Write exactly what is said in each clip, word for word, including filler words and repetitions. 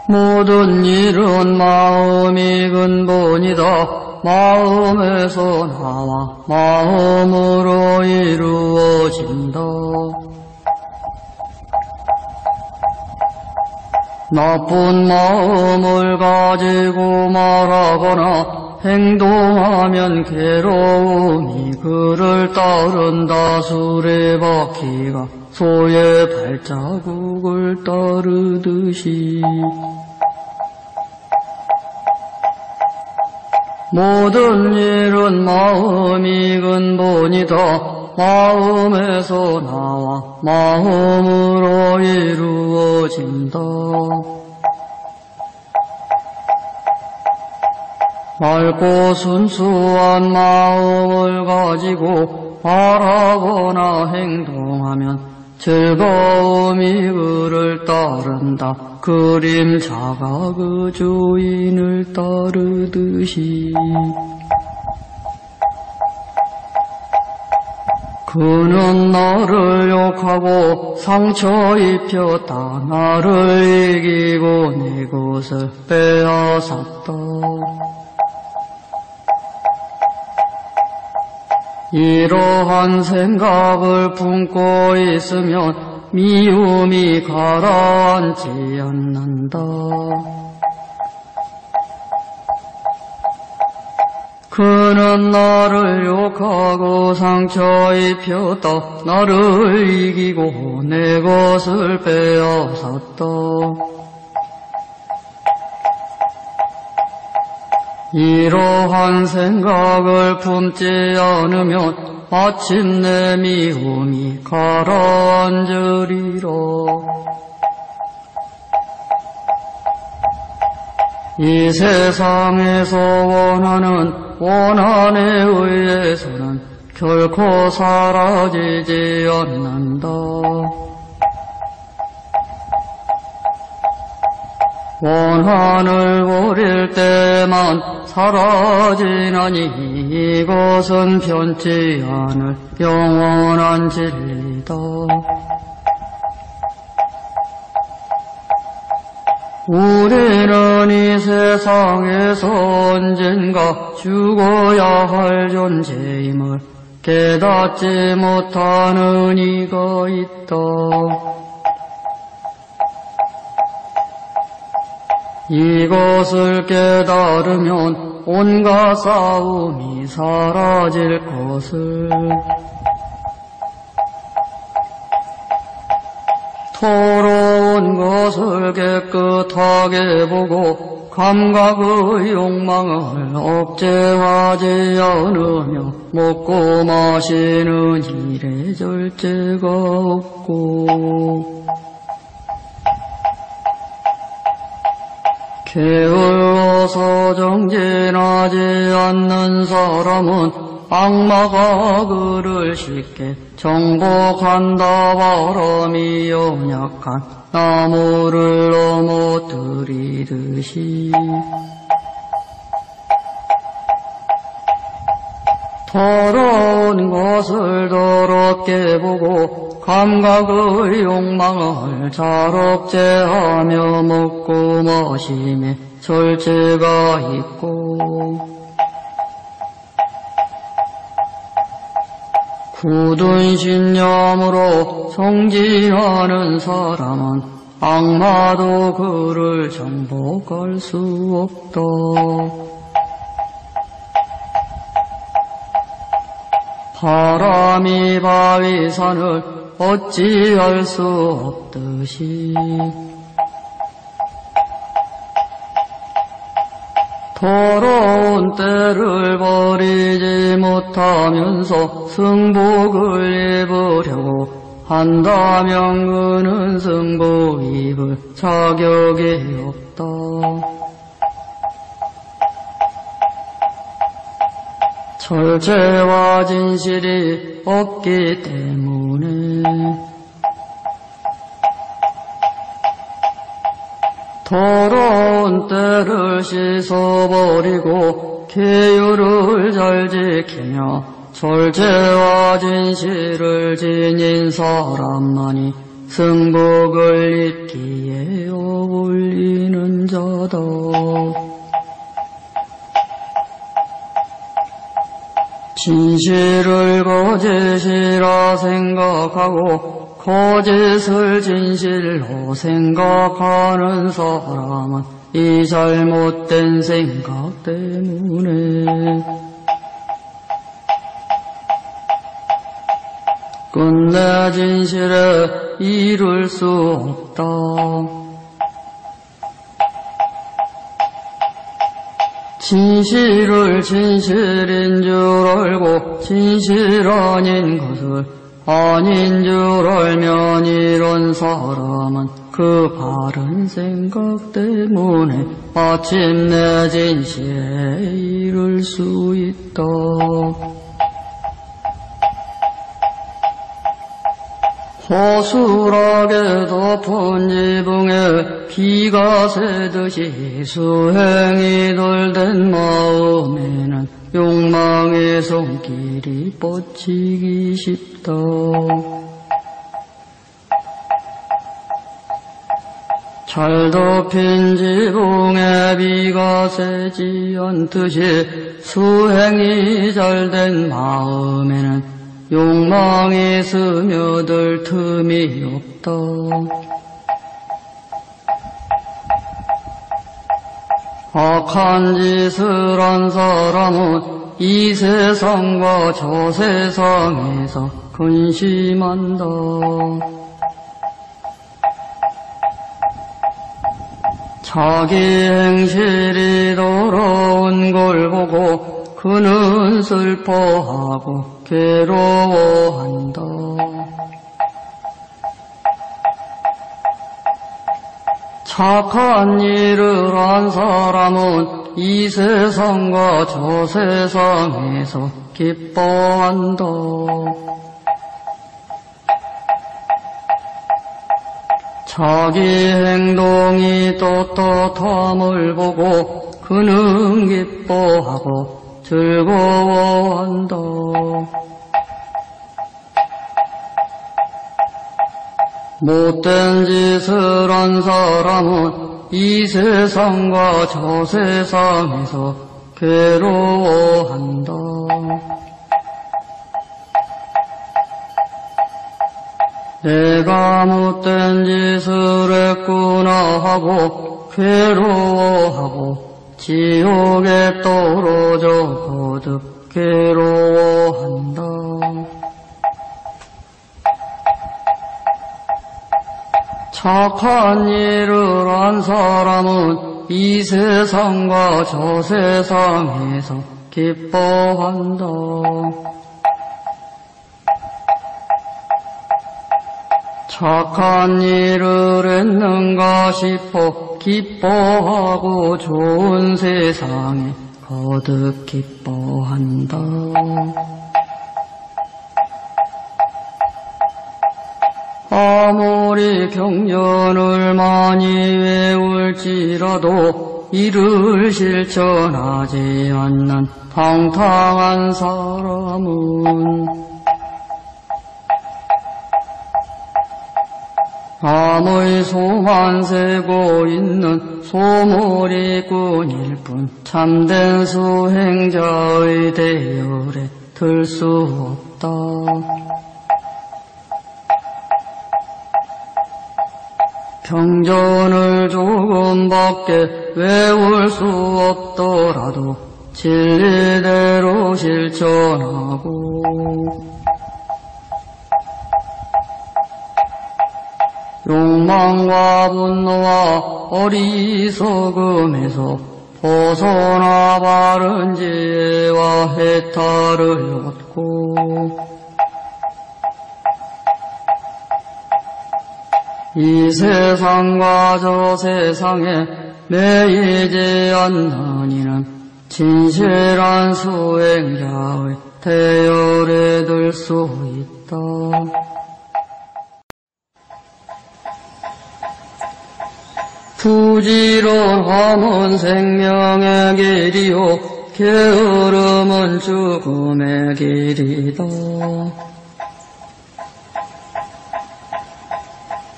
모든 일은 마음이 근본이다. 마음에서 나와 마음으로 이루어진다. 나쁜 마음을 가지고 말하거나 행동하면 괴로움이 그를 따른다. 수레바퀴가 소의 발자국을 따르듯이 모든 일은 마음이 근본이다. 마음에서 나와 마음으로 이루어진다. 맑고 순수한 마음을 가지고 말하거나 행동하면 즐거움이 그를 따른다. 그림자가 그 주인을 따르듯이 그는 나를 욕하고 상처 입혔다. 나를 이기고 내 것을 빼앗았다. 이러한 생각을 품고 있으면 미움이 가라앉지 않는다. 그는 나를 욕하고 상처 입혔다. 나를 이기고 내 것을 빼앗았다. 이러한 생각을 품지 않으면 마침내 미움이 가라앉으리라. 이 세상에서 원하는 원한에 의해서는 결코 사라지지 않는다. 원한을 버릴 때만 사라지나니 이것은 변치 않을 영원한 진리다. 우리는 이 세상에서 언젠가 죽어야 할 존재임을 깨닫지 못하는 이가 있다. 이것을 깨달으면 온갖 싸움이 사라질 것을. 더러운 것을 깨끗하게 보고 감각의 욕망을 억제하지 않으며 먹고 마시는 일에 절제가 없고 게을러서 정진하지 않는 사람은 악마가 그를 쉽게 정복한다. 바람이 연약한 나무를 넘어뜨리듯이 더러운 것을 더럽게 보고 감각의 욕망을 잘 억제하며 먹고 마심에 절제가 있고 굳은 신념으로 정진하는 사람은 악마도 그를 정복할 수 없다. 바람이 바위산을 어찌할 수 없듯이 더러운 때를 버리지 못하면서 승복을 입으려고 한다면 그는 승복 입을 자격이 없다. 절제와 진실이 없기 때문에 더러운 때를 씻어버리고 계율을 잘 지키며 절제와 진실을 지닌 사람만이 승복을 잇기에 어울리는 자다. 진실을 거짓이라 생각하고 거짓을 진실로 생각하는 사람은 이 잘못된 생각 때문에 끝내 진실에 이룰 수 없다. 진실을 진실인 줄 알고 진실 아닌 것을 아닌 줄 알면 이런 사람은 그 바른 생각 때문에 마침내 진실에 이룰 수 있다. 허술하게 덮은 지붕에 비가 새듯이 수행이 덜 된 마음에는 욕망의 손길이 뻗치기 쉽다. 잘 덮인 지붕에 비가 새지 않듯이 수행이 잘 된 마음에는 욕망이 스며들 틈이 없다. 악한 짓을 한 사람은 이 세상과 저 세상에서 근심한다. 자기 행실이 더러운 걸 보고 그는 슬퍼하고 괴로워한다. 착한 일을 한 사람은 이 세상과 저 세상에서 기뻐한다. 자기 행동이 떳떳함을 보고 그는 기뻐하고 즐거워한다. 못된 짓을 한 사람은 이 세상과 저 세상에서 괴로워한다. 내가 못된 짓을 했구나 하고 괴로워하고 지옥에 떨어져 거듭 괴로워한다. 착한 일을 한 사람은 이 세상과 저 세상에서 기뻐한다. 착한 일을 했는가 싶어 기뻐하고 좋은 세상에 거듭 기뻐한다. 아무리 경전을 많이 외울지라도 이를 실천하지 않는 방탕한 사람은 아무리 소만 세고 있는 소몰이꾼일 뿐 참된 수행자의 대열에 들 수 없다. 경전을 조금밖에 외울 수 없더라도 진리대로 실천하고 욕망과 분노와 어리석음에서 벗어나 바른 지혜와 해탈을 얻고 이 세상과 저 세상에 매이지 않는 이는 진실한 수행자의 대열에 들 수 있다. 부지런함은 생명의 길이요 게으름은 죽음의 길이다.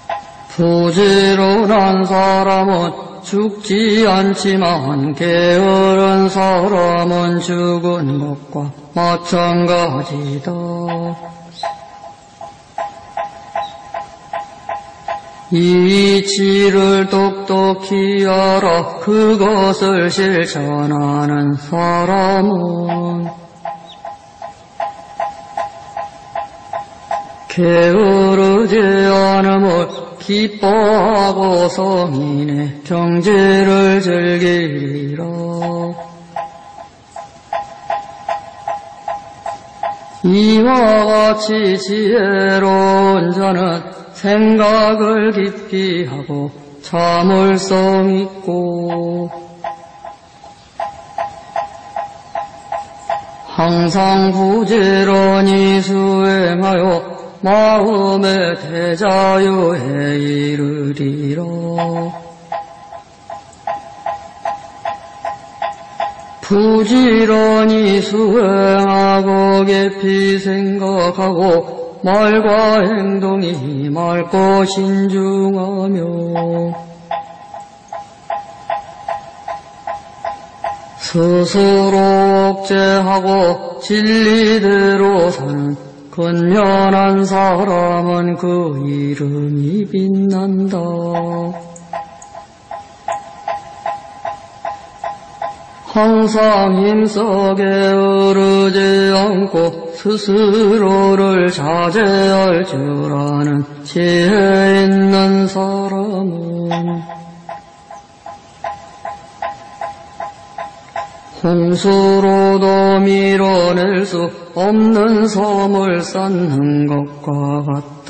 부지런한 사람은 죽지 않지만 게으른 사람은 죽은 것과 마찬가지다. 이 이치를 똑똑히 알아 그것을 실천하는 사람은 게으르지 않음을 기뻐하고 성인의 경지를 즐기리라. 이와 같이 지혜로운 자는 생각을 깊이 하고 참을성 있고 항상 부지런히 수행하여 마음의 대자유에 이르리라. 부지런히 수행하고 깊이 생각하고 말과 행동이 맑고 신중하며 스스로 억제하고 진리대로 사는 근면한 사람은 그 이름이 빛난다. 항상 힘써 게으르지 않고 스스로를 자제할 줄 아는 지혜 있는 사람은 홍수로도 밀어낼 수 없는 섬을 쌓는 것과 같다.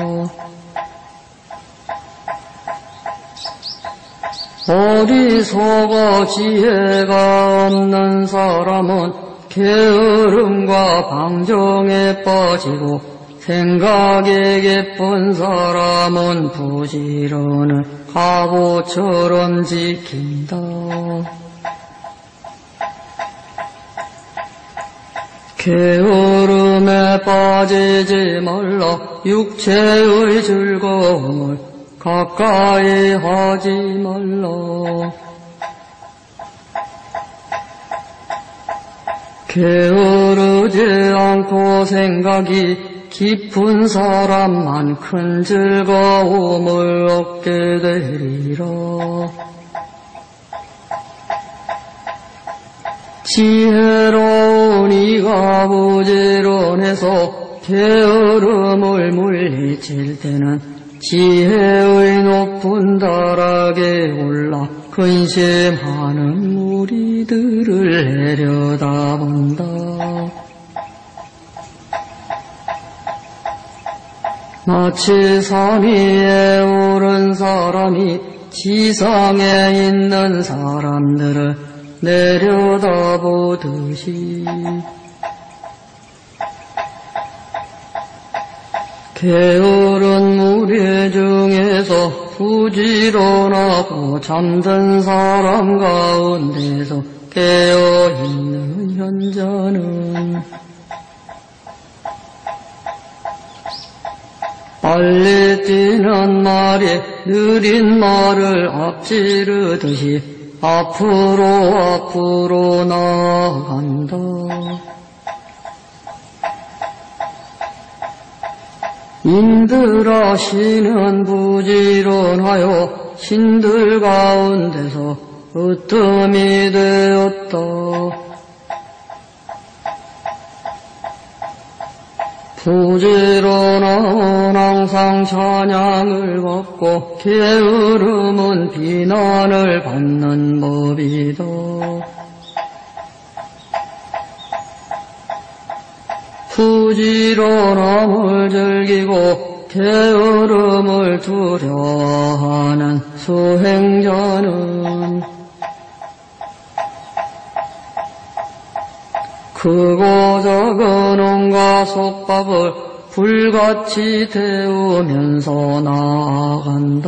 어리석어 지혜가 없는 사람은 게으름과 방종에 빠지고 생각에 깊은 사람은 부지런을 갑옷처럼 지킨다. 게으름에 빠지지 말라. 육체의 즐거움을 가까이 하지 말라. 게으르지 않고 생각이 깊은 사람만 큰 즐거움을 얻게 되리라. 지혜로운 이가 부지런해서 게으름을 물리칠 때는 지혜의 높은 다락에 올라 근심하는 무리들을 내려다본다. 마치 산 위에 오른 사람이 지상에 있는 사람들을 내려다보듯이 게으른 무리 중에서 부지런하고 잠든 사람 가운데서 깨어있는 현자는 빨리 뛰는 말이 느린 말을 앞지르듯이 앞으로 앞으로 나아간다. 인들아 신은 부지런하여 신들 가운데서 으뜸이 되었다. 부지런함은 항상 찬양을 받고 게으름은 비난을 받는 법이다. 부지런함을 즐기고 게으름을 두려워하는 수행자는 크고 작은 온갖 속박을 불같이 태우면서 나아간다.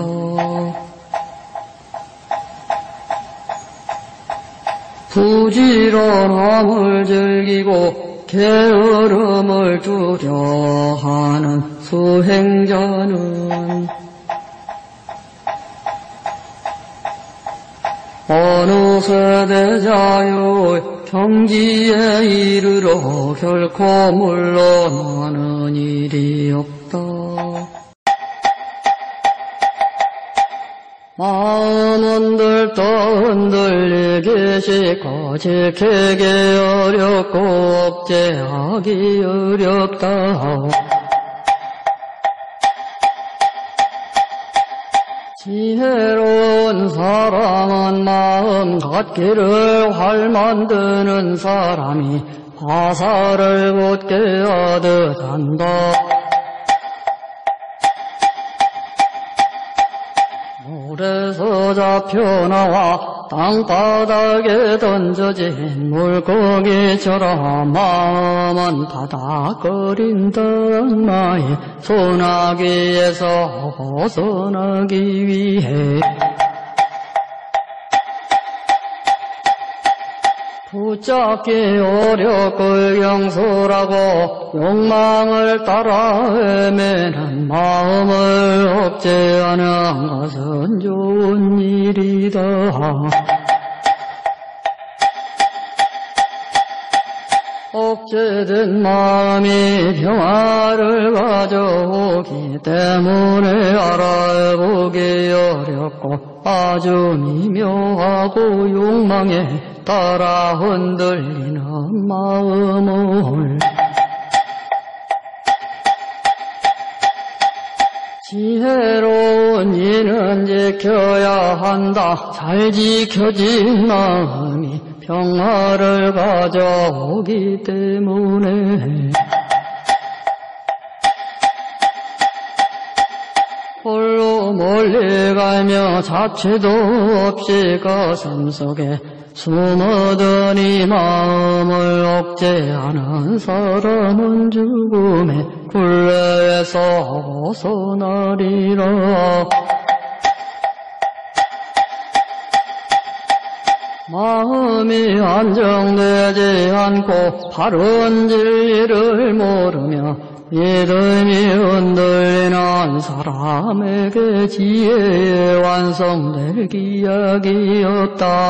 부지런함을 즐기고 게으름을 두려워하는 수행자는 어느 세대자여 경지에 이르러 결코 물러나는 일이 없다. 마음은 들떠 흔들리기 쉽고 지키기 어렵고 억제하기 어렵다. 지혜로운 사람은 마음 갖기를 활 만드는 사람이 화살을 곧게 하듯 한다. 물에서 잡혀나와 땅바닥에 던져진 물고기처럼 마음은 바닥거린다. 나의 소나기에서 벗어나기 위해 붙잡기 어렵고 영소라고 욕망을 따라 헤매는 마음을 억제하는 것은 좋은 일이다. 억제된 마음이 평화를 가져오기 때문에 알아보기 어렵고 아주 미묘하고 욕망에 따라 흔들리는 마음을 지혜로운 이는 지켜야 한다. 잘 지켜진 마음이 평화를 가져오기 때문에 홀로 멀리 가며 자취도 없이 가슴 속에 숨어든 이 마음을 억제하는 사람은 죽음의 굴레에서 벗어나리라. 마음이 안정되지 않고 바른 진리를 모르며 믿음이 흔들리는 사람에게 지혜에 완성될 기약이 없다.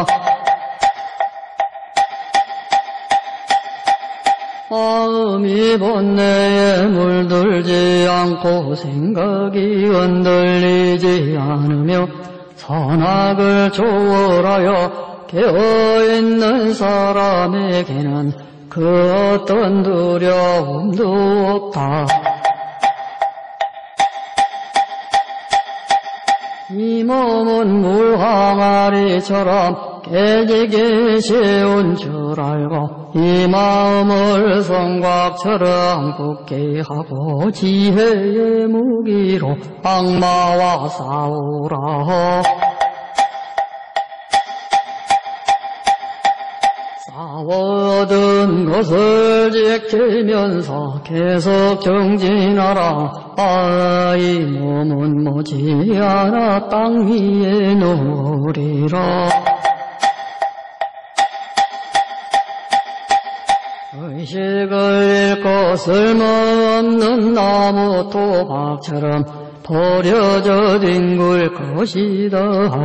마음이 번뇌에 물들지 않고 생각이 흔들리지 않으며 선악을 초월하여 깨어있는 사람에게는 그 어떤 두려움도 없다. 이 몸은 물항아리처럼 깨지기 쉬운 줄 알고 이 마음을 성곽처럼 굳게 하고 지혜의 무기로 악마와 싸우라. 싸워든 것을 지키면서 계속 정진하라. 아, 이 몸은 머지않아 땅 위에 놓으리라. 의식을 잃고 쓸모없는 나무 토박처럼 버려져 뒹굴 것이다.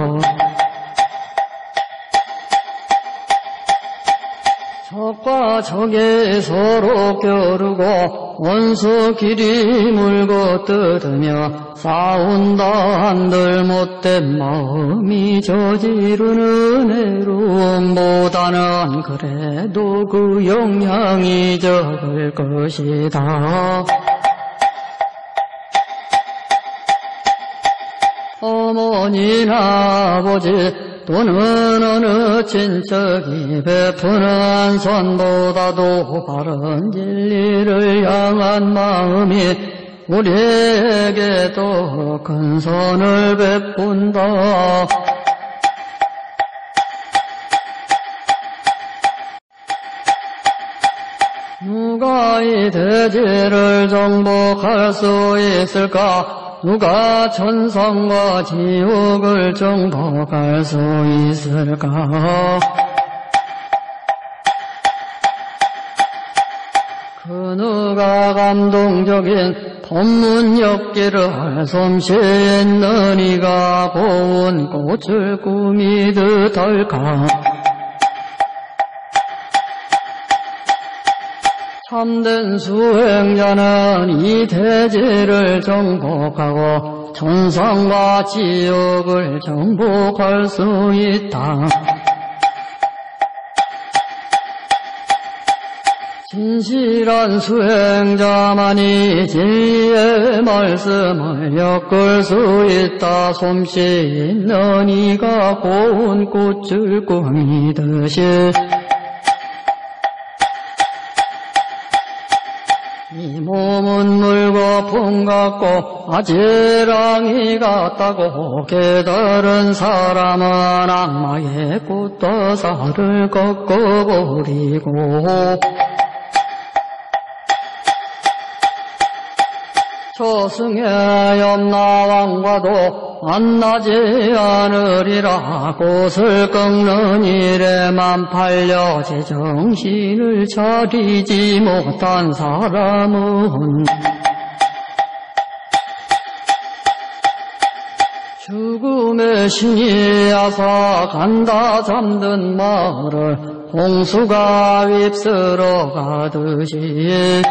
적과 적이 서로 겨루고 원수 길이 물고 뜯으며 싸운다 한들 못된 마음이 저지르는 애로움보다는 그래도 그 영향이 적을 것이다. 어머니나 아버지 또는 어느 친척이 베푸는 선보다도 바른 진리를 향한 마음이 우리에게 더 큰 선을 베푼다. 누가 이 대지를 정복할 수 있을까? 누가 천상과 지옥을 정복할 수 있을까? 그 누가 감동적인 손문역기를 솜씨에 너니가 고운 꽃을 꾸미듯 할까. 참된 수행자는 이 대지를 정복하고 천상과 지옥을 정복할 수 있다. 진실한 수행자만이 진리의 말씀을 엮을 수 있다. 솜씨 있는 이가 고운 꽃을 꾸미듯이 이 몸은 물거품 같고 아지랑이 같다고 깨달은 사람은 악마의 꽃도사를 꺾어버리고 초승의 염라왕과도 만나지 않으리라. 꽃을 꺾는 일에만 팔려 제정신을 차리지 못한 사람은 죽음의 신이 아사 간다. 잠든 마을을 홍수가 휩쓸어 가듯이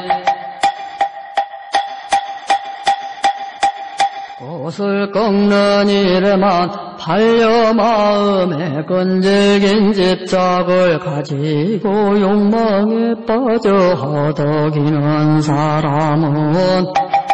꽃을 꺾는 일에만 팔려 마음에 끈질긴 집착을 가지고 욕망에 빠져 허덕이는 사람은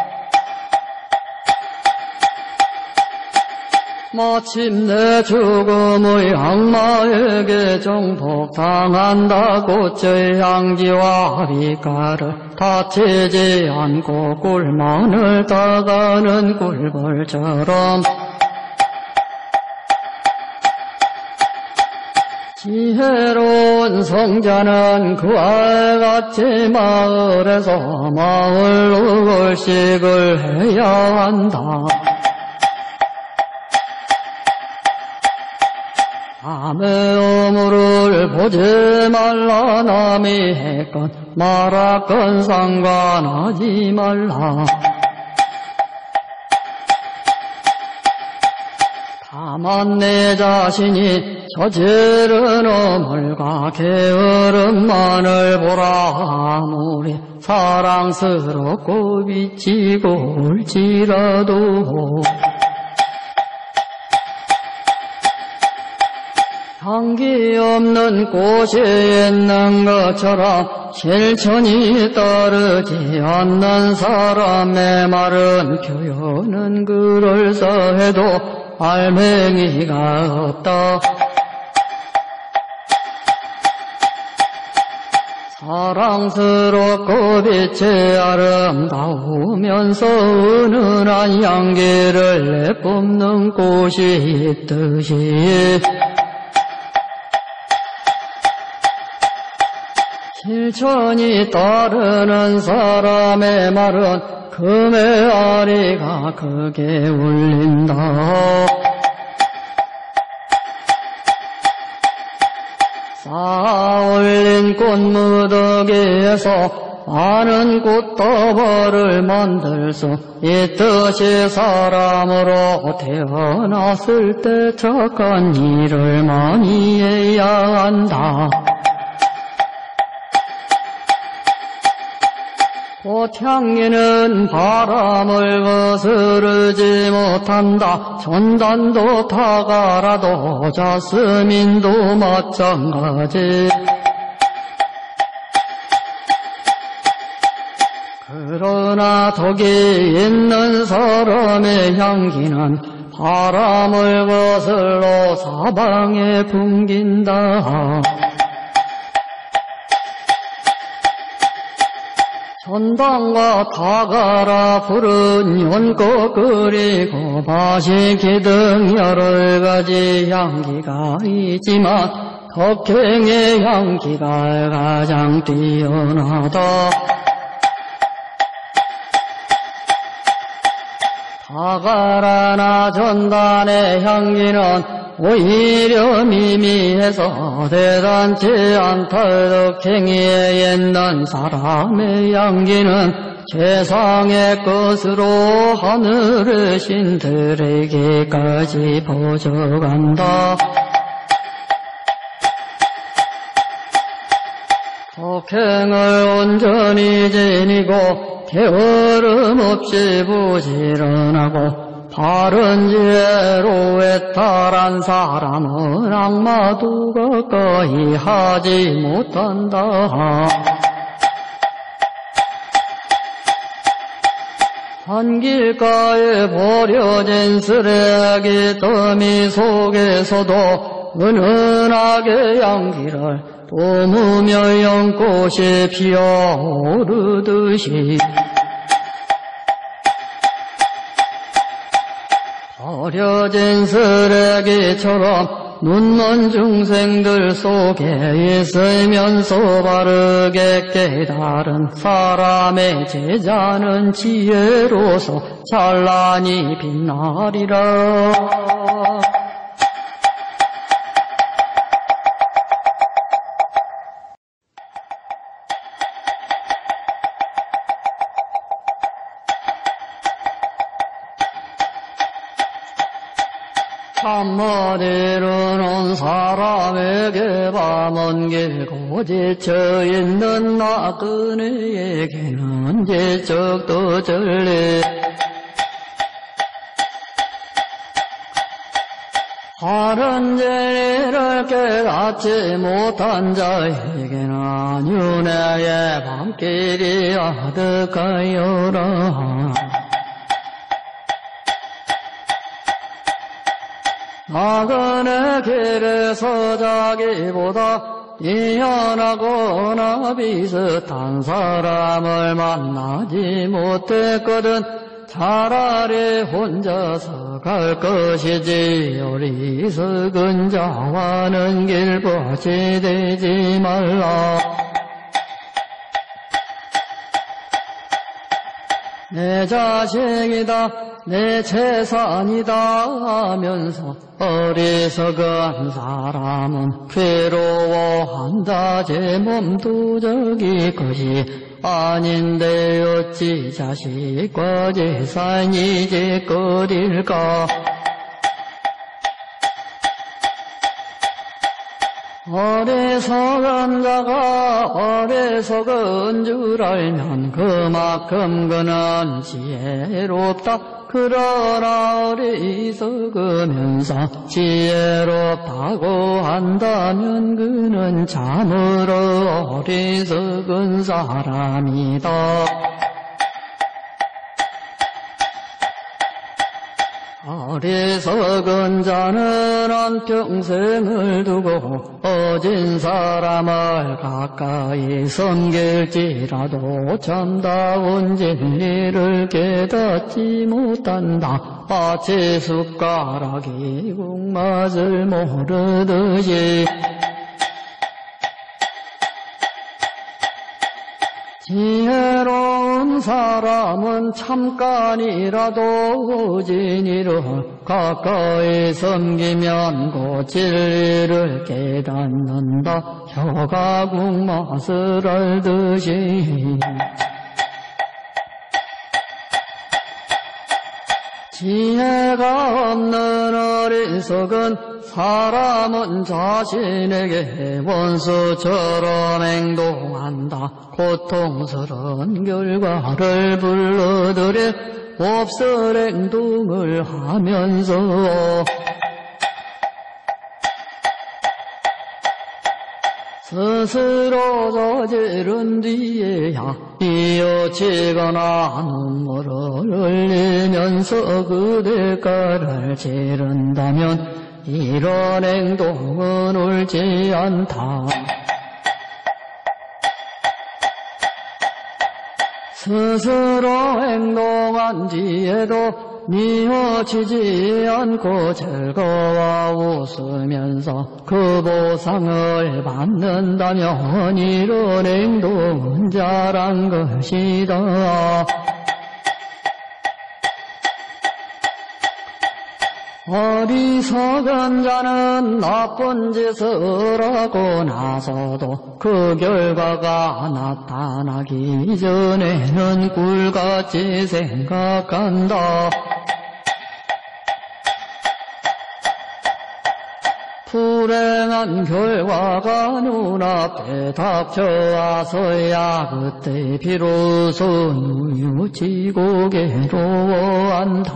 마침내 죽음의 악마에게 정복당한다. 꽃의 향기와 빛깔을 다치지 않고 꿀만을 따가는 꿀벌처럼 지혜로운 성자는 그와 같이 마을에서 마을로 걸식을 해야 한다. 남의 어물을 보지 말라. 남이 했건 말았건 상관하지 말라. 다만 내 자신이 저지른 어물과 게으름만을 보라. 아무리 사랑스럽고 비치고 올지라도 향기 없는 꽃이 있는 것처럼 실천이 따르지 않는 사람의 말은 표현은 그럴싸해도 알맹이가 없다. 사랑스럽고 빛이 아름다우면서 은은한 향기를 내뿜는 꽃이 있듯이 실천이 따르는 사람의 말은 금의 아리가 크게 울린다. 쌓아올린 꽃무더기에서 많은 꽃다발을 만들 수 있듯이 사람으로 태어났을 때 착한 일을 많이 해야 한다. 꽃향기는 바람을 거스르지 못한다. 전단도 타가라도 자스민도 마찬가지. 그러나 덕이 있는 사람의 향기는 바람을 거슬러 사방에 풍긴다. 전당과 타가라 푸른 연꽃 그리고 바시기 등 여러 가지 향기가 있지만 덕행의 향기가 가장 뛰어나다. 타가라나 전단의 향기는 오히려 미미해서 대단치 않다. 덕행에 있는 사람의 향기는 최상의 것으로 하늘의 신들에게까지 퍼져간다. 독행을 온전히 지니고 게으름 없이 부지런하고 바른 지혜로 애탈한 사람은 악마도 가까이 하지 못한다. 한 길가에 버려진 쓰레기 더미 속에서도 은은하게 향기를 뿜으며 연꽃이 피어오르듯이 버려진 쓰레기처럼 눈먼 중생들 속에 있으면서 바르게 깨달은 사람의 제자는 지혜로서 찬란히 빛나리라. 한마디로는 사람에게 밤은 길고 지쳐있는 나그네에게는 지적도 진리. 다른 진리를 깨닫지 못한 자에게는 윤회의 밤길이 아득하여라. 나그네 길에서 자기보다 뛰어나거나 비슷한 사람을 만나지 못했거든 차라리 혼자서 갈 것이지 어리석은 자와는 길벗이 되지 말라. 내 자식이다 내 재산이다 하면서 어리석은 사람은 괴로워한다. 제 몸도 저기 것이 아닌데 어찌 자식과 재산이 제 것일까. 어리석은 자가 어리석은 줄 알면 그만큼 그는 지혜롭다. 그러나 어리석으면서 지혜롭다고 한다면 그는 참으로 어리석은 사람이다. 어리석은 자는 한평생을 두고 어진 사람을 가까이 섬길지라도 참다운 진리를 깨닫지 못한다. 마치 숟가락이 국맛을 모르듯이 지혜로운 사람은 잠깐이라도 진리를 가까이 섬기면 그 진리를 깨닫는다. 혀가 국맛을 알듯이 지혜가 없는 어리석은 사람은 자신에게 원수처럼 행동한다. 고통스러운 결과를 불러들여 몹쓸 행동을 하면서 스스로 저지른 뒤에야 이어치거나 눈물을 흘리면서 그 대가를 치른다면 이런 행동은 옳지 않다. 스스로 행동한 뒤에도 뉘어지지 않고 즐거워 웃으면서 그 보상을 받는다면 이런 행동은 잘한 것이다. 어리석은 자는 나쁜 짓을 하고 나서도 그 결과가 나타나기 전에는 꿀같이 생각한다. 불행한 결과가 눈앞에 닥쳐와서야 그때 비로소 뉘우치고 괴로워한다.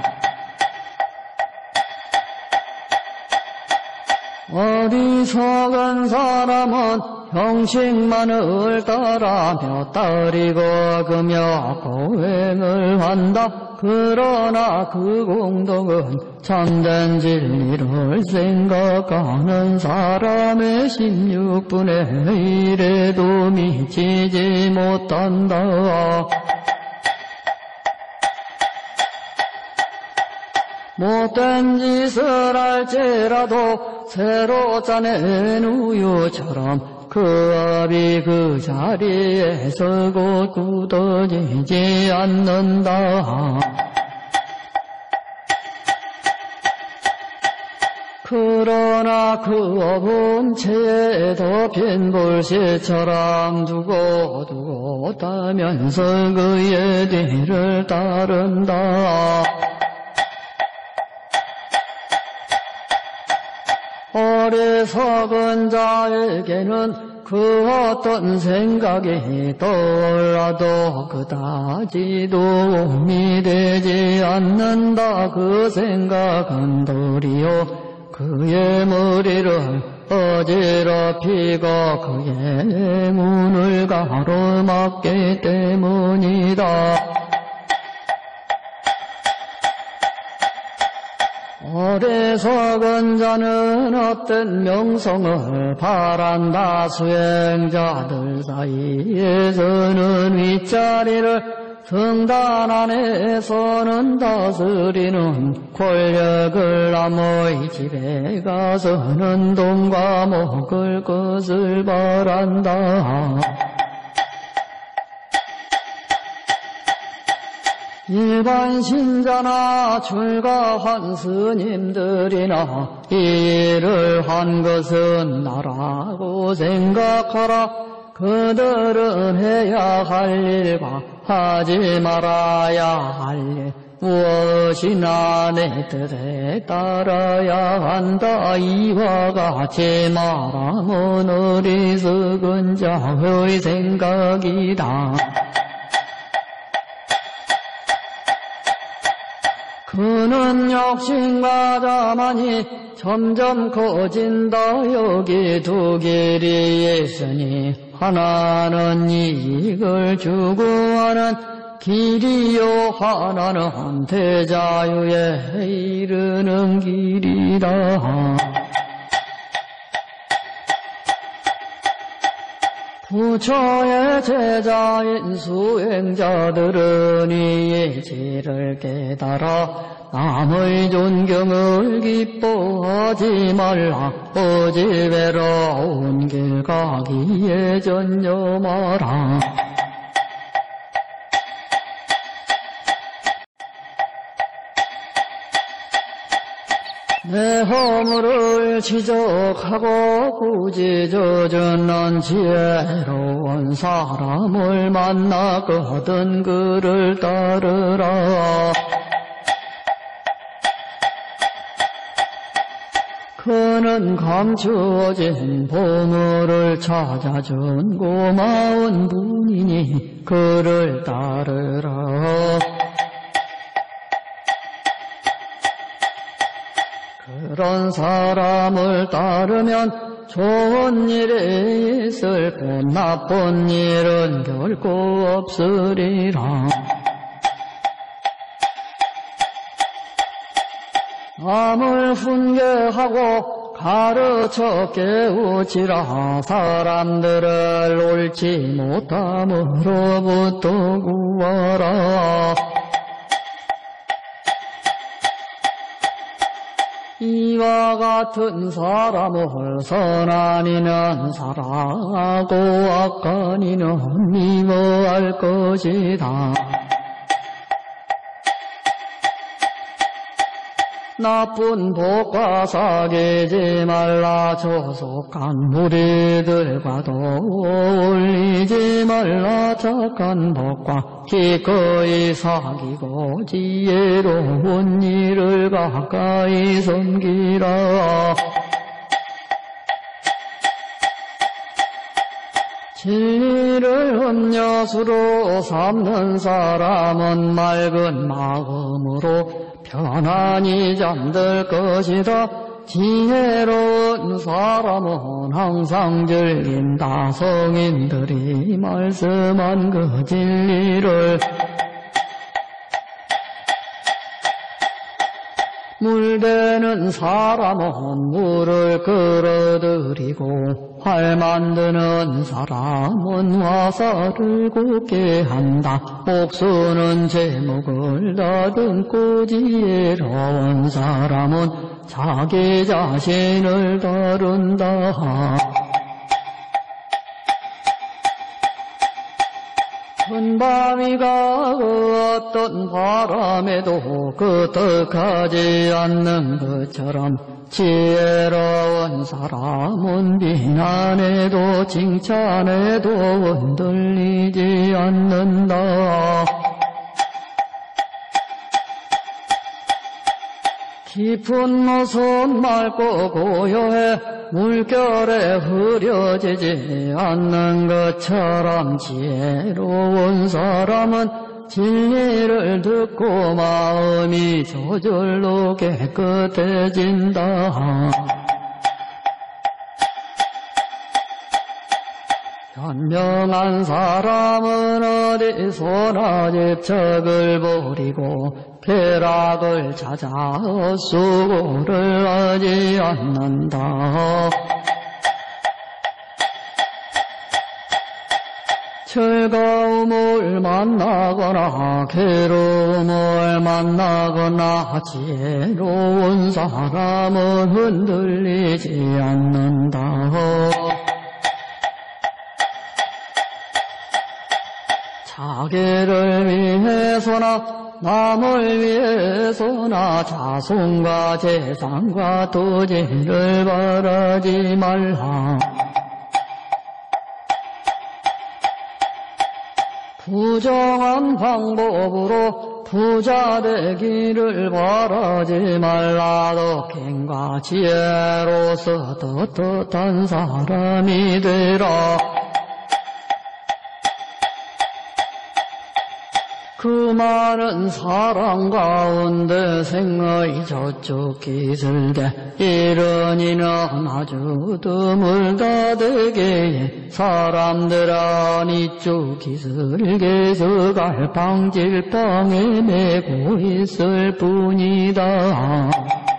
어리석은 사람은 형식만을 따라 몇 달이 거그며 고행을 한다. 그러나 그 공덕은 참된 진리를 생각하는 사람의 십육분의 일에도 미치지 못한다. 못된 짓을 할지라도 새로 짜낸 우유처럼 그 업이 그 자리에서 곧 굳어지지 않는다. 그러나 그 업은 채에 덮인 불씨처럼 두고 두고 따면서 그의 뒤를 따른다. 어리석은 자에게는 그 어떤 생각이 떠올라도 그다지 도움이 되지 않는다. 그 생각은 도리어 그의 머리를 어지럽히고 그의 문을 가로막기 때문이다. 어리석은 자는 헛된 명성을 바란다. 수행자들 사이에서는 윗자리를 성단 안에서는 다스리는 권력을 남의 집에 가서는 돈과 먹을 것을 바란다. 일반 신자나 출가한 스님들이나 이 일을 한 것은 나라고 생각하라. 그들은 해야 할 일과 하지 말아야 할 일 무엇이나 내 뜻에 따라야 한다. 이와 같이 말하면 어리석은 자의 생각이다. 그는 욕심과 자만이 점점 커진다. 여기 두 길이 있으니 하나는 이익을 추구하는 길이요 하나는 대자유에 이르는 길이다. 부처의 제자인 수행자들은 이 이치를 깨달아 남의 존경을 기뻐하지 말라. 오직 외로운 길 가기에 전념하라. 내 허물을 지적하고 굳이 젖은 지혜로운 사람을 만나거든 그를 따르라. 그는 감추어진 보물을 찾아준 고마운 분이니 그를 따르라. 그런 사람을 따르면 좋은 일이 있을 뿐 나쁜 일은 결코 없으리라. 남을 훈계하고 가르쳐 깨우치라. 사람들을 옳지 못함으로부터 구하라. 이와 같은 사람을 선한 이는 사랑하고 악한 이는 미워할 것이다. 나쁜 복과 사귀지 말라. 조속한 무리들과도 올리지 말라. 착한 복과 기꺼이 사귀고 지혜로운 일을 가까이 섬기라. 진리를 음료수로 삼는 사람은 맑은 마음으로 편안히 잠들 것이다. 지혜로운 사람은 항상 즐긴다. 성인들이 말씀한 그 진리를 물대는 사람은 물을 끌어들이고 활 만드는 사람은 화살을 곱게 한다. 옥수는 제목을 다듬고 지혜로운 사람은 자기 자신을 다룬다. 큰 바위가 어떤 바람에도 끄떡하지 않는 것처럼 지혜로운 사람은 비난해도 칭찬해도 흔들리지 않는다. 깊은 무슨 맑고 고요해 물결에 흐려지지 않는 것처럼 지혜로운 사람은 진리를 듣고 마음이 저절로 깨끗해진다. 현명한 사람은 어디서나 집착을 버리고 쾌락을 찾아 수고를 하지 않는다. 즐거움을 만나거나 괴로움을 만나거나 지혜로운 사람은 흔들리지 않는다. 자기를 위해서나 남을 위해서나 자손과 재산과 토지를 바라지 말라. 부정한 방법으로 부자 되기를 바라지 말라. 덕행과 지혜로서 떳떳한 사람이 되라. 그 많은 사람 가운데 생의 저쪽 기슬게 이런 이는 아주 드물다. 되게 사람들은 이쪽 기슬게서 갈팡질팡에 매고 있을 뿐이다.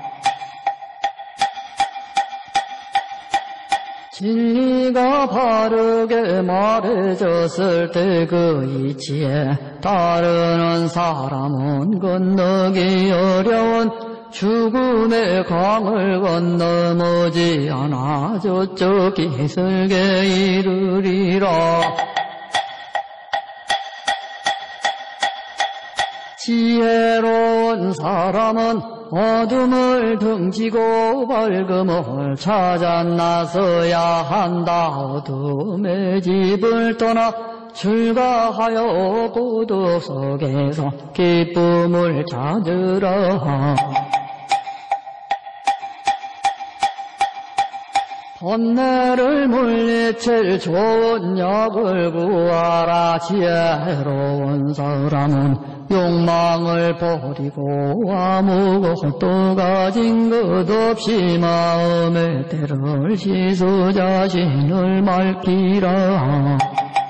진리가 바르게 말해졌을 때 그 이치에 따르는 사람은 건너기 어려운 죽음의 강을 건너머지 않아 저쪽 기슭에 이르리라. 지혜로운 사람은 어둠을 등지고 밝음을 찾아 나서야 한다. 어둠의 집을 떠나 출가하여 고도 속에서 기쁨을 찾으라. 번뇌를 물리칠 좋은 약을 구하라. 지혜로운 사람은 욕망을 버리고 아무것도 가진 것 없이 마음의 때를 씻어 자신을 맑히라.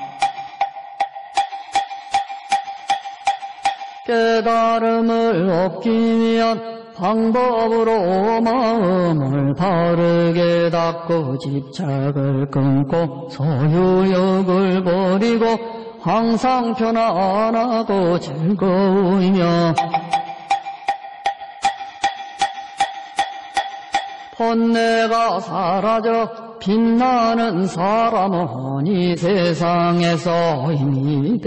깨달음을 얻기 위한 방법으로 마음을 바르게 닫고 집착을 끊고 소유욕을 버리고 항상 편안하고 즐거우며 번뇌가 사라져 빛나는 사람은 이 세상에서 이미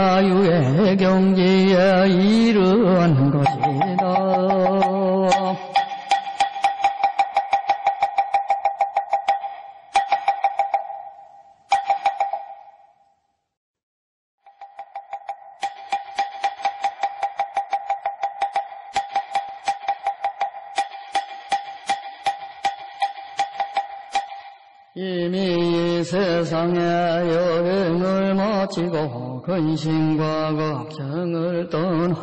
대자유의 경지에 이른 것이다. 이미 이 세상에 여행을 마치고 근심과 걱정을 떠나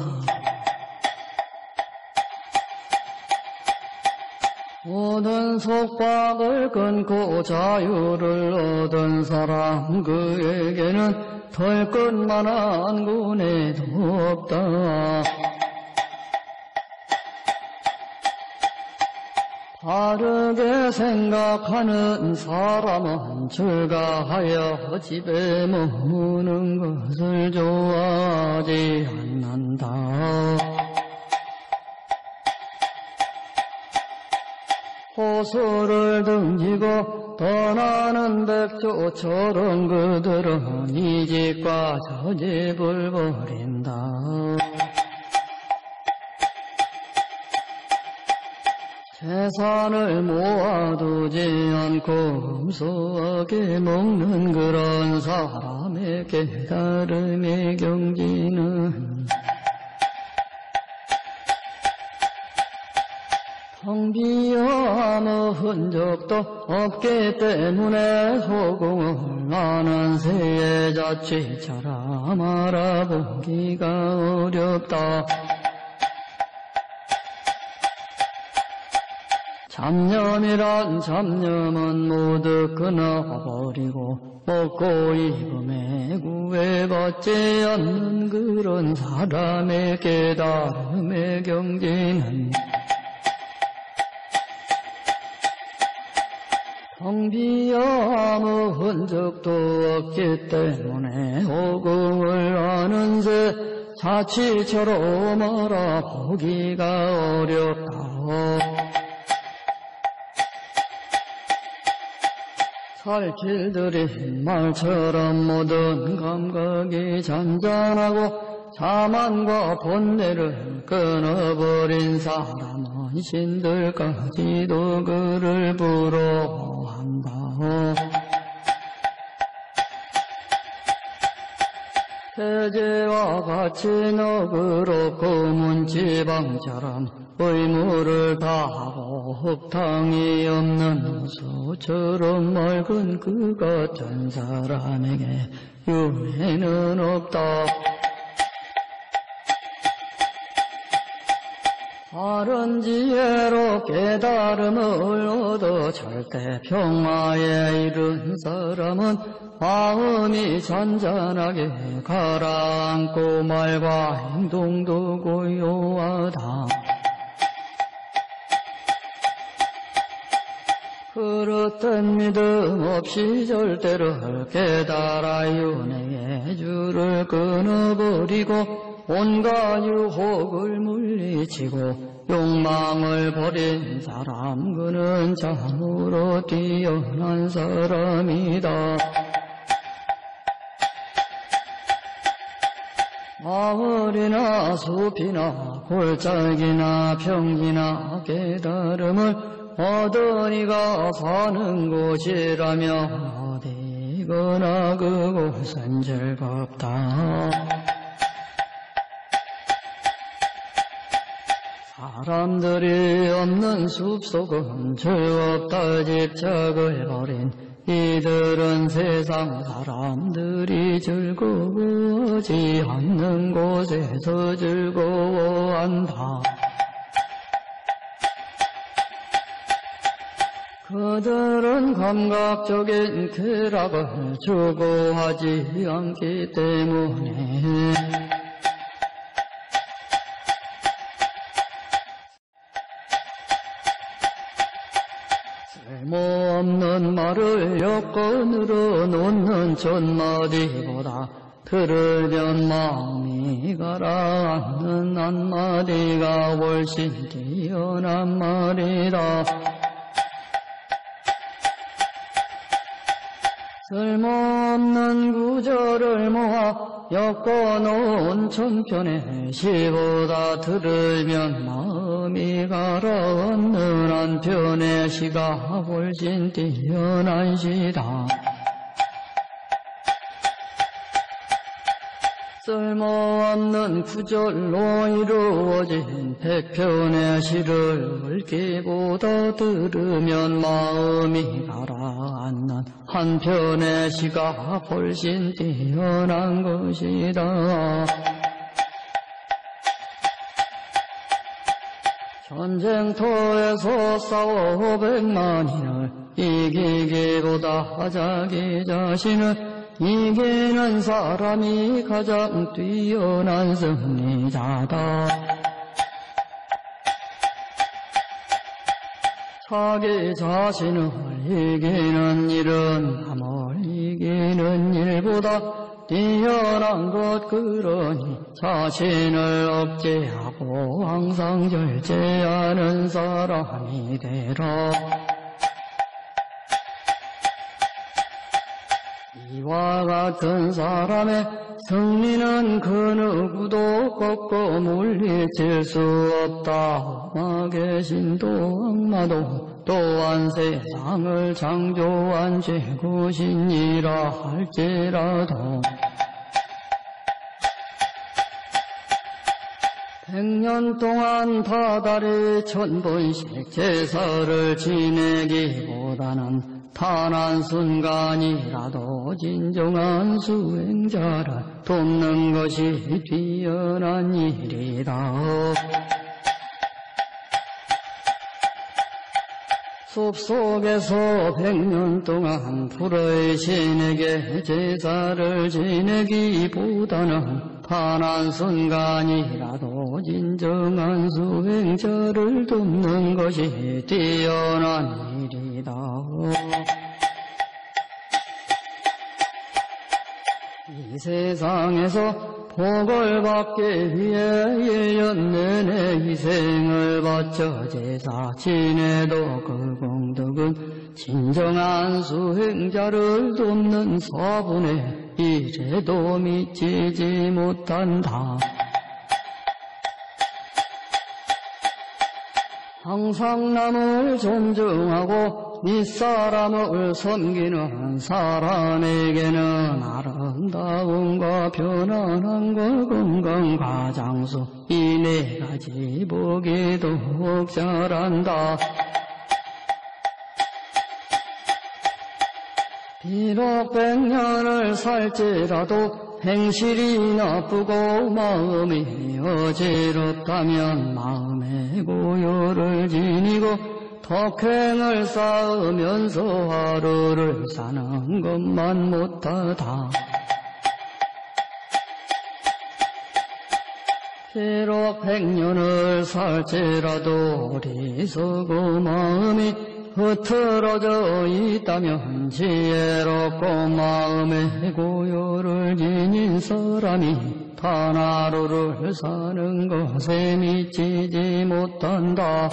모든 속박을 끊고 자유를 얻은 사람 그에게는 털 것만한 고뇌도 없다. 바르게 생각하는 사람은 출가하여 집에 머무는 것을 좋아하지 않는다. 호소를 등지고 떠나는 백조처럼 그들은 이 집과 저 집을 버린다. 재산을 모아두지 않고 검소하게 먹는 그런 사람의 깨달음의 경지는 텅 비어 아무 흔적도 없기 때문에 허공을 나는 새의 자취처럼 알아보기가 어렵다. 잡념이란 잡념은 모두 끊어버리고 먹고 입음에 구애받지 않는 그런 사람의 깨달음의 경지는 텅 비어 아무 흔적도 없기 때문에 허공을 아는 새 자취처럼 알아보기가 어렵다. 살 길들이 말처럼 모든 감각이 잔잔하고 자만과 본내를 끊어버린 사람은 신들까지도 그를 부러워한다. 태제와 같이 너그럽고 문지방처럼 의무를 다하고 흙탕이 없는 호수처럼 맑은 그 같은 사람에게 유해는 없다. 바른 지혜로 깨달음을 얻어 절대 평화에 이른 사람은 마음이 잔잔하게 가라앉고 말과 행동도 고요하다. 그릇된 믿음 없이 절대를 깨달아 윤회의 줄을 끊어버리고 온갖 유혹을 물리치고 욕망을 버린 사람 그는 참으로 뛰어난 사람이다. 마을이나 숲이나 골짜기나 평지나 깨달음을 얻으니가 사는 곳이라면 어디거나 그곳은 즐겁다. 사람들이 없는 숲속은 죄없다 집착을 버린 이들은 세상 사람들이 즐거워하지 않는 곳에서 즐거워한다. 그들은 감각적인 쾌락을 추구하지 않기 때문에 쓸모없는 말을 여건으로 놓는 촌마디보다 들으면 마음이 가라앉는 한마디가 훨씬 뛰어난 말이다. 쓸모없는 구절을 모아 엮어놓은 천편의 시보다 들으면 마음이 가라앉는 한편의 시가 훨씬 뛰어난 시다. 쓸모없는 구절로 이루어진 백편의 시를 읽기보다 들으면 마음이 가라앉는 한편의 시가 훨씬 뛰어난 것이다. 전쟁터에서 싸워 백만인을 이기기보다 자기 자신을 이기는 사람이 가장 뛰어난 승리자다. 자기 자신을 이기는 일은 남을 이기는 일보다 뛰어난 것. 그러니 자신을 억제하고 항상 절제하는 사람이 되라. 이와 같은 사람의 승리는 그 누구도 꺾어 물리칠 수 없다. 음악의 신도 악마도 또한 세상을 창조한 최고신이라 할지라도 백년 동안 다달이 천번씩 제사를 지내기보다는 단 한 순간이라도 진정한 수행자를 돕는 것이 뛰어난 일이다. 숲속에서 백년 동안 불의 신에게 제사를 지내기보다는 단 한 순간이라도 진정한 수행자를 돕는 것이 뛰어난 일이다. 이 세상에서 복을 받기 위해 일 년 내내 희생을 바쳐 제사 지내도 그 공덕은 진정한 수행자를 돕는 사분의 일에도 미치지 못한다. 항상 남을 존중하고 윗사람을 섬기는 사람에게는 아름다움과 편안함과 건강과 장수 이 네 가지 복이 더욱 자란다. 비록 백년을 살지라도 행실이 나쁘고 마음이 어지럽다면 마음의 고요를 지니고 덕행을 쌓으면서 하루를 사는 것만 못하다. 비록 백년을 살지라도 어리석고 마음이 흐트러져 있다면 지혜롭고 마음의 고요를 지닌 사람이 단 하루를 사는 것에 미치지 못한다.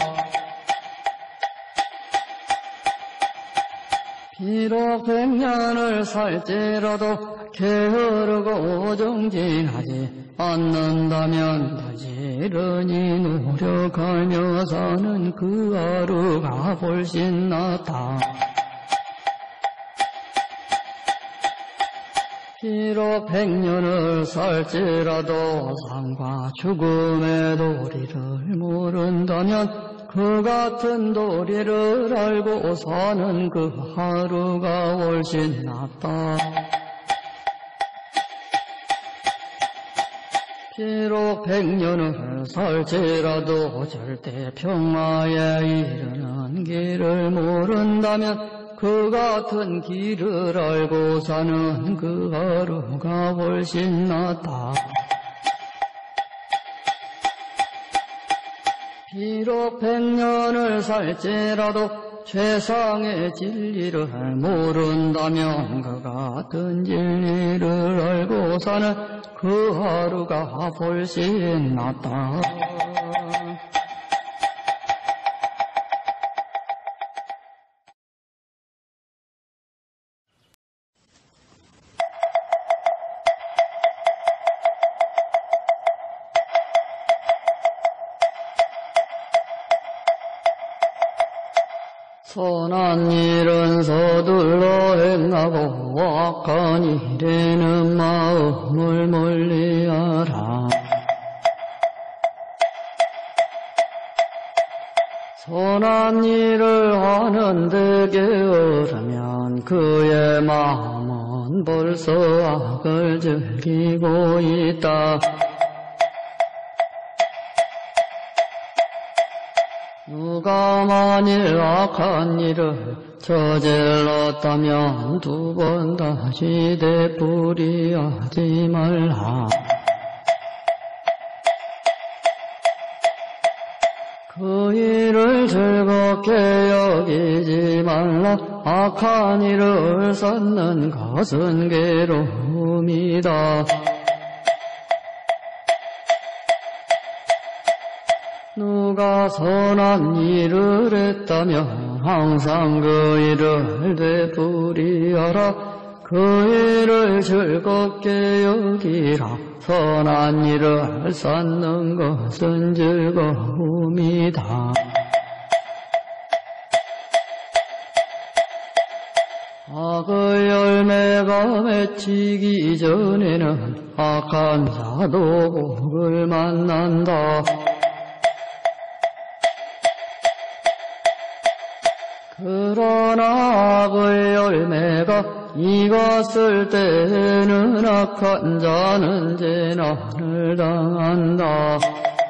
비록 백년을 살지라도 게으르고 정진하지 않는다면 부지런히 노력하며 사는 그 하루가 훨씬 낫다. 비록 백년을 살지라도 삶과 죽음의 도리를 모른다면 그 같은 도리를 알고 사는 그 하루가 훨씬 낫다. 비록 백년을 살지라도 절대 평화에 이르는 길을 모른다면 그 같은 길을 알고 사는 그 하루가 훨씬 낫다. 비록 백년을 살지라도 최상의 진리를 모른다면 그 같은 진리를 알고 사는 그 하루가 훨씬 낫다. 선한 일은 서둘러 행하고 악한 일에는 마음을 멀리하라. 선한 일을 하는데 게으르면 그의 마음은 벌써 악을 즐기고 있다. 누가 만일 악한 일을 저질렀다면 두 번 다시 되풀이하지 말라. 그 일을 즐겁게 여기지 말라. 악한 일을 쌓는 것은 괴로움이다. 누가 선한 일을 했다면 항상 그 일을 되풀이하라. 그 일을 즐겁게 여기라. 선한 일을 쌓는 것은 즐거움이다. 악의 열매가 맺히기 전에는 악한 자도 복을 만난다. 그러나 악의 열매가 익었을 때에는 악한 자는 재난을 당한다.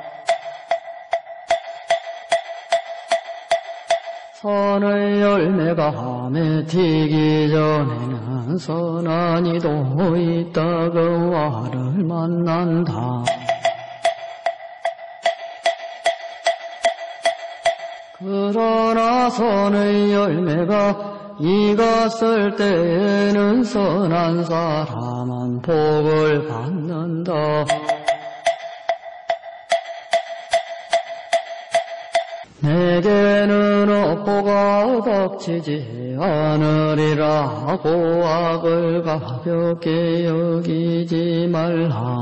선의 열매가 맺히기 전에는 선한 이도 이따금 화를 만난다. 그러나 선의 열매가 익었을 때에는 선한 사람은 복을 받는다. 내게는 업보가 닥치지 않으리라고 악을 가볍게 여기지 말라.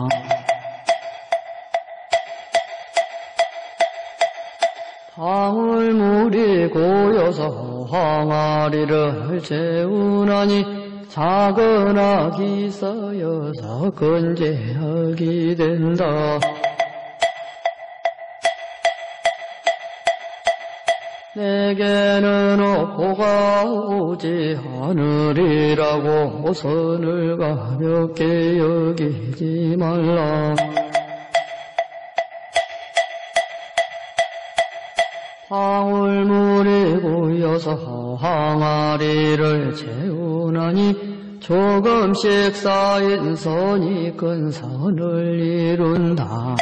방울물이 고여서 항아리를 채우나니 작은 악이 쌓여서 건재하게 된다. 내게는 업보가 오지 않으리라고 선을 가볍게 여기지 말라. 방울물이 고여서 항아리를 채우나니 조금씩 쌓인 선이 큰 선을 이룬다.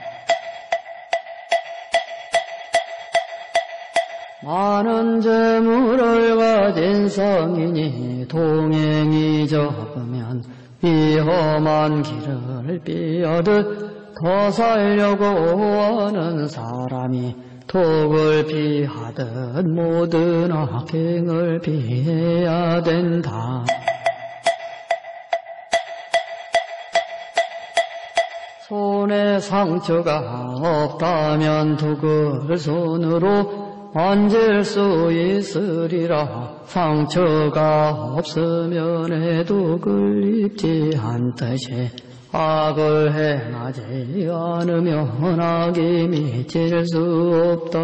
많은 재물을 가진 성인이 동행이 적으면 위험한 길을 피하듯 더 살려고 하는 사람이 독을 피하듯 모든 악행을 피해야 된다. 손에 상처가 없다면 독을 손으로 만질 수 있으리라. 상처가 없으면 해독을 입지 않듯이 악을 행하지 않으면 악이 미칠 수 없다.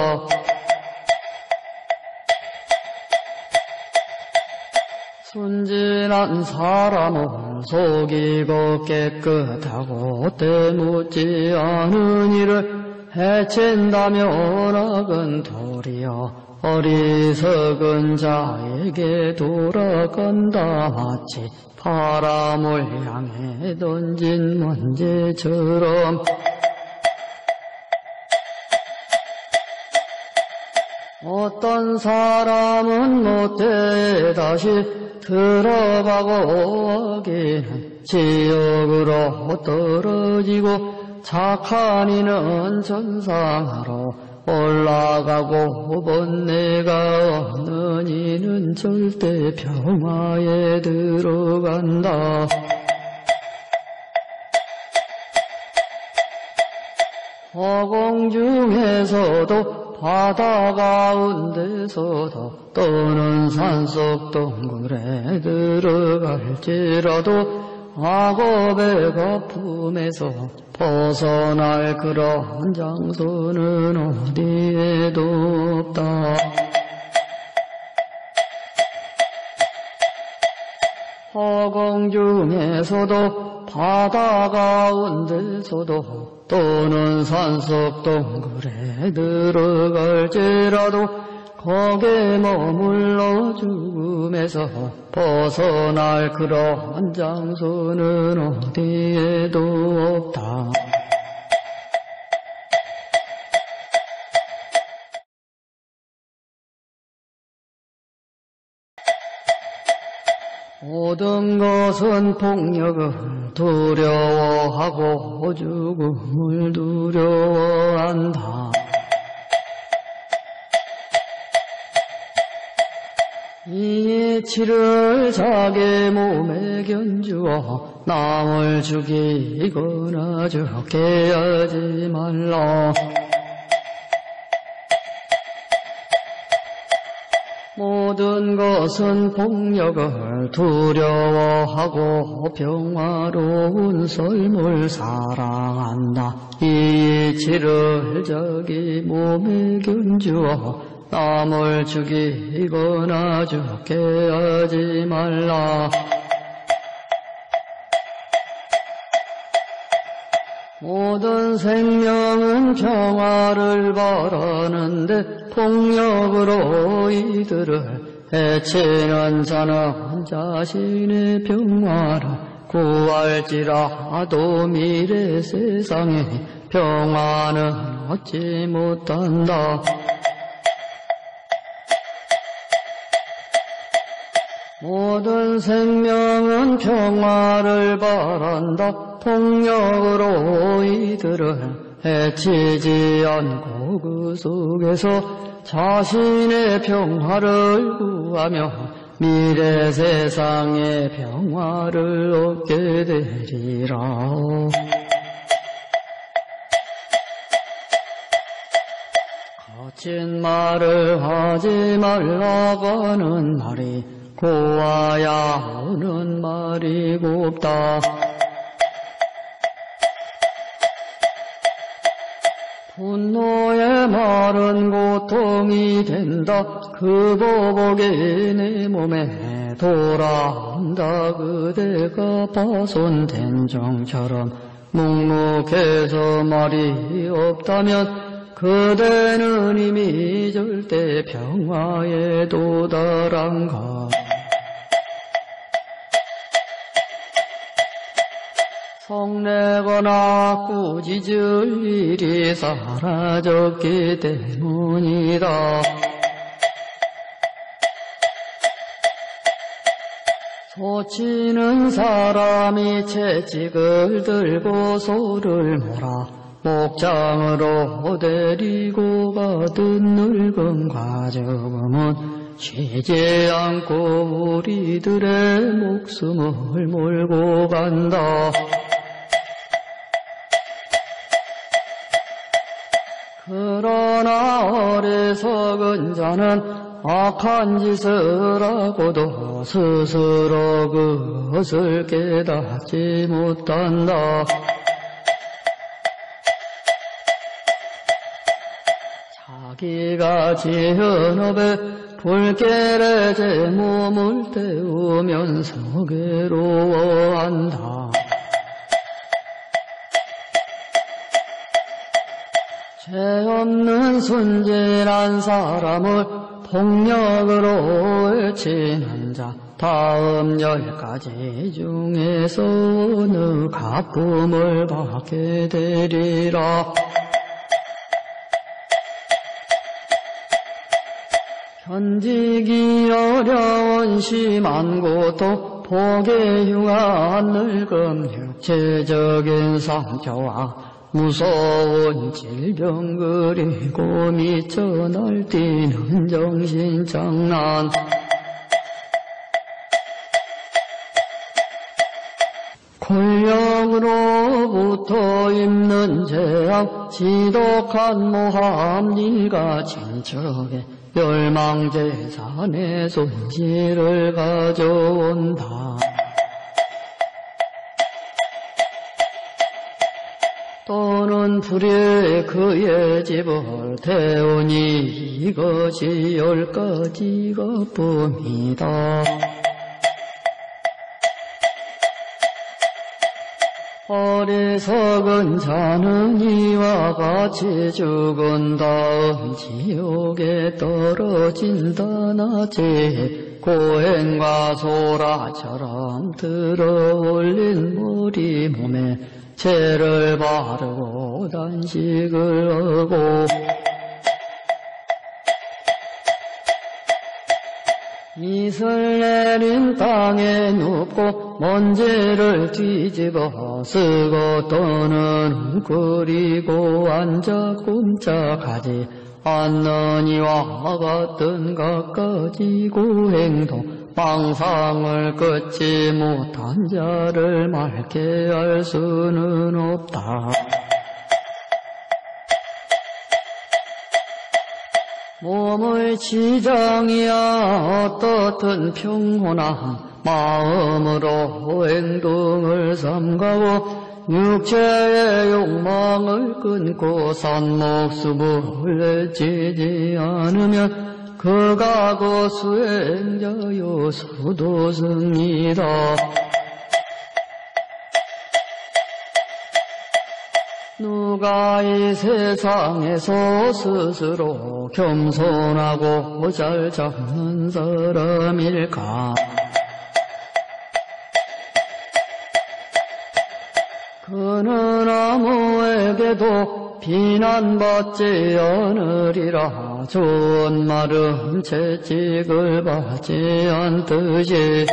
순진한 사람은 속이고 깨끗하고 때묻지 않은 일을 해친다면 악은 도리어 어리석은 자에게 돌아간다. 마치 바람을 향해 던진 먼지처럼. 어떤 사람은 못해 다시 들어가고 하기는 지옥으로 떨어지고 착한 이는 천상으로 올라가고 번뇌가 없는 이는 절대 평화에 들어간다. 허공 중에서도 바다 가운데서도 또는 산속 동굴에 들어갈지라도 악업의 거품에서 벗어날 그런 장소는 어디에도 없다. 허공 중에서도 바다 가운데서도 또는 산속 동굴에 들어갈지라도 거기에 머물러 죽음에서 벗어날 그런 장소는 어디에도 없다. 모든 것은 폭력을 두려워하고 죽음을 두려워한다. 이 이치를 자기 몸에 견주어 남을 죽이거나 죽게 하지 말라. 모든 것은 폭력을 두려워하고 평화로운 삶을 사랑한다. 이 이치를 자기 몸에 견주어 남을 죽이거나 죽게 하지 말라. 모든 생명은 평화를 바라는데 폭력으로 이들을 해치는 자는 자신의 평화를 구할지라도 미래 세상에 평화는 얻지 못한다. 모든 생명은 평화를 바란다. 폭력으로 이들을 해치지 않고 그 속에서 자신의 평화를 구하며 미래 세상의 평화를 얻게 되리라. 거친 말을 하지 말라고 하는 말이 고와야 오는 말이 곱다. 분노의 말은 고통이 된다. 그 보복이 내 몸에 돌아온다. 그대가 파손된 종처럼 묵묵해서 말이 없다면 그대는 이미 절대 평화에 도달한 것. 성내거나 꾸짖을 일이 사라졌기 때문이다. 소치는 사람이 채찍을 들고 소를 몰아 목장으로 데리고 가듯 늙음과 죽음은 쉬지 않고 우리들의 목숨을 몰고 간다. 그러나 어리석은 자는 악한 짓을 하고도 스스로 그것을 깨닫지 못한다. 자기가 지은 업에 불길에 제 몸을 태우면서 괴로워한다. 죄 없는 순진한 사람을 폭력으로 해치는 자 다음 열 가지 중에서 어느 가품을 받게 되리라. 견디기 어려운 심한 고통, 복에 흉한 늙음, 육체적인 상처와 무서운 질병 그리고 미쳐 날뛰는 정신장난. 권력으로부터 입는 재앙 지독한 모함 일가 진척에 멸망재산의 손실을 가져온다. 또는 불에 그의 집을 태우니 이것이 열 가지가 뿐이다. 어리석은 자는 이와 같이 죽은 다음 지옥에 떨어진다. 나제 고행과 소라처럼 들어올린 머리 몸에 죄를 바르고 단식을 하고 이슬 내린 땅에 눕고 먼지를 뒤집어 쓰고 또는 웅크리고 앉아 꼼짝하지 않는 이와 같은 갖가지 고행도 망상을 끊지 못한 자를 맑게 할 수는 없다. 몸의 지장이야 어떻든 평온한 마음으로 행동을 삼가고 육체의 욕망을 끊고 산목수을 내치지 않으면 그가 그 수행자요 수도승이다. 누가 이 세상에서 스스로 겸손하고 잘 잡는 사람일까? 그는 아무에게도 비난받지 않으리라. 좋은 말은 채찍을 받지 않듯이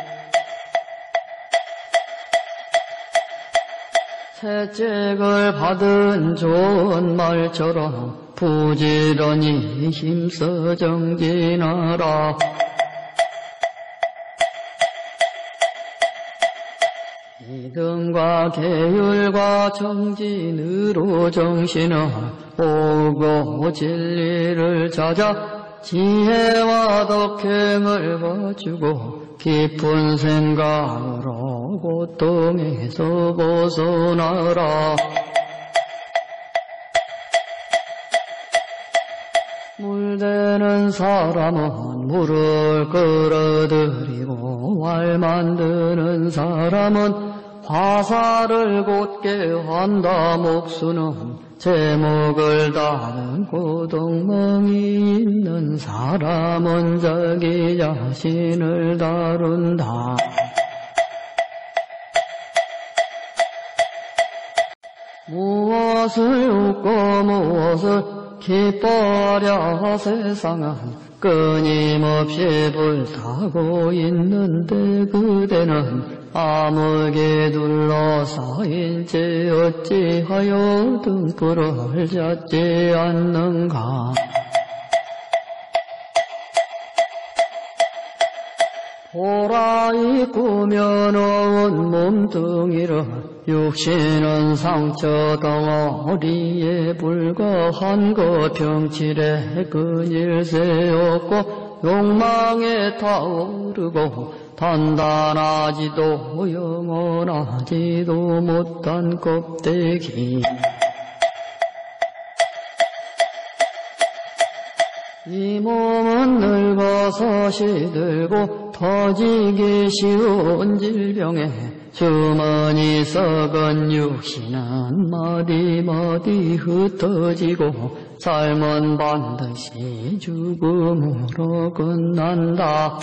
채찍을 받은 좋은 말처럼 부지런히 힘써 정진하라. 믿음과 계율과 정진으로 정신을 모으고 진리를 찾아 지혜와 덕행을 갖추고 깊은 생각으로 고통에서 벗어나라. 물대는 사람은 물을 끌어들이고 왈 만드는 사람은 화살을 곧게 한다. 목수는 제목을 다듬고 덕망이 있는 사람은 자기 자신을 다룬다. 무엇을 웃고 무엇을 기뻐하랴. 세상은 끊임없이 불타고 있는데 그대는 암흑에 둘러싸인 채 어찌하여 등불을 잡지 않는가. 보라 이 꾸며놓은 몸뚱이를 육신은 상처 덩어리에 불과한 것 병칠에 근일새 없고 욕망에 타오르고 단단하지도 영원하지도 못한 껍데기. 이 몸은 늙어서 시들고 터지기 쉬운 질병에 주머니 썩은 육신은 마디마디 흩어지고 삶은 반드시 죽음으로 끝난다.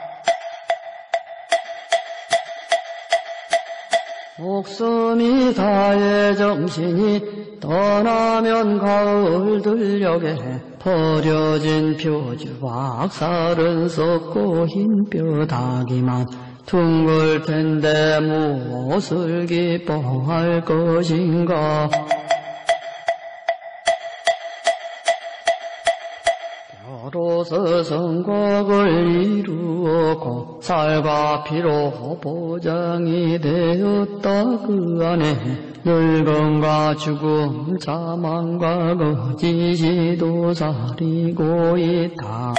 목숨이 다해 정신이 떠나면 가을 들녘에 버려진 표주 박살은 썩고 흰뼈 닭이만 둥글 텐데 무엇을 기뻐할 것인가. 뼈로 비로소 성곽을 이루었고 쌀과 피로 보장이 되었다. 그 안에 늙음과 죽음 자만과 거짓이 도사리고 있다.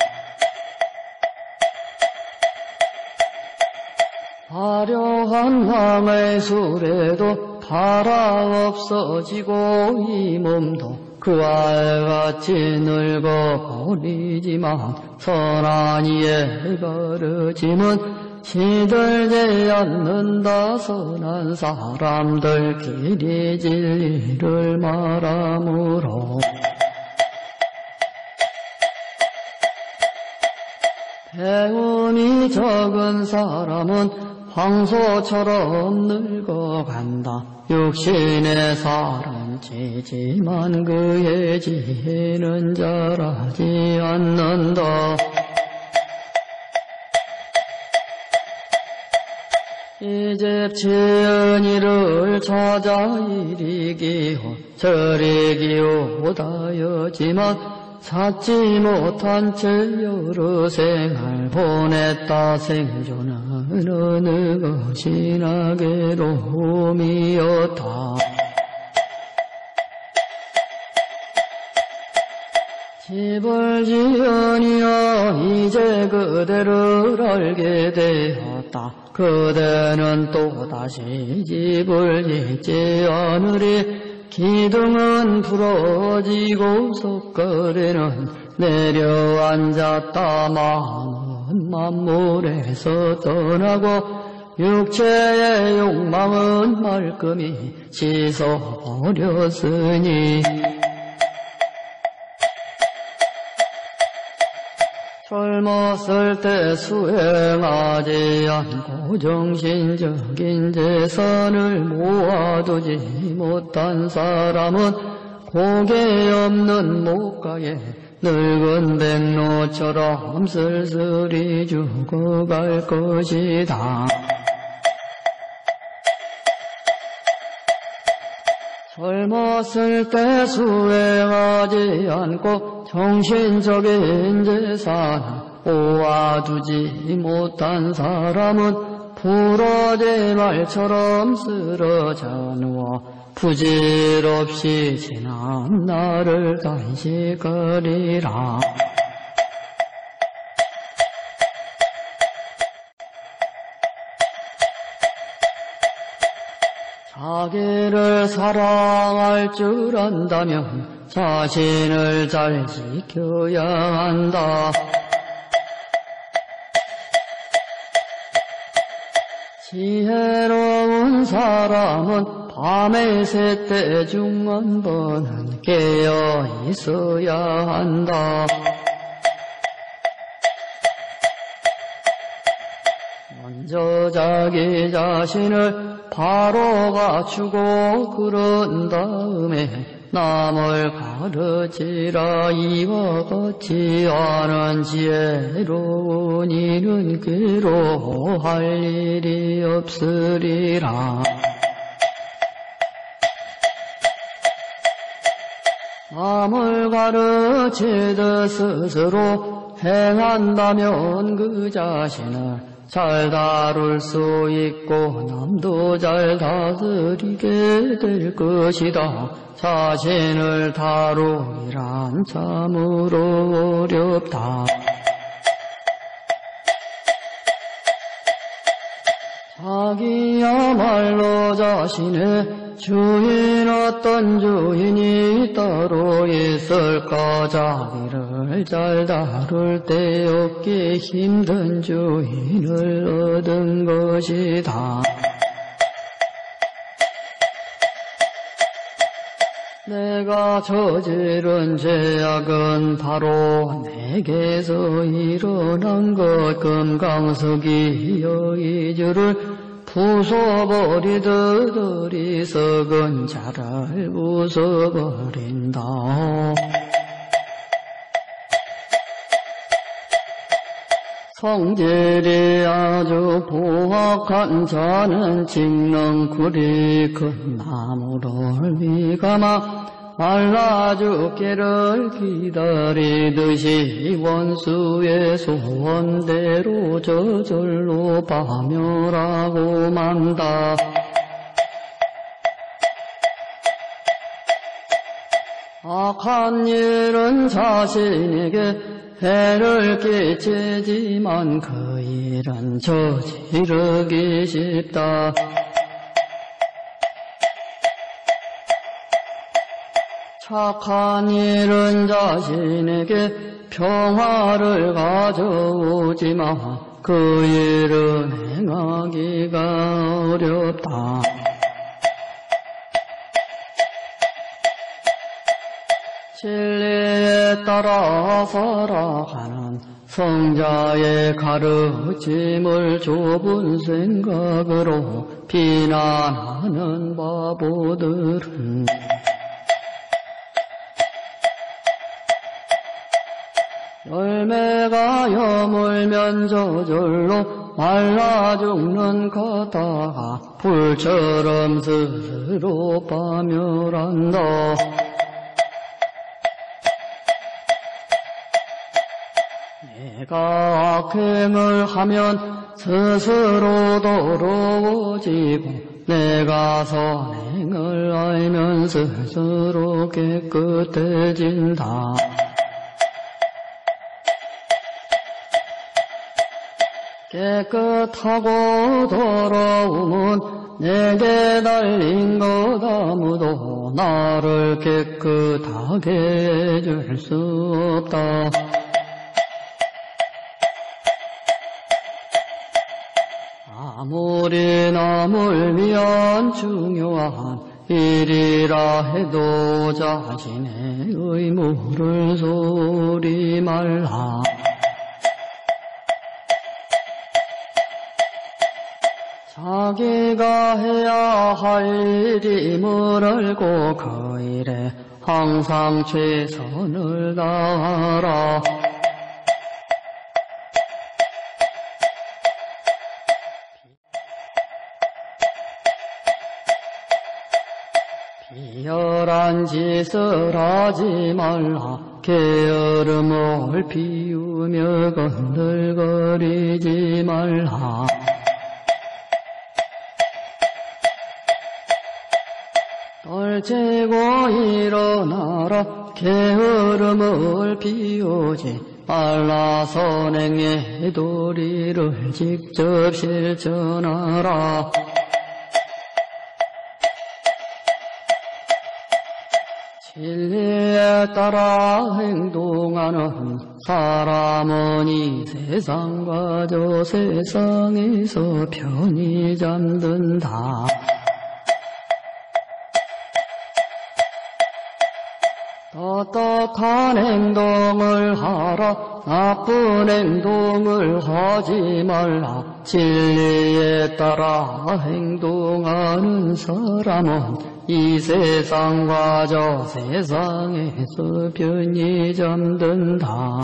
화려한 왕의 술에도 팔아 없어지고 이 몸도 그와 같이 늙어 버리지만 선한 이의 가르침은 시들지 않는다. 선한 사람들끼리 진리를 말하므로 배움이 적은 사람은 황소처럼 늙어간다. 육신의 사람 지지만 그의 지혜는 자라지 않는다. 이제 지은이를 찾아 이리기호 저리기호다여지만 찾지 못한 채 여러 생을 보냈다. 생존은 어느 것이나 괴로움이었다. 집을 지으니여 이제 그대를 알게 되었다. 그대는 또다시 집을 짓지 않으리. 기둥은 부러지고 석거리는 내려앉았다. 마음은 만물에서 떠나고 육체의 욕망은 말끔히 씻어버렸으니 젊었을 때 수행하지 않고 정신적인 재산을 모아두지 못한 사람은 고개 없는 목가에 늙은 백로처럼 쓸쓸히 죽어갈 것이다. 젊었을 때 수행하지 않고 정신적인 재산을 모아두지 못한 사람은 부러진 말처럼 쓰러져 누워 부질없이 지난 날을 간직하리라. 자기를 사랑할 줄 안다면 자신을 잘 지켜야 한다. 지혜로운 사람은 밤에 세때 중 한 번은 깨어 있어야 한다. 먼저 자기 자신을 바로 갖추고 그런 다음에 남을 가르치라. 이와 같이 하는 지혜로운 이는 괴로워할 일이 없으리라. 남을 가르치듯 스스로 행한다면 그 자신을 잘 다룰 수 있고 남도 잘 다스리게 될 것이다. 자신을 다루기란 참으로 어렵다. 자기야말로 자신의 주인 어떤 주인이 따로 있을까. 자기를 잘 다룰 때 얻기 힘든 주인을 얻은 것이다. 내가 저지른 죄악은 바로 내게서 일어난 것. 금강석이 여의주를 부숴버리듯 어리석은 자를 부숴버린다. 성질이 아주 포악한 자는 찍는 굴이 큰 나무를 비감아 말라 죽기를 기다리듯이 원수의 소원대로 저절로 파멸하고 만다. 악한 일은 자신에게 해를 끼치지만 그 일은 저지르기 쉽다. 착한 일은 자신에게 평화를 가져오지만 그 일은 행하기가 어렵다. 진리에 따라 살아가는 성자의 가르침을 좁은 생각으로 비난하는 바보들은 열매가 여물면 저절로 말라 죽는 거다가 불처럼 스스로 파멸한다. 내가 악행을 하면 스스로 더러워지고 내가 선행을 알면 스스로 깨끗해진다. 깨끗하고 더러움은 내게 달린 것 아무도 나를 깨끗하게 해줄 수 없다. 아무리 남을 위한 중요한 일이라 해도 자신의 의무를 소홀히 말라. 자기가 해야 할 일임을 알고 그 일에 항상 최선을 다하라. 비열한 짓을 하지 말라. 게으름을 피우며 건들거리지 말라. 떨치고 일어나라. 게으름을 피우지 말라. 선행의 도리를 직접 실천하라. 진리에 따라 행동하는 사람은 이 세상과 저 세상에서 편히 잠든다. 떳떳한 행동을 하라. 나쁜 행동을 하지 말라. 진리에 따라 행동하는 사람은 이 세상과 저 세상에서 편히 잠든다.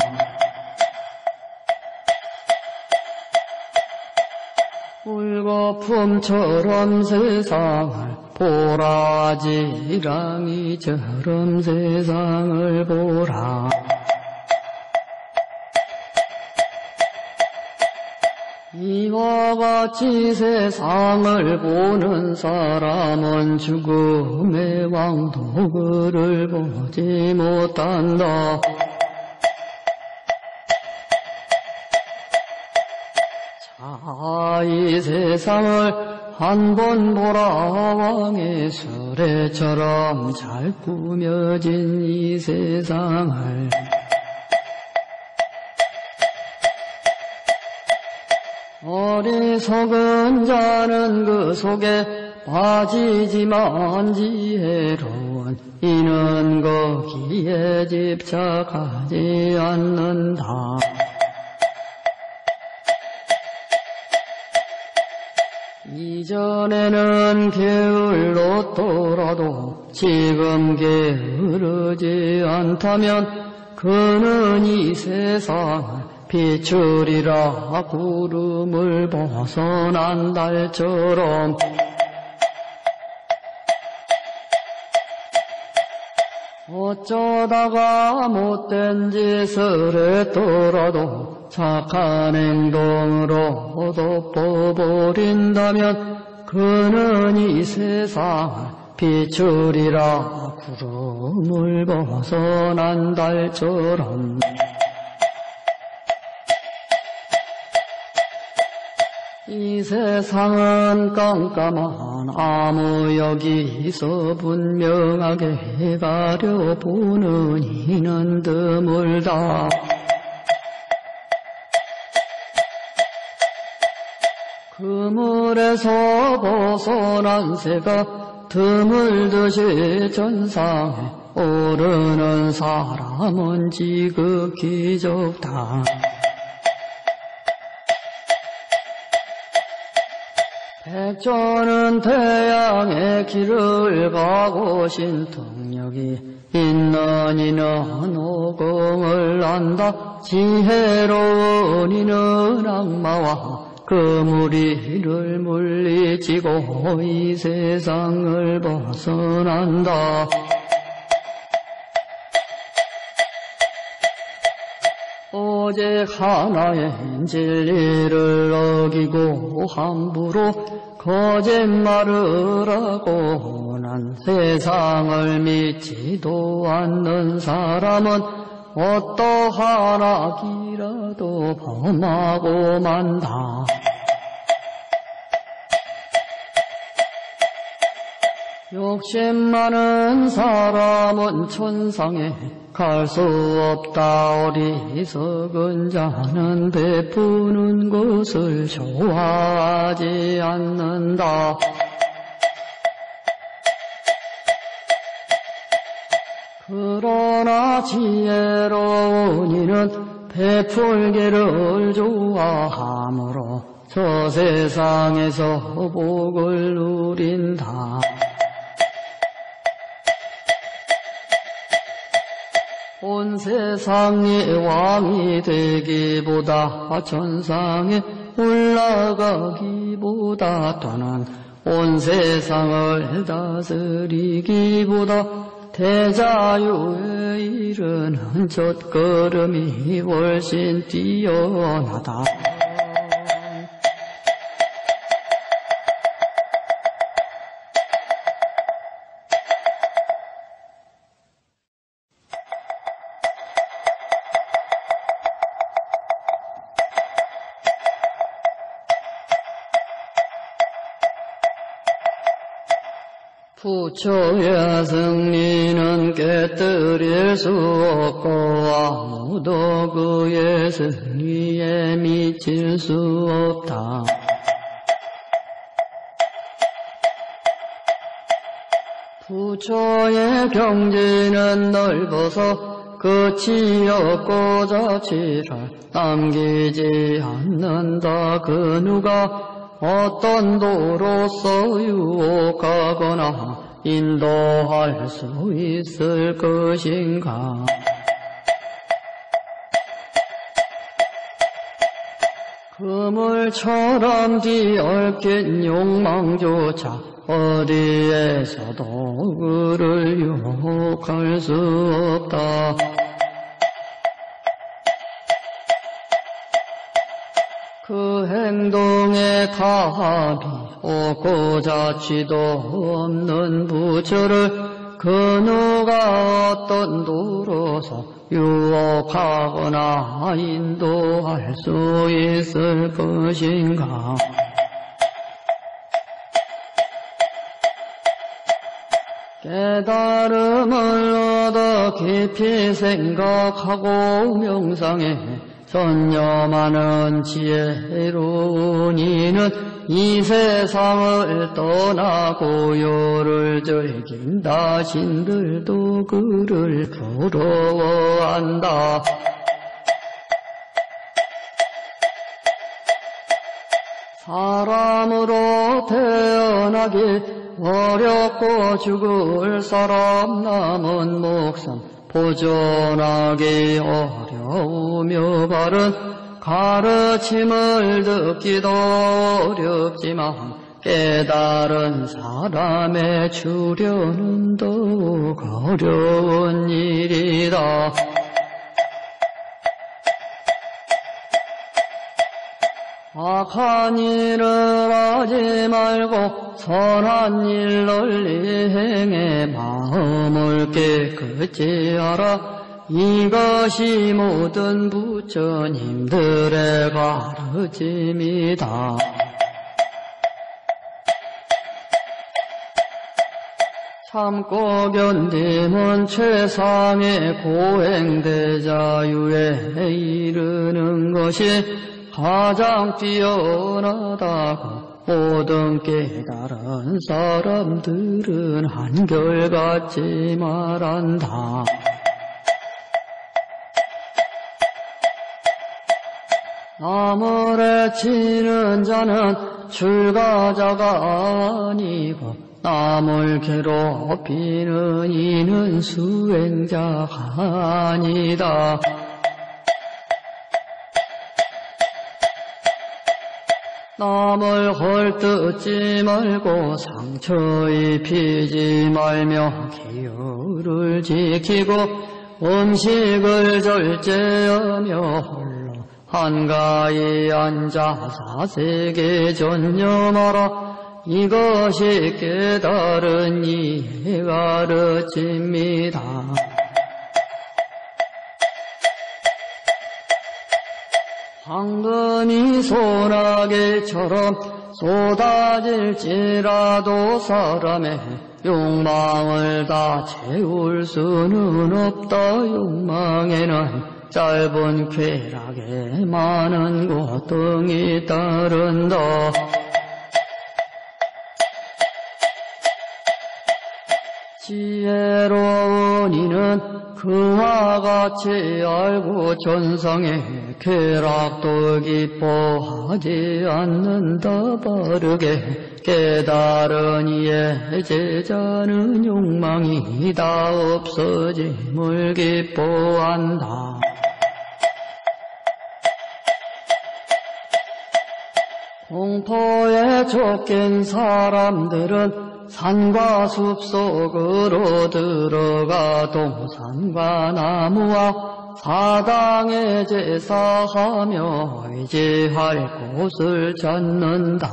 물거품처럼 세상을 보라. 지랑이처럼 세상을 보라. 이와 같이 세상을 보는 사람은 죽음의 왕도그를 보지 못한다. 자, 이 세상을 한번 보라. 왕의 수레처럼 잘 꾸며진 이 세상을 어리석은 자는 그 속에 빠지지만 지혜로운 이는 거기에 집착하지 않는다. 이전에는 게을렀더라도 지금 게으르지 않다면 그는 이 세상을 비추리라. 구름을 벗어난 달처럼 어쩌다가 못된 짓을 했더라도 착한 행동으로 덮어버린다면 그는 이 세상을 비추리라. 구름을 벗어난 달처럼 이 세상은 깜깜한 암흑역이서 분명하게 가려보는 이는 드물다. 그물에서 벗어난 새가 드물듯이 전상에 오르는 사람은 지극히 적다. 백조는 태양의 길을 가고 신통력이 있는 이는 오공을 안다. 지혜로운 이는 악마와 그 무리를 물리치고 이 세상을 벗어난다. 오직 하나의 진리를 어기고 함부로 거짓말을 하고 난 세상을 믿지도 않는 사람은 어떠한 악이라도 범하고 만다. 욕심 많은 사람은 천상에 갈 수 없다. 어리석은 자는 베푸는 것을 좋아하지 않는다. 그러나 지혜로운 이는 베풀기를 좋아하므로 저 세상에서 복을 누린다. 온 세상의 왕이 되기보다 천상에 올라가기보다 또는 온 세상을 다스리기보다 대자유에 이르는 첫걸음이 훨씬 뛰어나다. 부처의 승리는 깨뜨릴 수 없고 아무도 그의 승리에 미칠 수 없다. 부처의 경지는 넓어서 끝이 없고 자취를 남기지 않는다. 그 누가 어떤 도로서 유혹하거나 인도할 수 있을 것인가? 그물처럼 뒤얽힌 욕망조차 어디에서도 그를 유혹할 수 없다. 그 행동에 답이 없고 자취도 없는 부처를 그 누가 어떤 도로서 유혹하거나 인도할 수 있을 것인가? 깨달음을 얻어 깊이 생각하고 명상해 전념하는 지혜로운 이는 이 세상을 떠나고 요를 즐긴다. 신들도 그를 부러워한다. 사람으로 태어나기 어렵고 죽을 사람 남은 목숨 보존하기 어려우며 바른 가르침을 듣기도 어렵지만 깨달은 사람의 주려는 더욱 어려운 일이다. 악한 일을 하지 말고 선한 일 널리 행해 마음을 깨끗이 하라. 이것이 모든 부처님들의 가르침이다. 참고 견디면 최상의 고행대자유에 이르는 것이 가장 뛰어나다고 모든 깨달은 사람들은 한결같이 말한다. 남을 해치는 자는 출가자가 아니고 남을 괴롭히는 이는 수행자가 아니다. 남을 헐뜯지 말고 상처 입히지 말며 기율을 지키고 음식을 절제하며 홀로 한가히 앉아 사색에 전념하라. 이것이 깨달은 이의 가르침이다. 황금이 소나기처럼 쏟아질지라도 사람의 욕망을 다 채울 수는 없다. 욕망에는 짧은 쾌락에 많은 고통이 따른다. 지혜로운 이는 그와 같이 알고 전상의 쾌락도 기뻐하지 않는다. 바르게 깨달은 이의 제자는 욕망이 다 없어짐을 기뻐한다. 공포에 쫓긴 사람들은 산과 숲속으로 들어가 동산과 나무와 사당에 제사하며 의지할 곳을 찾는다.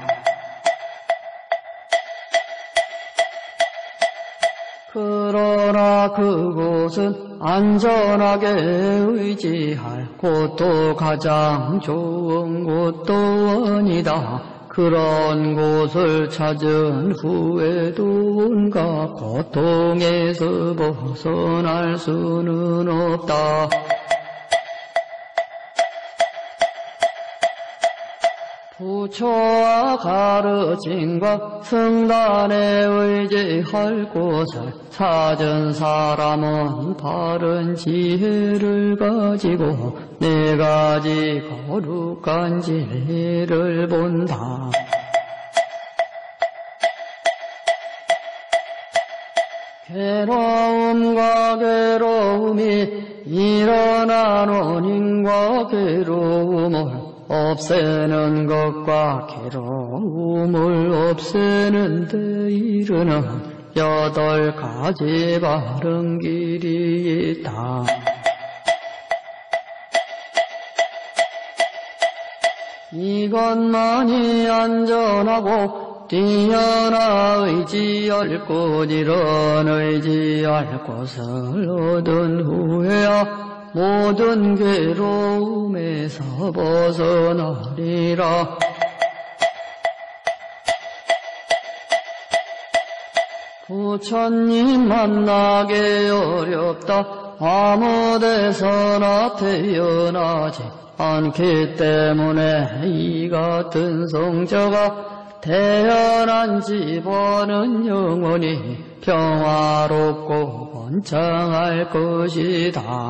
그러나 그곳은 안전하게 의지할 곳도 가장 좋은 곳도 아니다. 그런 곳을 찾은 후에도 온갖 고통에서 벗어날 수는 없다. 부처와 가르침과 승단에 의지할 곳을 찾은 사람은 바른 지혜를 가지고 네 가지 거룩한 진리를 본다. 괴로움과 괴로움이 일어난 원인과 괴로움을 없애는 것과 괴로움을 없애는 데 이르는 여덟 가지 바른 길이 있다. 이것만이 안전하고 뛰어나 의지할 곳, 이런 의지할 곳을 얻은 후에야 모든 괴로움에서 벗어나리라. 부처님 만나기 어렵다. 아무 데서나 태어나지 않기 때문에 이 같은 성자가 태어난 집안은 영원히 평화롭고 번창할 것이다.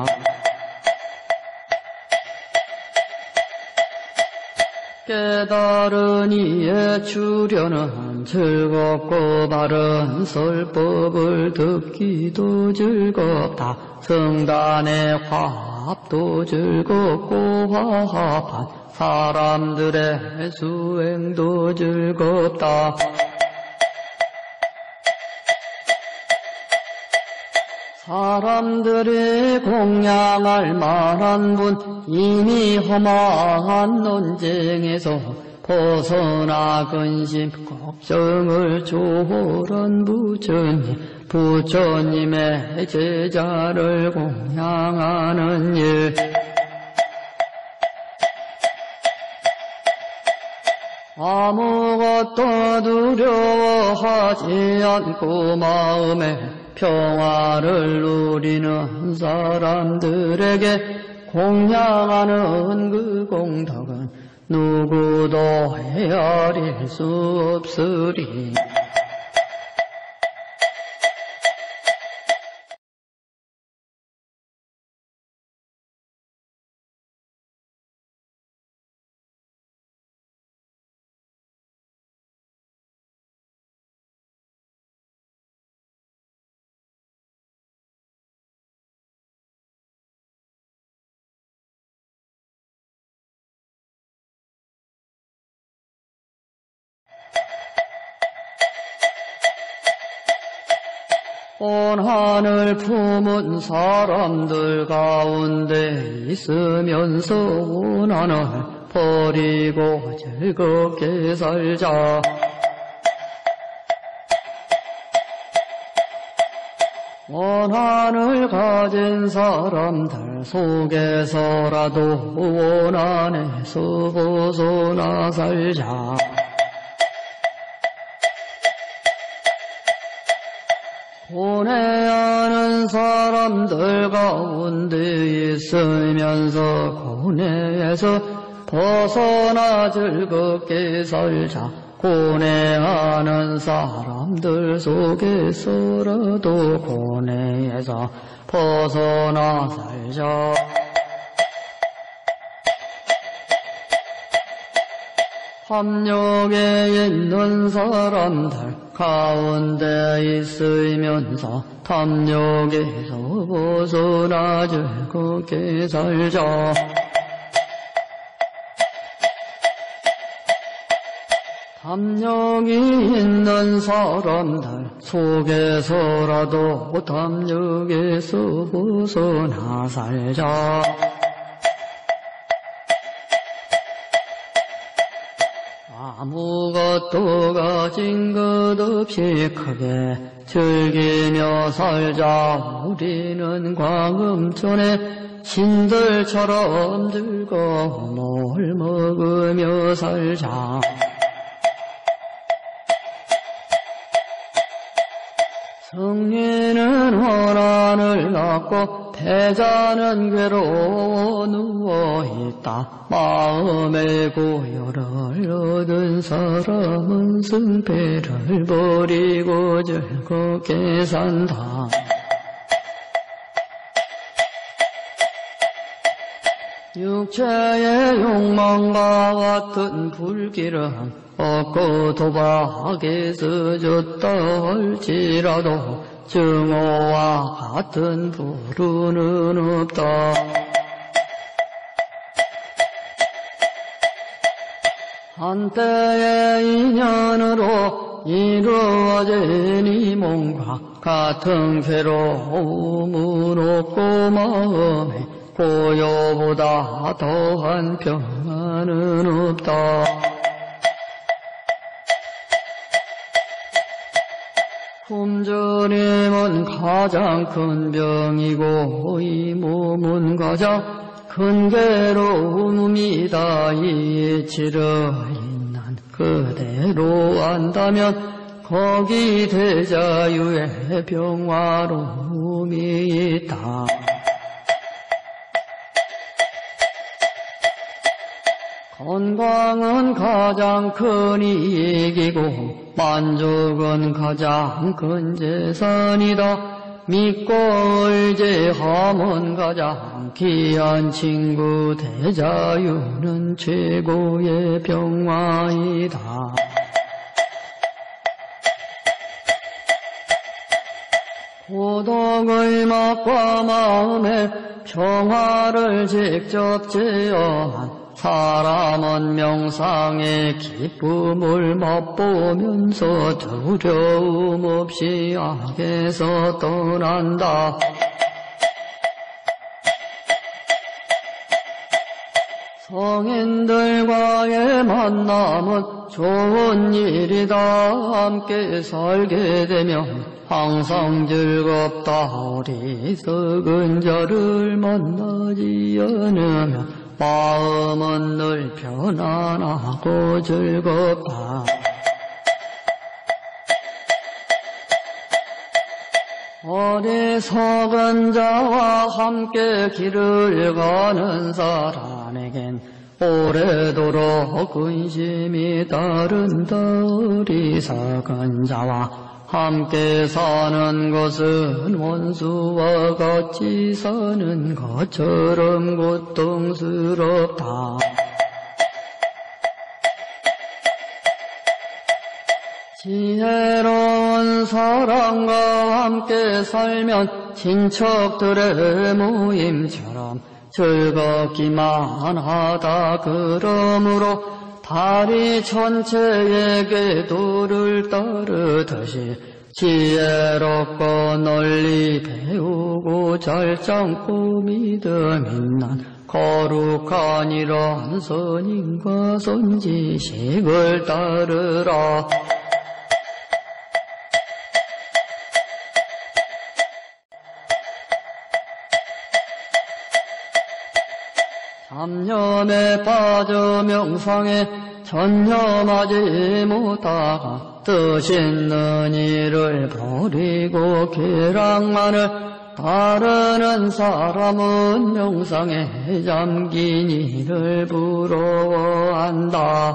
깨달은 이의 주려는 즐겁고 바른 설법을 듣기도 즐겁다. 성단의 화 밥도 즐겁고 화합한 사람들의 수행도 즐겁다. 사람들이 공양할 만한 분 이미 험한 논쟁에서 벗어나 근심 걱정을 초월한 부처님, 부처님의 제자를 공양하는 일. 아무것도 두려워하지 않고 마음에 평화를 누리는 사람들에게 공양하는 그 공덕은 누구도 헤아릴 수 없으리. 온 하늘 품은 사람들 가운데 있으면서 온 하늘 버리고 즐겁게 살자. 온 하늘 가진 사람들 속에서라도 온 안에서 벗어나 살자. 고뇌하는 사람들 가운데 있으면서 고뇌에서 벗어나 즐겁게 살자. 고뇌하는 사람들 속에서라도 고뇌에서 벗어나 살자. 탐욕에 있는 사람들 가운데 있으면서 탐욕에서 벗어나 즐겁게 살자. 탐욕이 있는 사람들 속에서라도 탐욕에서 벗어나 살자. 아무것도 가진 것 없이 크게 즐기며 살자. 우리는 광음천에 신들처럼 즐거움을 먹으며 살자. 성리는 원한을 낳고 패자는 괴로워 누워있다. 마음의 고열을 얻은 사람은 승패를 버리고 즐겁게 산다. 육체의 욕망과 같은 불길은 얻고 도박에서 졌다 할지라도 증오와 같은 불운은 없다. 한때의 인연으로 이루어진 이 몸과 같은 괴로움은 없고 마음에 고요보다 더한 평안은 없다. 품절임은 가장 큰 병이고 이 몸은 가장 큰 괴로움이다. 이 이치를 있는 그대로 안다면 거기 대자유의 평화로움이 있다. 건강은 가장 큰 이익이고 만족은 가장 큰 재산이다. 믿고 의지함은 가장 귀한 친구. 대자유는 최고의 평화이다. 고독의 맛과 마음에 평화를 직접 제어한 사람은 명상의 기쁨을 맛보면서 두려움 없이 악에서 떠난다. 성인들과의 만남은 좋은 일이다. 함께 살게 되면 항상 즐겁다. 어리석은 자를 만나지 않으면 마음은 늘 편안하고 즐겁다. 어리석은 자와 함께 길을 가는 사람에겐 오래도록 근심이 따른다. 어리석은 자와 함께 사는 것은 원수와 같이 사는 것처럼 고통스럽다. 지혜로운 사람과 함께 살면 친척들의 모임처럼 즐겁기만 하다. 그러므로 달이 천체에게 도를 따르듯이 지혜롭고 널리 배우고 잘 참고 믿음 있는 거룩한 이런 선인과 선지식을 따르라. 잡념에 빠져 명상에 전념하지 못하가 뜻 있는 일을 버리고 쾌락만을 따르는 사람은 명상에 잠긴 이를 부러워한다.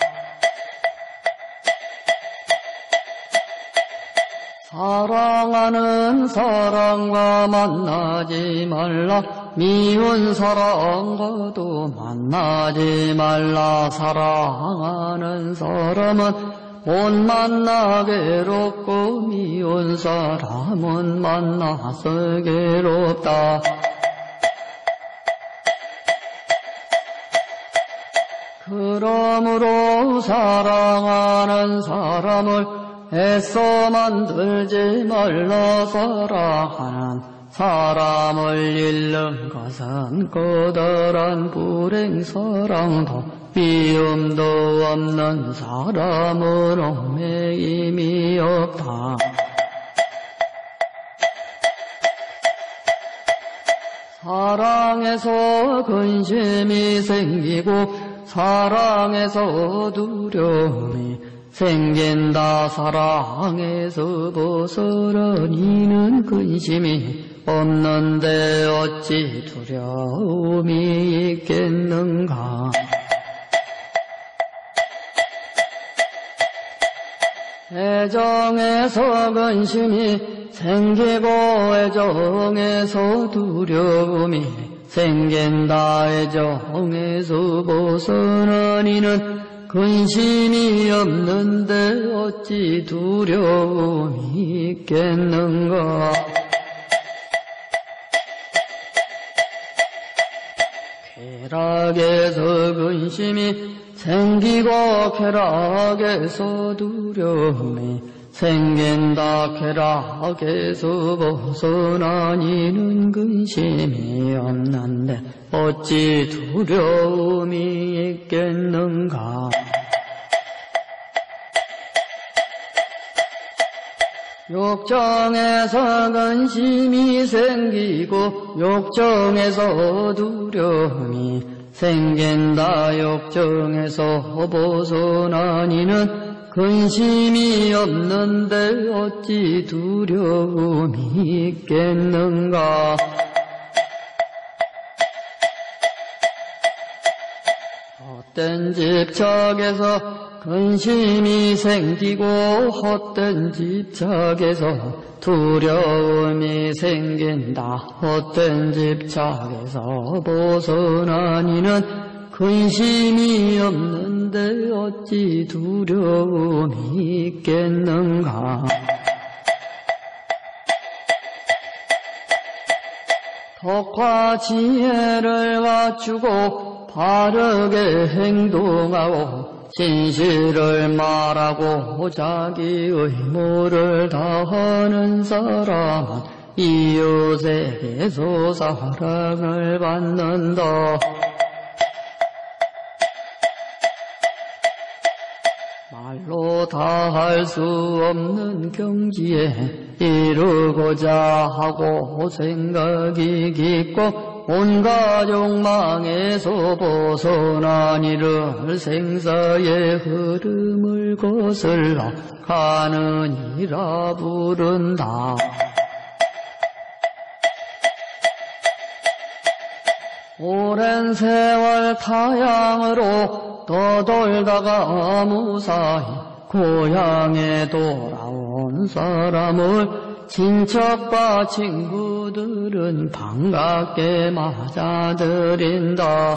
사랑하는 사람과 만나지 말라. 미운 사람과도 만나지 말라. 사랑하는 사람은 못 만나 괴롭고 미운 사람은 만나서 괴롭다. 그러므로 사랑하는 사람을 애써 만들지 말라. 사랑하는 사람을 잃는 것은 커다란 불행. 사랑도 미움도 없는 사람은 얽매임이 없다. 사랑에서 근심이 생기고 사랑에서 두려움이 생긴다. 사랑에서 벗어나니는 근심이 없는데 어찌 두려움이 있겠는가. 애정에서 근심이 생기고 애정에서 두려움이 생긴다. 애정에서 벗어나니는 근심이 없는데 어찌 두려움이 있겠는가. 쾌락에서 근심이 생기고 쾌락에서 두려움이 생긴다. 쾌락에서 벗어나니는 근심이 없는데 어찌 두려움이 있겠는가. 욕정에서 근심이 생기고 욕정에서 두려움이 생긴다. 욕정에서 벗어나니는 근심이 없는데 어찌 두려움이 있겠는가. 헛된 집착에서 근심이 생기고 헛된 집착에서 두려움이 생긴다. 헛된 집착에서 벗어나니는 근심이 없는데 어찌 두려움이 있겠는가. 덕과 지혜를 갖추고 바르게 행동하고 진실을 말하고 자기 의무를 다하는 사람은 이웃에게서 사랑을 받는다. 말로 다 할 수 없는 경지에 이르고자 하고 생각이 깊고 온 가족 망에서 벗어난 이를 생사의 흐름을 거슬러 가는 이라 부른다. 오랜 세월 타향으로 떠돌다가 무사히 고향에 돌아온 사람을 친척과 친구들은 반갑게 맞아들인다.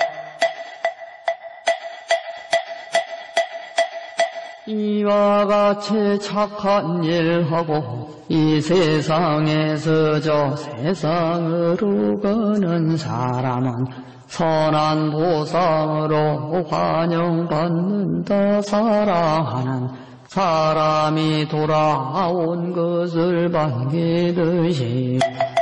이와 같이 착한 일하고 이 세상에서 저 세상으로 가는 사람은 선한 보상으로 환영받는다. 사랑하는 사람이 돌아온 것을 반기듯이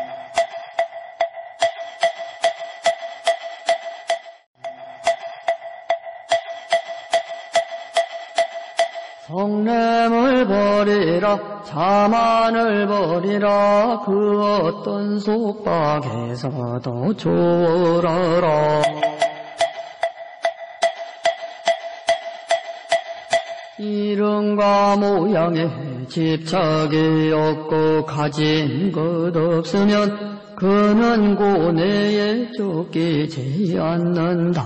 성냄을 버리라 자만을 버리라 그 어떤 속박에서도 조라라. 이름과 모양에 집착이 없고 가진 것 없으면 그는 고뇌에 쫓기지 않는다.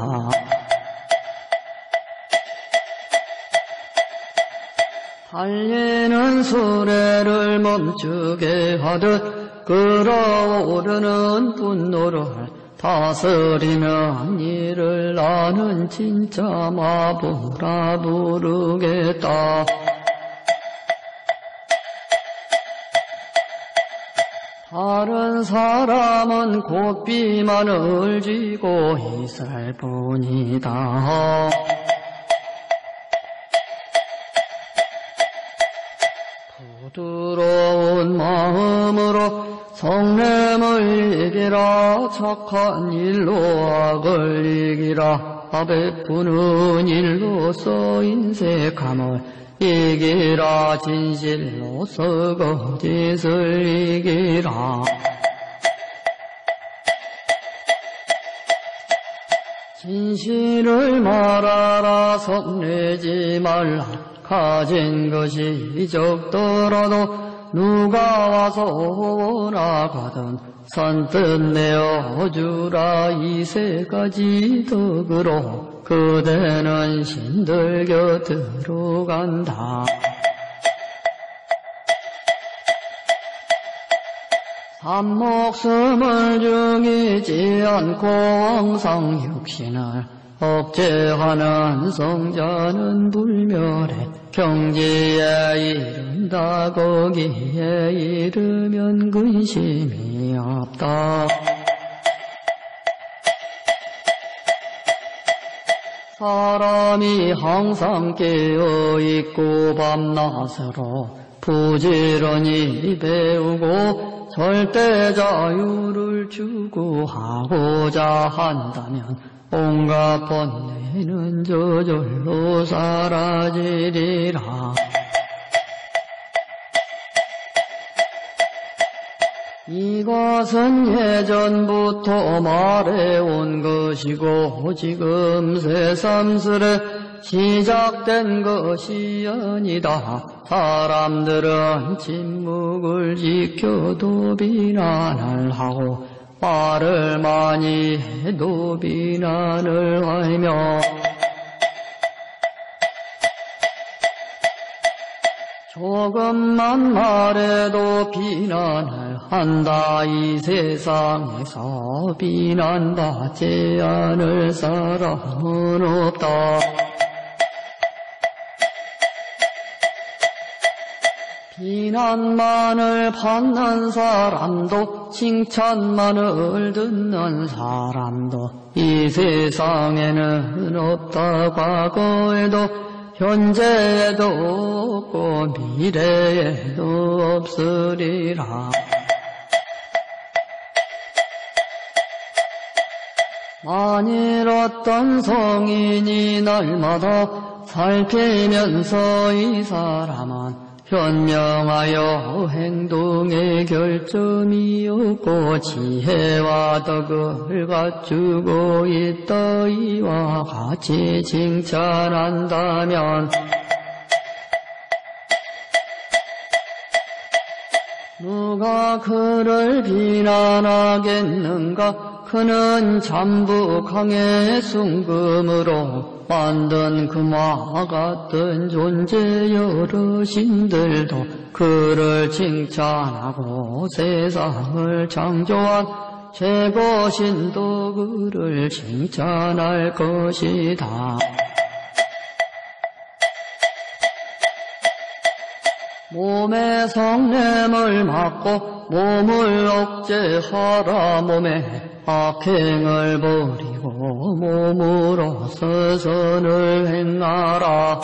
달리는 수레를 멈추게 하듯 끌어오르는 분노를 다스리는 일을 나는 진짜 마부라 부르겠다. 다른 사람은 고삐만을 쥐고 있을 뿐이다. 부드러운 마음으로 성냄을 이기라. 착한 일로 악을 이기라. 베푸는 일로서 인색함을 이기라. 진실로서 거짓을 이기라. 진실을 말하라. 성내지 말라. 가진 것이 적더라도 누가 와서 원하거든 선뜻 내어주라. 이 세 가지 덕으로 그대는 신들 곁으로 간다. 한 목숨을 죽이지 않고 항상 육신을 억제하는 성자는 불멸해 경지에 이른다. 거기에 이르면 근심이 없다. 사람이 항상 깨어있고 밤낮으로 부지런히 배우고 절대 자유를 추구하고자 한다면 온갖 번뇌는 저절로 사라지리라. 이것은 예전부터 말해온 것이고 지금 새삼스레 시작된 것이 아니다. 사람들은 침묵을 지켜도 비난을 하고 말을 많이 해도 비난을 하며 조금만 말해도 비난을 한다. 이 세상에서 비난받지 않을 사람은 없다. 비난만을 받는 사람도 칭찬만을 듣는 사람도 이 세상에는 없다. 과거에도 현재에도 없고 미래에도 없으리라. 만일 어떤 성인이 날마다 살피면서 이 사람은 현명하여 행동에 결점이 없고 지혜와 덕을 갖추고 있다. 이와 같이 칭찬한다면 누가 그를 비난하겠는가? 그는 잠북항의 순금으로 만든 금화 같은 존재. 여러 신들도 그를 칭찬하고 세상을 창조한 최고신도 그를 칭찬할 것이다. 몸에 성냄을 맡고 몸을 억제하라. 몸에 악행을 버리고 몸으로서 선을 행하라.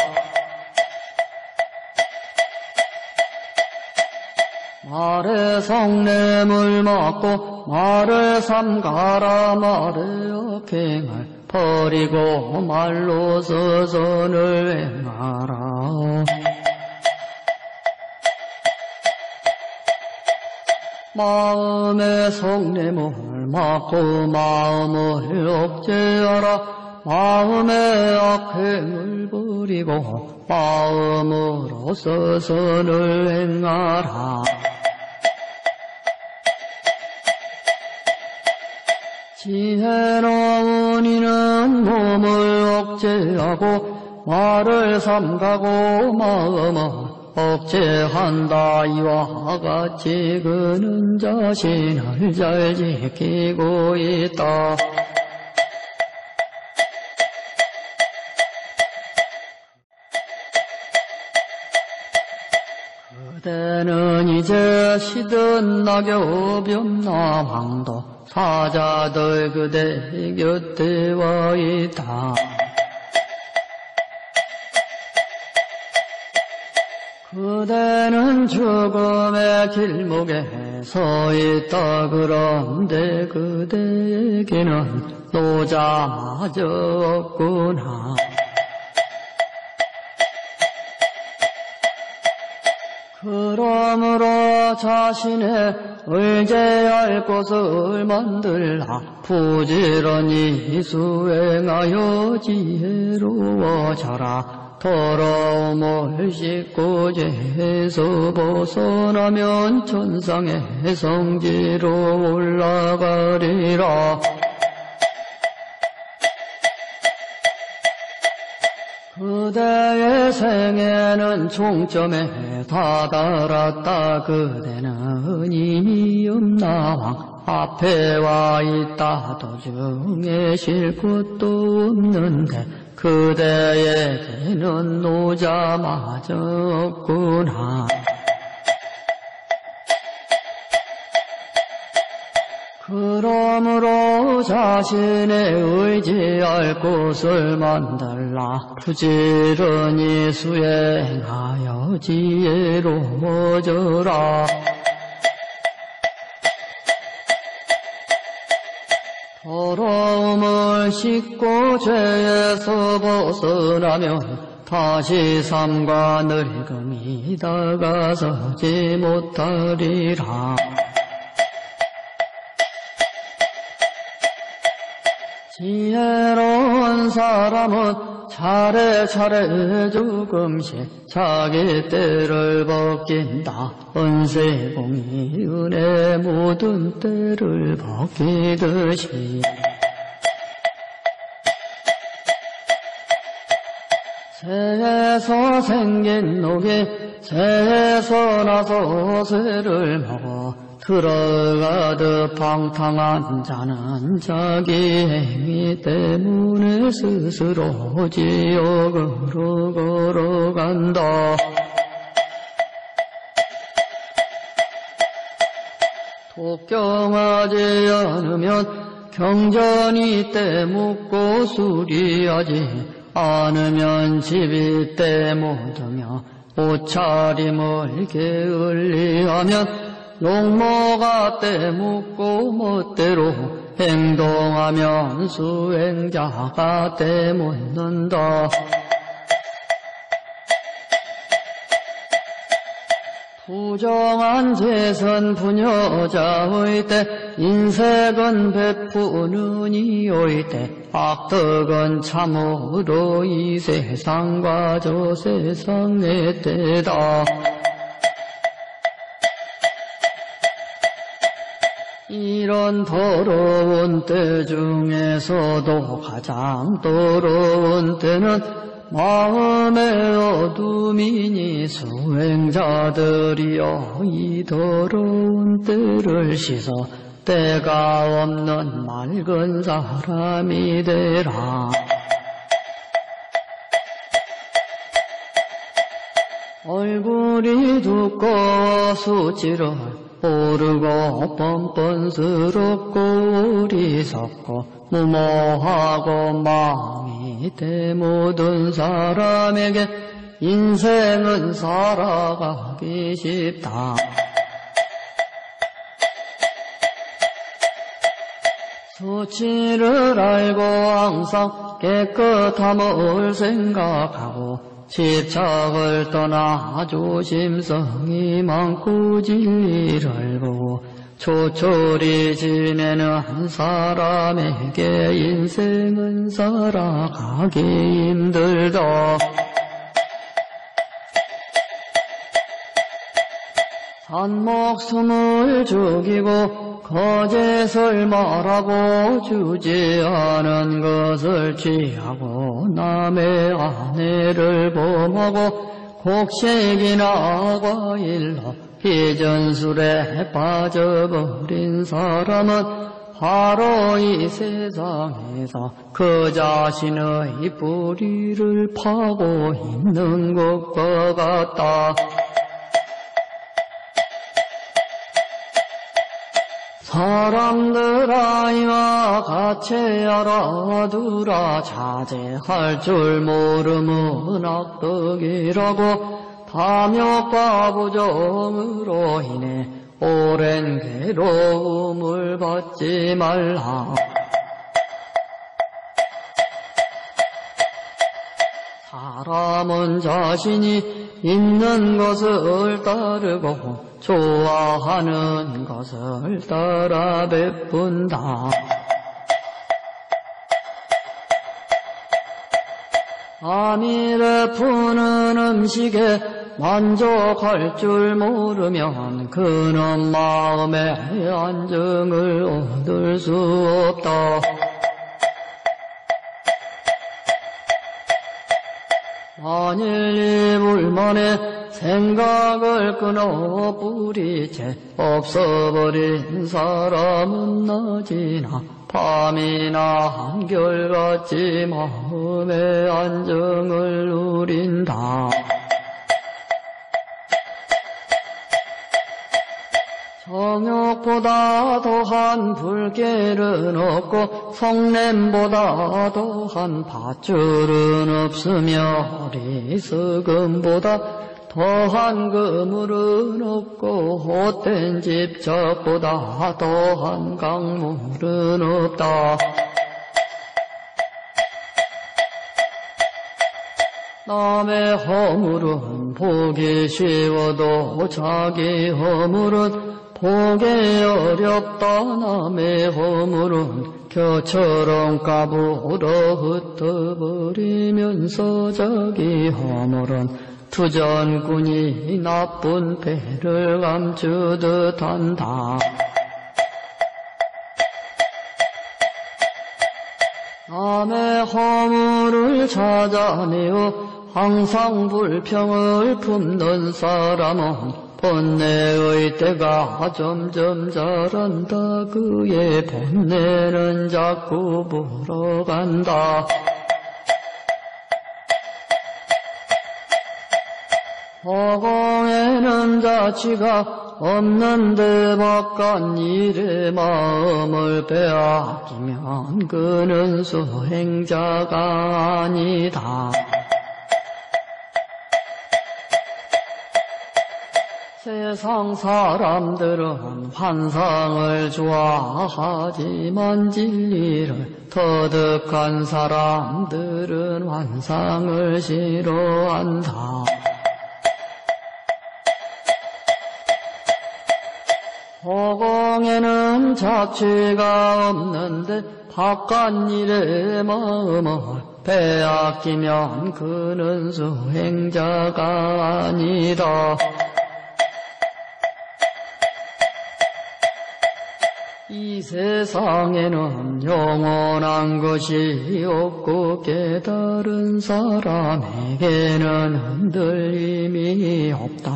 말에 성냄을 맡고 말을 삼가라. 말의 악행을 버리고 말로서 선을 행하라. 마음의 성냄을 맡고 마음을 억제하라. 마음의 악행을 버리고 마음으로서 선을 행하라. 지혜로운 이는 몸을 억제하고 말을 삼가고 마음을 억제한다. 이와 같이 그는 자신을 잘 지키고 있다. 그대는 이제 시든 낙엽 염라왕도 사자들 그대 곁에 와 있다. 그대는 죽음의 길목에 서 있다. 그런데 그대에게는 노자마저 없구나. 그러므로 자신의 의지할 곳을 만들라. 부지런히 수행하여 지혜로워져라. 더러움을 씻고 죄에서 벗어나면 천상의 성지로 올라가리라. 그대의 생애는 종점에 다다랐다. 그대는 이미 염라왕 앞에 와 있다. 도중에 쉴 곳도 없는데 그대에게는 노자마저 없구나. 그러므로 자신의 의지할 곳을 만들라. 부지런히 수행하여 지혜로워져라. 더러움을 씻고 죄에서 벗어나면 다시 삶과 늙음이 다가서지 못하리라. 지혜로운 사람은 차례차례 조금씩 자기 때를 벗긴다. 은세공이 은혜 모든 때를 벗기듯이 새에서 생긴 녹이 새에서 나서 새를 먹어 들어가듯 방탕한 자는 자기 행위 때문에 스스로 지옥으로 걸어간다. 복경하지 않으면 경전이 때 묻고 수리하지 않으면 집이 때 못하며 옷차림을 게을리하면 용모가 때 묻고 멋대로 행동하면 수행자가 때 묻는다. 부정한 재선 부녀자의 때 인색은 베푸는 이의 때 악덕은 참으로 이 세상과 저 세상의 때다. 이런 더러운 때 중에서도 가장 더러운 때는 마음의 어둠이니 수행자들이여 이 더러운 때를 씻어 때가 없는 맑은 사람이 되라. 얼굴이 두꺼워 수치를 모르고 뻔뻔스럽고 어리석고 무모하고 마음이 때 모든 사람에게 인생은 살아가기 쉽다. 수치를 알고 항상 깨끗함을 생각하고 집착을 떠나 조심성이 많고 진리를 보고 초철이 지내는 사람에게 인생은 살아가기 힘들다. 산 목숨을 죽이고 거짓을 말하고 주지 않은 것을 취하고 남의 아내를 범하고 곡식이나 과일로 비전술에 빠져버린 사람은 바로 이 세상에서 그 자신의 뿌리를 파고 있는 것과 같다. 사람들아 이와 같이 알아두라. 자제할 줄 모르면 악덕이라고 탐욕과 부정으로 인해 오랜 괴로움을 받지 말라. 사람은 자신이 있는 것을 따르고 좋아하는 것을 따라 베푼다. 아미를 푸는 음식에 만족할 줄 모르면 그는 마음의 안정을 얻을 수 없다. 만일 이 불만에 생각을 끊어 뿌리채 없어버린 사람은 낮이나 밤이나 한결같이 마음의 안정을 누린다. 정욕보다 더한 불길은 없고 성냄보다 더한 밧줄은 없으며 어리석음보다 더한 그물은 없고 헛된 집착보다 더한 강물은 없다. 남의 허물은 보기 쉬워도 자기 허물은 보기 어렵다. 남의 허물은 겨처럼 까불어 흩어버리면서 자기 허물은 투전꾼이 나쁜 패를 감추듯 한다. 남의 허물을 찾아내어 항상 불평을 품는 사람은 번뇌의 때가 점점 자란다. 그의 번뇌는 자꾸 불어간다. 허공에는 자취가 없는데 바깥 일에 마음을 빼앗기면 그는 수행자가 아니다. 세상 사람들은 환상을 좋아하지만 진리를 터득한 사람들은 환상을 싫어한다. 허공에는 자취가 없는데 바깥 일에 마음을 빼앗기면 그는 수행자가 아니다. 이 세상에는 영원한 것이 없고 깨달은 사람에게는 흔들림이 없다.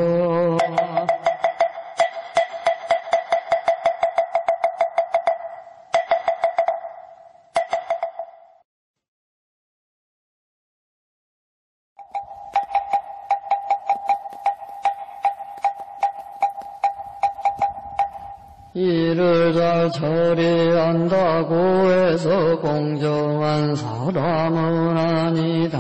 일을 잘 처리한다고 해서 공정한 사람은 아니다.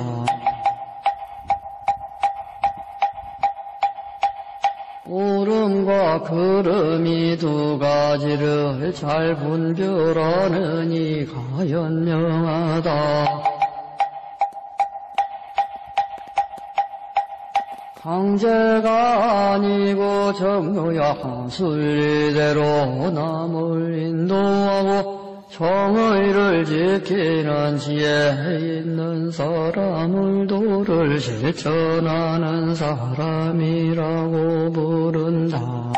옳음과 그름이 두 가지를 잘 분별하는 이가 현명하다. 강제가 아니고 정효야 순리대로 남을 인도하고 정의를 지키는 지혜 있는 사람을 도를 실천하는 사람이라고 부른다.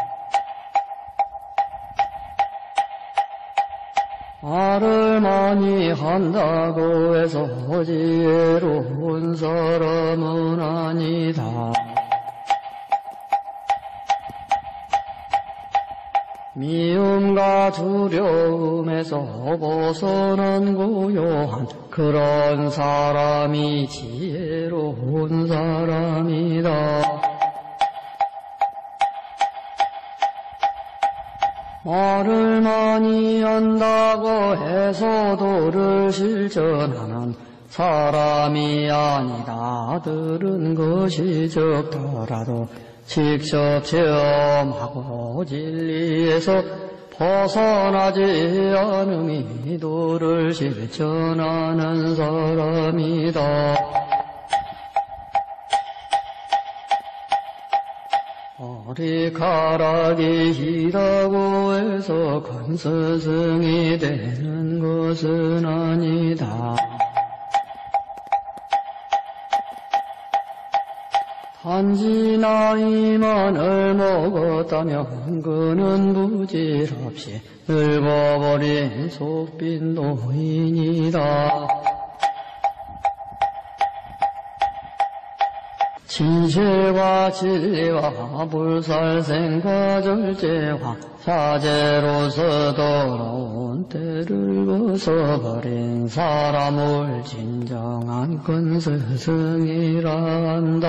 말을 많이 한다고 해서 지혜로운 사람은 아니다. 미움과 두려움에서 벗어난 고요한 그런 사람이 지혜로운 사람이다. 말을 많이 한다고 해서 도를 실천하는 사람이 아니다. 들은 것이 적더라도 직접 체험하고 진리에서 벗어나지 않음이 도를 실천하는 사람이다. 머리카락이 희다고 해서 큰 스승이 되는 것은 아니다. 단지 나이만을 먹었다면 그는 부질없이 늙어버린 속빈 노인이다. 진실과 진리와 불살생과 절제와 사제로서 더러운 때를 벗어버린 사람을 진정한 큰 스승이라 한다.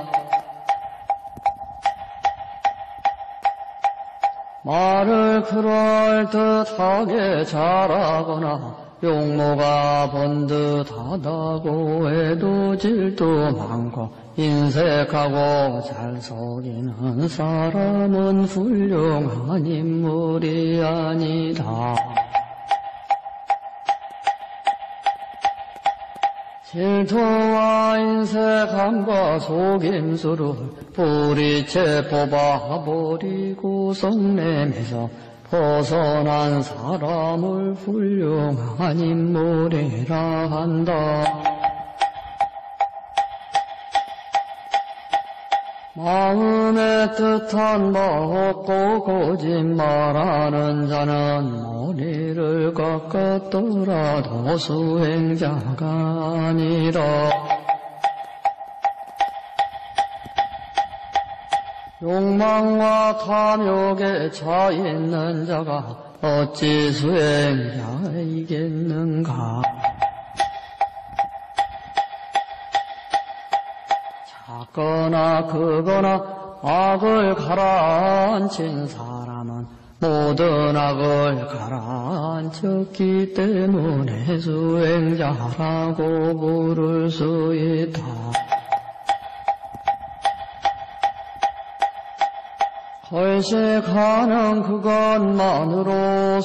말을 그럴듯하게 잘하거나 용모가 번듯하다고 해도 질도 많고 인색하고 잘 속이는 사람은 훌륭한 인물이 아니다. 질투와 인색함과 속임수를 뿌리채 뽑아버리고 성냄에서 벗어난 사람을 훌륭한 인물이라 한다. 마음의 뜻한 바 없고 거짓말하는 자는 머리를 깎았더라도 수행자가 아니라. 욕망과 탐욕에 차 있는 자가 어찌 수행자이겠는가. 작거나 크거나 악을 가라앉힌 사람은 모든 악을 가라앉혔기 때문에 수행자라고 부를 수 있다. 걸식하는 그것만으로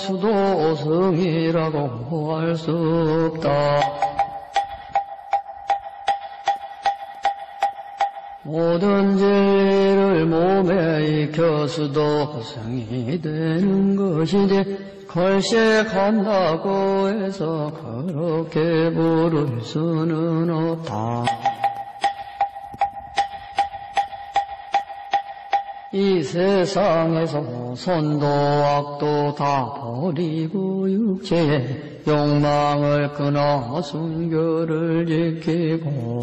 수도승이라고 할 수 없다. 모든 진리를 몸에 익혀 수도승이 되는 것이지 걸식한다고 해서 그렇게 부를 수는 없다. 이 세상에서 선도 악도 다 버리고 육체의 욕망을 끊어 순결을 지키고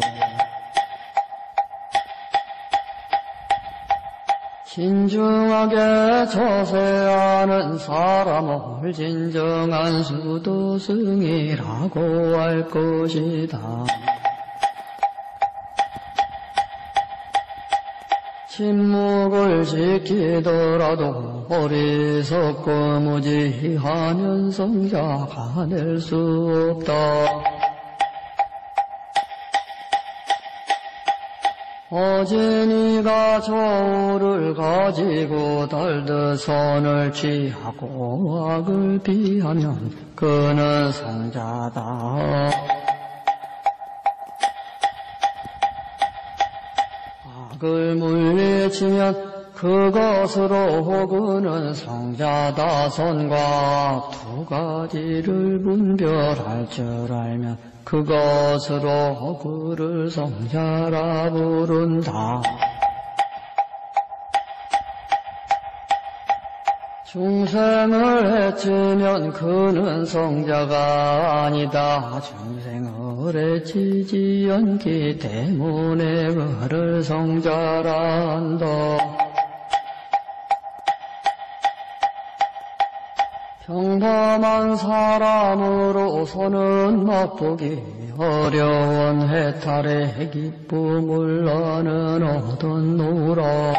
진중하게 처세하는 사람을 진정한 수도승이라고 할 것이다. 침묵을 지키더라도 어리석고 무지한 연성자가 될 수 없다. 어진이가 저울을 가지고 달듯 선을 취하고 악을 피하면 그는 성자다. 악을 물리치면 그것으로 그는 성자다. 선과 두 가지를 분별할 줄 알면 그것으로 그를 성자라 부른다. 중생을 해치면 그는 성자가 아니다. 중생을 해치지 않기 때문에 그를 성자라 한다. 평범한 사람으로서는 맛보기 어려운 해탈의 기쁨을 나는 얻었노라.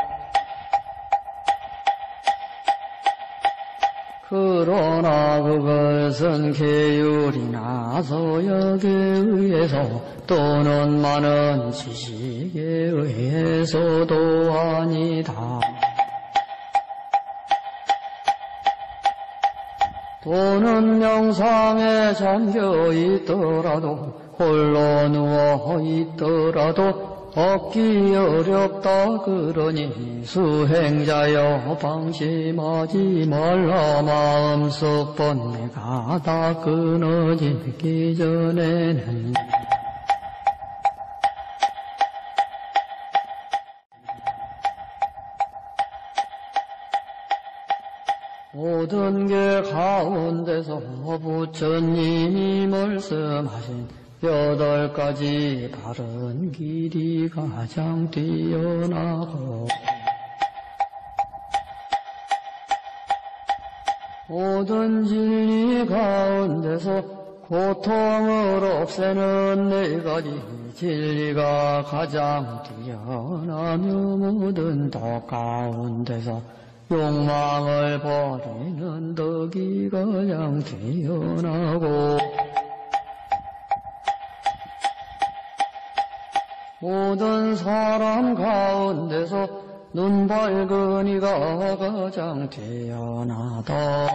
그러나 그것은 계율이나 서역에 의해서 또는 많은 지식에 의해서도 아니다. 또는 명상에 잠겨 있더라도 홀로 누워 있더라도 얻기 어렵다. 그러니 수행자여 방심하지 말라. 마음속 번뇌가 다 끊어지기 전에는 모든 게 가운데서 부처님이 말씀하신 여덟 가지 바른 길이 가장 뛰어나고 모든 진리 가운데서 고통을 없애는 네 가지 진리가 가장 뛰어나며 모든 덕 가운데서 욕망을 버리는 덕이 가장 뛰어나고 모든 사람 가운데서 눈 밝은 이가 가장 뛰어나다.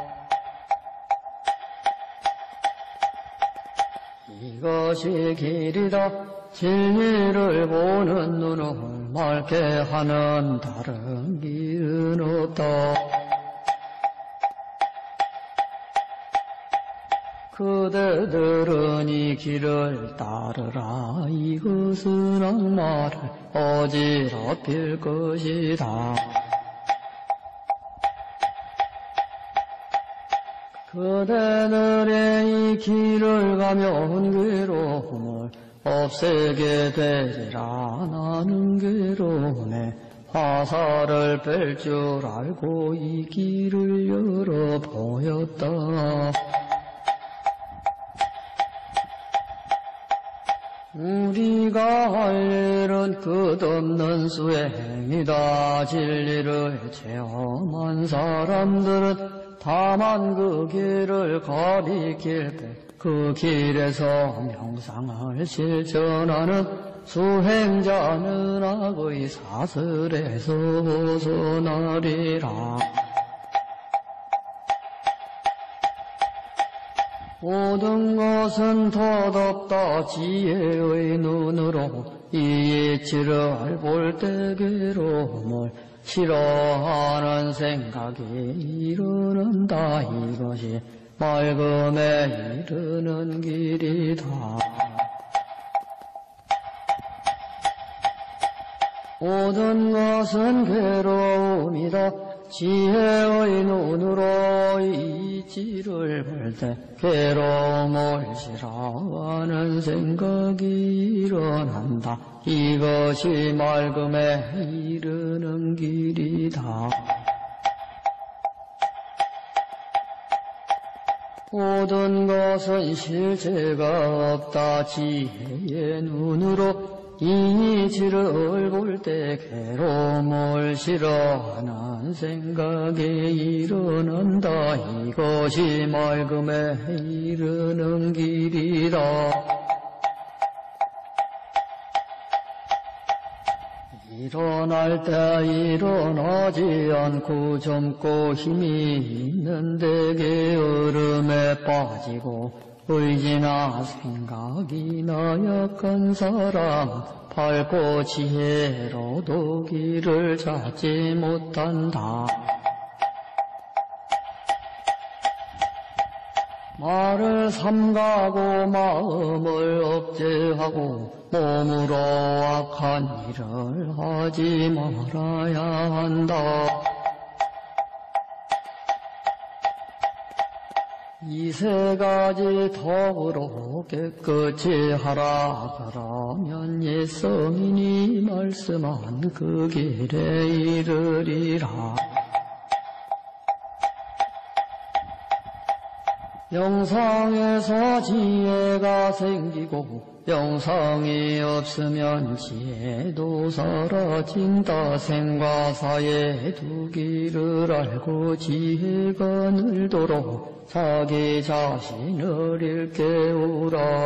이것이 길이다. 진리를 보는 눈을 맑게 하는 다른 길은 없다. 그대들은 이 길을 따르라. 이것은 악마를 어지럽힐 것이다. 그대들의 이 길을 가면 괴로움을 없애게 되리라. 나는 괴로움에 화살을 뺄 줄 알고 이 길을 열어 보였다. 우리가 할 일은 끝없는 수행이다. 진리를 체험한 사람들은 다만 그 길을 가리킬 뿐 그 길에서 명상을 실천하는 수행자는 악의 사슬에서 벗어나리라. 모든 것은 덧없다 지혜의 눈으로 이 이치를 볼 때 괴로움을 싫어하는 생각이 이르는다. 이것이 맑음에 이르는 길이다. 모든 것은 괴로움이다. 지혜의 눈으로 이 이치를 볼 때 괴로움을 싫어하는 생각이 일어난다. 이것이 맑음에 이르는 길이다. 모든 것은 실체가 없다. 지혜의 눈으로 이 이치를 볼 때 괴로움을 싫어하는 생각이 일어난다. 이것이 맑음에 이르는 길이다. 일어날 때 일어나지 않고 젊고 힘이 있는데 게으름에 빠지고 의지나 생각이나 약한 사람 밝고 지혜로도 길을 찾지 못한다. 말을 삼가고 마음을 억제하고 몸으로 악한 일을 하지 말아야 한다. 이 세 가지 덕으로 깨끗이 하라. 그러면 옛 성인이 말씀한 그 길에 이르리라. 영상에서 지혜가 생기고 영상이 없으면 지혜도 사라진다. 생과 사의 두 길을 알고 지혜가 늘도록 자기 자신을 일깨우라.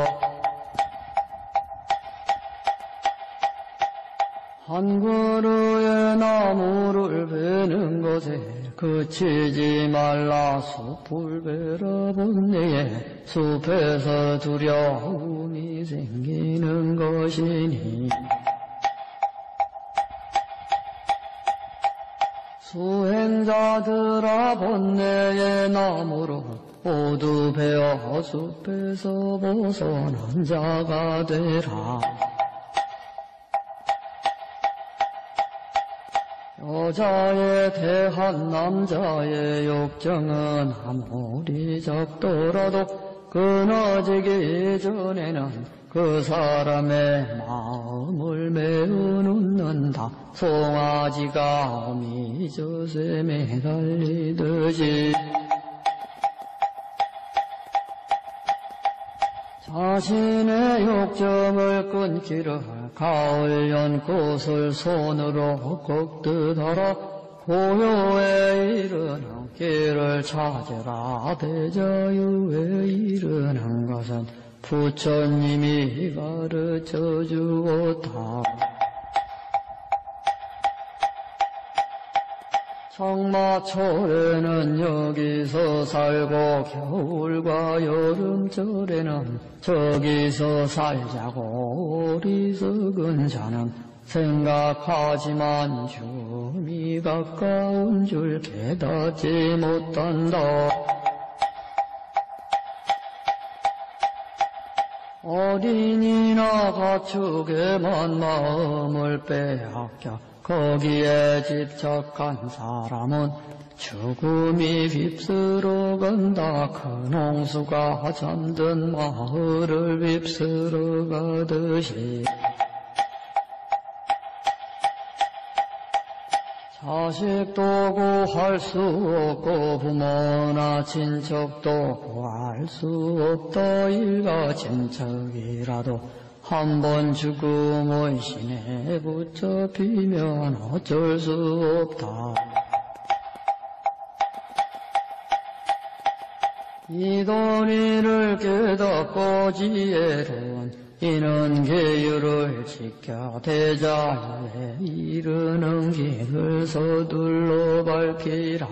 한 그루의 나무를 베는 것에 그치지 말라. 숲을 베라본네에 숲에서 두려움이 생기는 것이니 수행자들아 본네의 나무로 모두 베어 숲에서 벗어난 자가 되라. 여자에 대한 남자의 욕정은 아무리 작더라도 끊어지기 전에는 그 사람의 마음을 매우 놓는다. 송아지가 어미젖에 매달리듯이 자신의 욕정을 끊기를 가을 연꽃을 손으로 꺾듯 하라. 고요에 이르는 길을 찾으라. 대자유에 이르는 것은 부처님이 가르쳐 주었다. 청마철에는 여기서 살고 겨울과 여름철에는 저기서 살자고 어리석은 자는 생각하지만 죽음이 가까운 줄 깨닫지 못한다. 어린이나 가축에만 마음을 빼앗겨 거기에 집착한 사람은 죽음이 휩쓸어 간다. 큰 홍수가 잠든 마을을 휩쓸어 가듯이 자식도 구할 수 없고 부모나 친척도 구할 수 없다. 일가 친척이라도 한 번 죽음의 신에 붙잡히면 어쩔 수 없다. 이 도리를 깨닫고 지혜로운 이는 계율을 지켜 대자에 이르는 길을 서둘러 밝히라.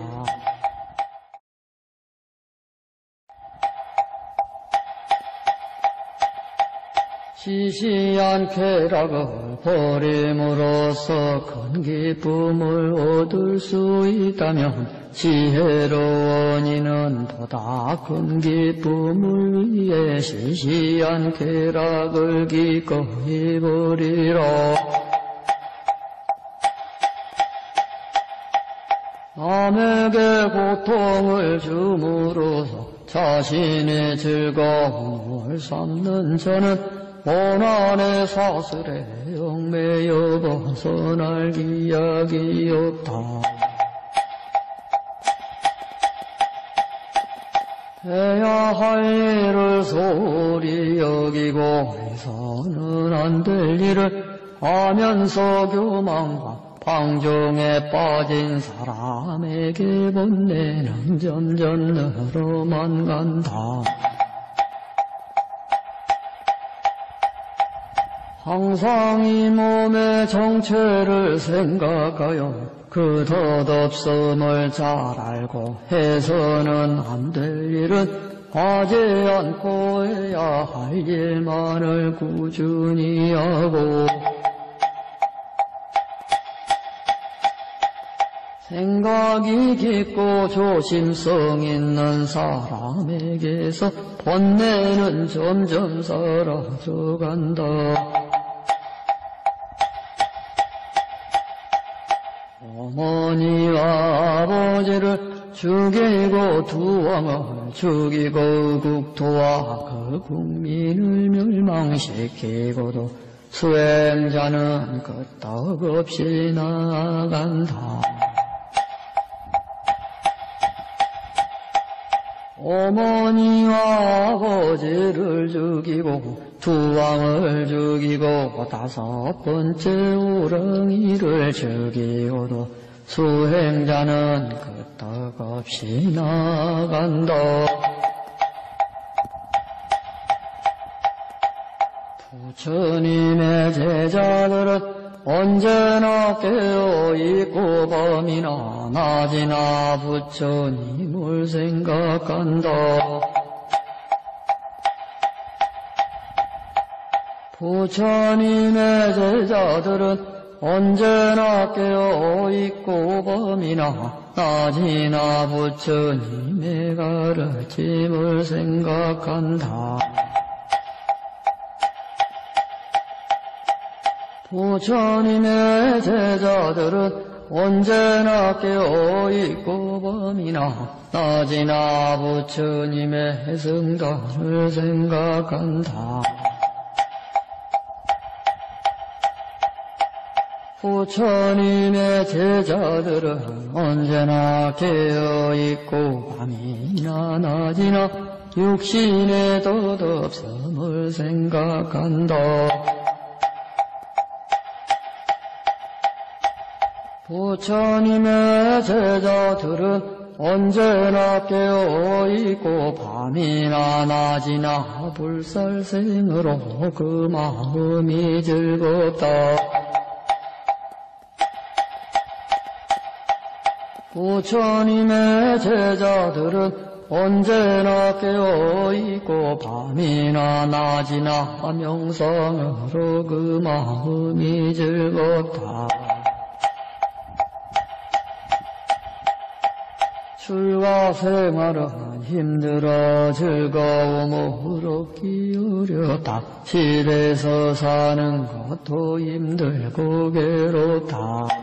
시시한 쾌락을 버림으로써 큰 기쁨을 얻을 수 있다면 지혜로운 이는 보다 큰 기쁨을 위해 시시한 쾌락을 기꺼이 버리라. 남에게 고통을 줌으로써 자신의 즐거움을 삼는 자는 고난의 사슬에 얽매여 벗어날 기약이 없다. 해야 할 일을 소홀히 여기고 해서는 안 될 일을 하면서 교만과 방종에 빠진 사람에게 본내는 점점 늘어만 간다. 항상 이 몸의 정체를 생각하여 그 덧없음을 잘 알고 해서는 안 될 일은 하지 않고 해야 할 일만을 꾸준히 하고 생각이 깊고 조심성 있는 사람에게서 번뇌는 점점 사라져간다. 어머니와 아버지를 죽이고 두 왕을 죽이고 국토와 그 국민을 멸망시키고도 수행자는 끄떡없이 나아간다. 어머니와 아버지를 죽이고 두 왕을 죽이고 다섯 번째 우렁이를 죽이고도 수행자는 끄떡없이 나간다. 부처님의 제자들은 언제나 깨어있고 밤이나 낮이나 부처님을 생각한다. 부처님의 제자들은 언제나 깨어있고 밤이나 낮이나 부처님의 가르침을 생각한다. 부처님의 제자들은 언제나 깨어있고 밤이나 낮이나 부처님의 성단을 생각한다. 부처님의 제자들은 언제나 깨어있고 밤이나 낮이나 육신의 덧없음을 생각한다. 부처님의 제자들은 언제나 깨어있고 밤이나 낮이나 불살생으로 그 마음이 즐겁다. 부처님의 제자들은 언제나 깨어있고 밤이나 낮이나 명상으로 그 마음이 즐겁다. 출가 생활은 힘들어 즐거움을 얻기 어렵다. 집에서 사는 것도 힘들고 괴롭다.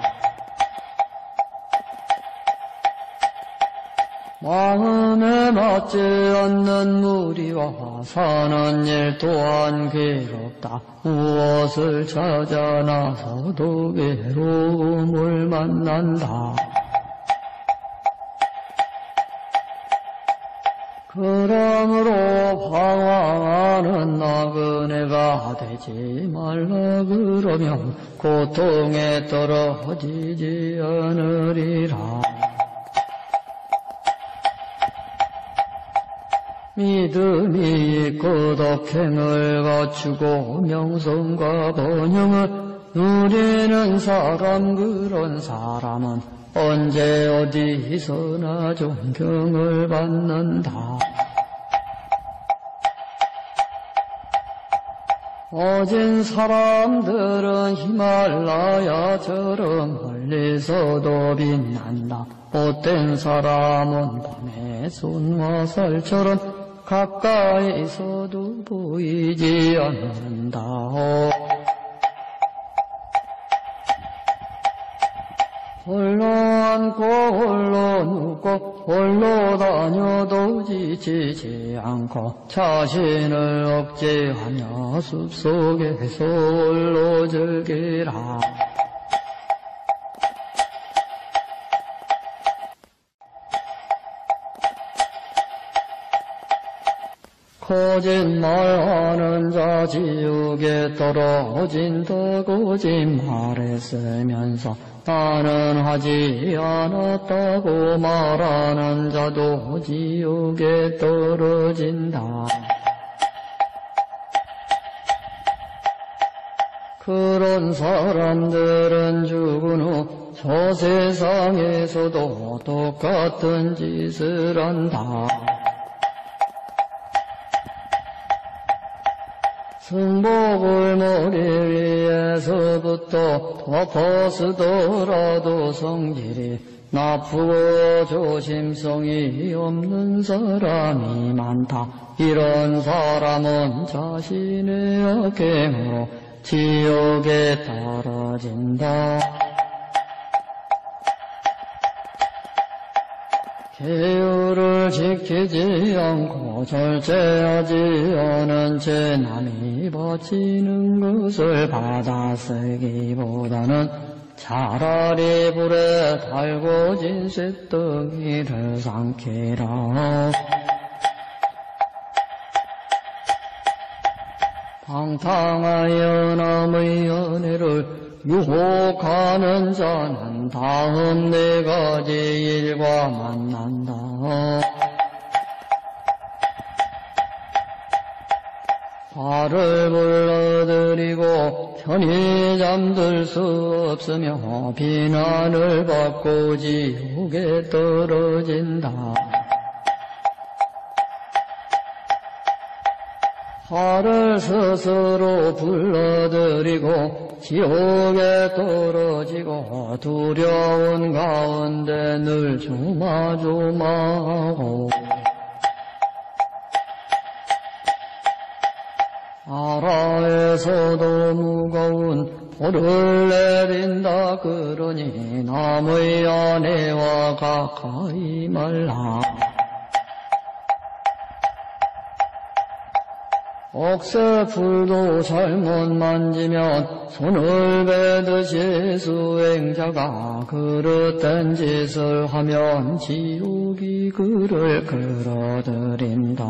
마음에 맞지 않는 무리와 사는 일 또한 괴롭다. 무엇을 찾아 나서도 괴로움을 만난다. 그러므로 방황하는 나그네가 되지 말라. 그러면 고통에 떨어지지 않으리라. 믿음이 있고 덕행을 갖추고 명성과 번영을 누리는 사람, 그런 사람은 언제 어디서나 존경을 받는다. 어진 사람들은 히말라야처럼 멀리서도 빛난다. 못된 사람은 밤의 손화살처럼 가까이서도 보이지 않는다. 홀로 앉고 홀로 눕고 홀로 다녀도 지치지 않고 자신을 억제하며 숲속에서 홀로 즐기라. 거짓말하는 자 지옥에 떨어진다고 거짓말했으면서 나는 하지 않았다고 말하는 자도 지옥에 떨어진다. 그런 사람들은 죽은 후 저 세상에서도 똑같은 짓을 한다. 승복을 머리 위에서부터 덮어쓰더라도 성질이 나쁘고 조심성이 없는 사람이 많다. 이런 사람은 자신의 악행으로 지옥에 떨어진다. 계율을 지키지 않고 절제하지 않은 채 남이 바치는 것을 받아쓰기보다는 차라리 불에 달궈진 쇳덩이를 삼키라. 방탕하여 남의 연애를 유혹하는 자는 다음 네 가지 일과 만난다. 화를 불러들이고 편히 잠들 수 없으며 비난을 받고 지옥에 떨어진다. 화를 스스로 불러들이고 지옥에 떨어지고 두려운 가운데 늘 조마조마하고 아라에서도 무거운 돌을 내린다. 그러니 남의 아내와 가까이 말라. 억새풀도 잘못 만지면 손을 베듯이 수행자가 그릇된 짓을 하면 지옥이 그를 끌어들인다.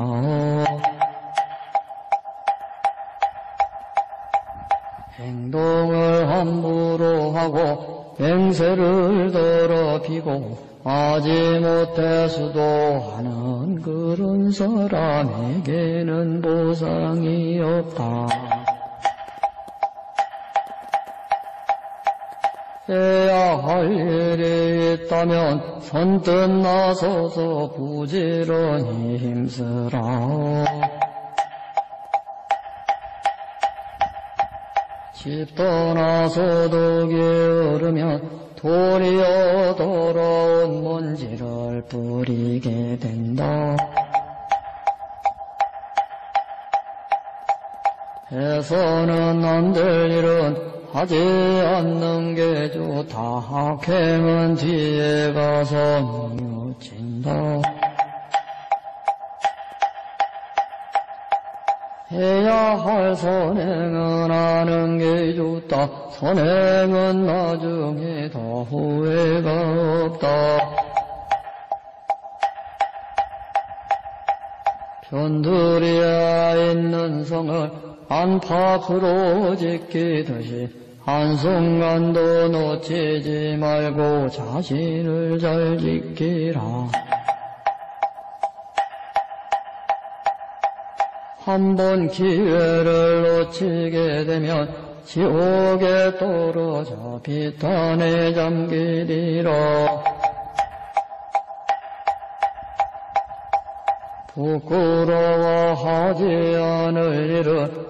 행동을 함부로 하고 맹세를 더럽히고 마지못해 수도하는 그런 사람에게는 보상이 없다. 해야 할 일이 있다면 선뜻 나서서 부지런히 힘쓰라. 집 떠나서도 게으르면 도리어 더러운 먼지를 뿌리게 된다. 해서는 안 될 일은 하지 않는 게 좋다. 악행은 뒤에 가서 뉘우친다. 해야 할 선행은 하는 게 좋다. 선행은 나중에 더 후회가 없다. 견들이야 있는 성을 안팎으로 지키듯이 한순간도 놓치지 말고 자신을 잘 지키라. 한번 기회를 놓치게 되면 지옥에 떨어져 비탄에 잠기리라. 부끄러워하지 않을 일은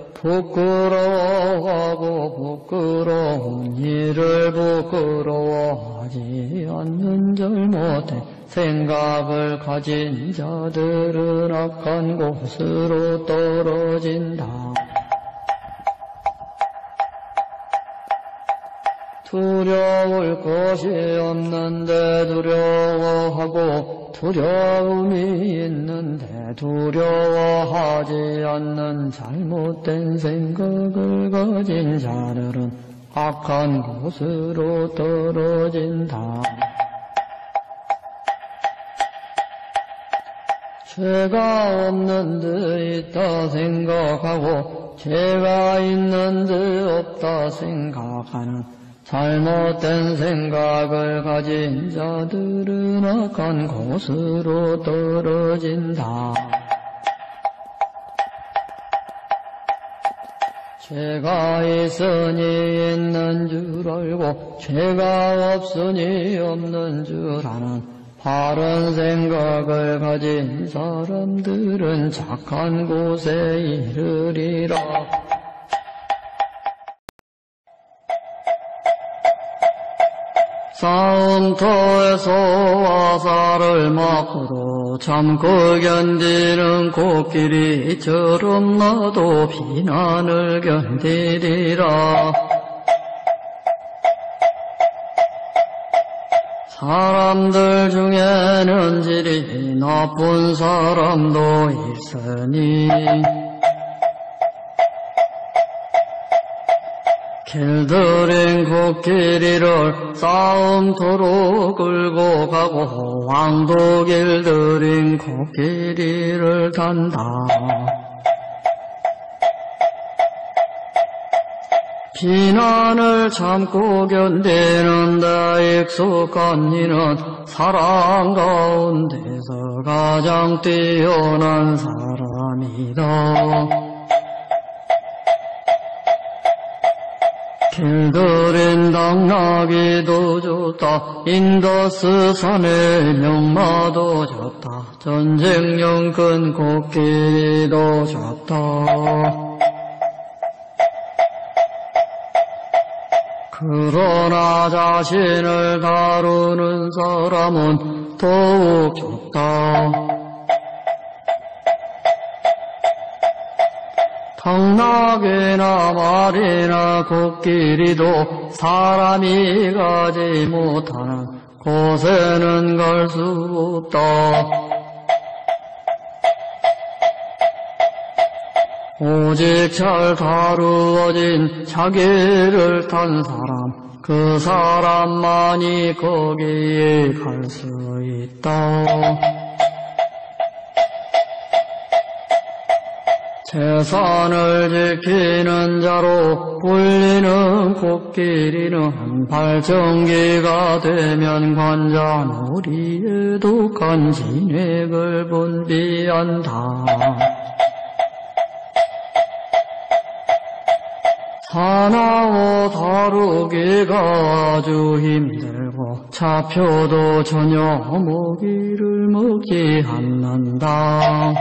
부끄러워하고 부끄러운 일을 부끄러워하지 않는 잘못된 생각을 가진 자들은 악한 곳으로 떨어진다. 두려울 것이 없는데 두려워하고 두려움이 있는데 두려워하지 않는 잘못된 생각을 가진 자들은 악한 곳으로 떨어진다. 죄가 없는 데 있다 생각하고 죄가 있는 데 없다 생각하는 잘못된 생각을 가진 자들은 악한 곳으로 떨어진다. 죄가 있으니 있는 줄 알고 죄가 없으니 없는 줄 아는 바른 생각을 가진 사람들은 착한 곳에 이르리라. 싸움터에서 화살을 맞고도 참고 견디는 코끼리처럼 나도 비난을 견디리라. 사람들 중에는 질이 나쁜 사람도 있으니 길들인 코끼리를 싸움터로 끌고 가고 왕도 길들인 코끼리를 탄다. 비난을 참고 견디는 데 익숙한 이는 사람 가운데서 가장 뛰어난 사람이다. 길들인 당나귀도 좋다. 인더스 산의 명마도 좋다. 전쟁용 큰 코끼리도 좋다. 그러나 자신을 다루는 사람은 더욱 좋다. 당나귀나 말이나 코끼리도 사람이 가지 못하는 곳에는 갈 수 없다. 오직 잘 다루어진 자기를 탄 사람, 그 사람만이 거기에 갈 수 있다. 재산을 지키는 자로 불리는 코끼리는 발정기가 되면 관자놀이에 독한 진액을 분비한다. 사나워 다루기가 아주 힘들고 잡혀도 전혀 먹이를 먹지 않는다.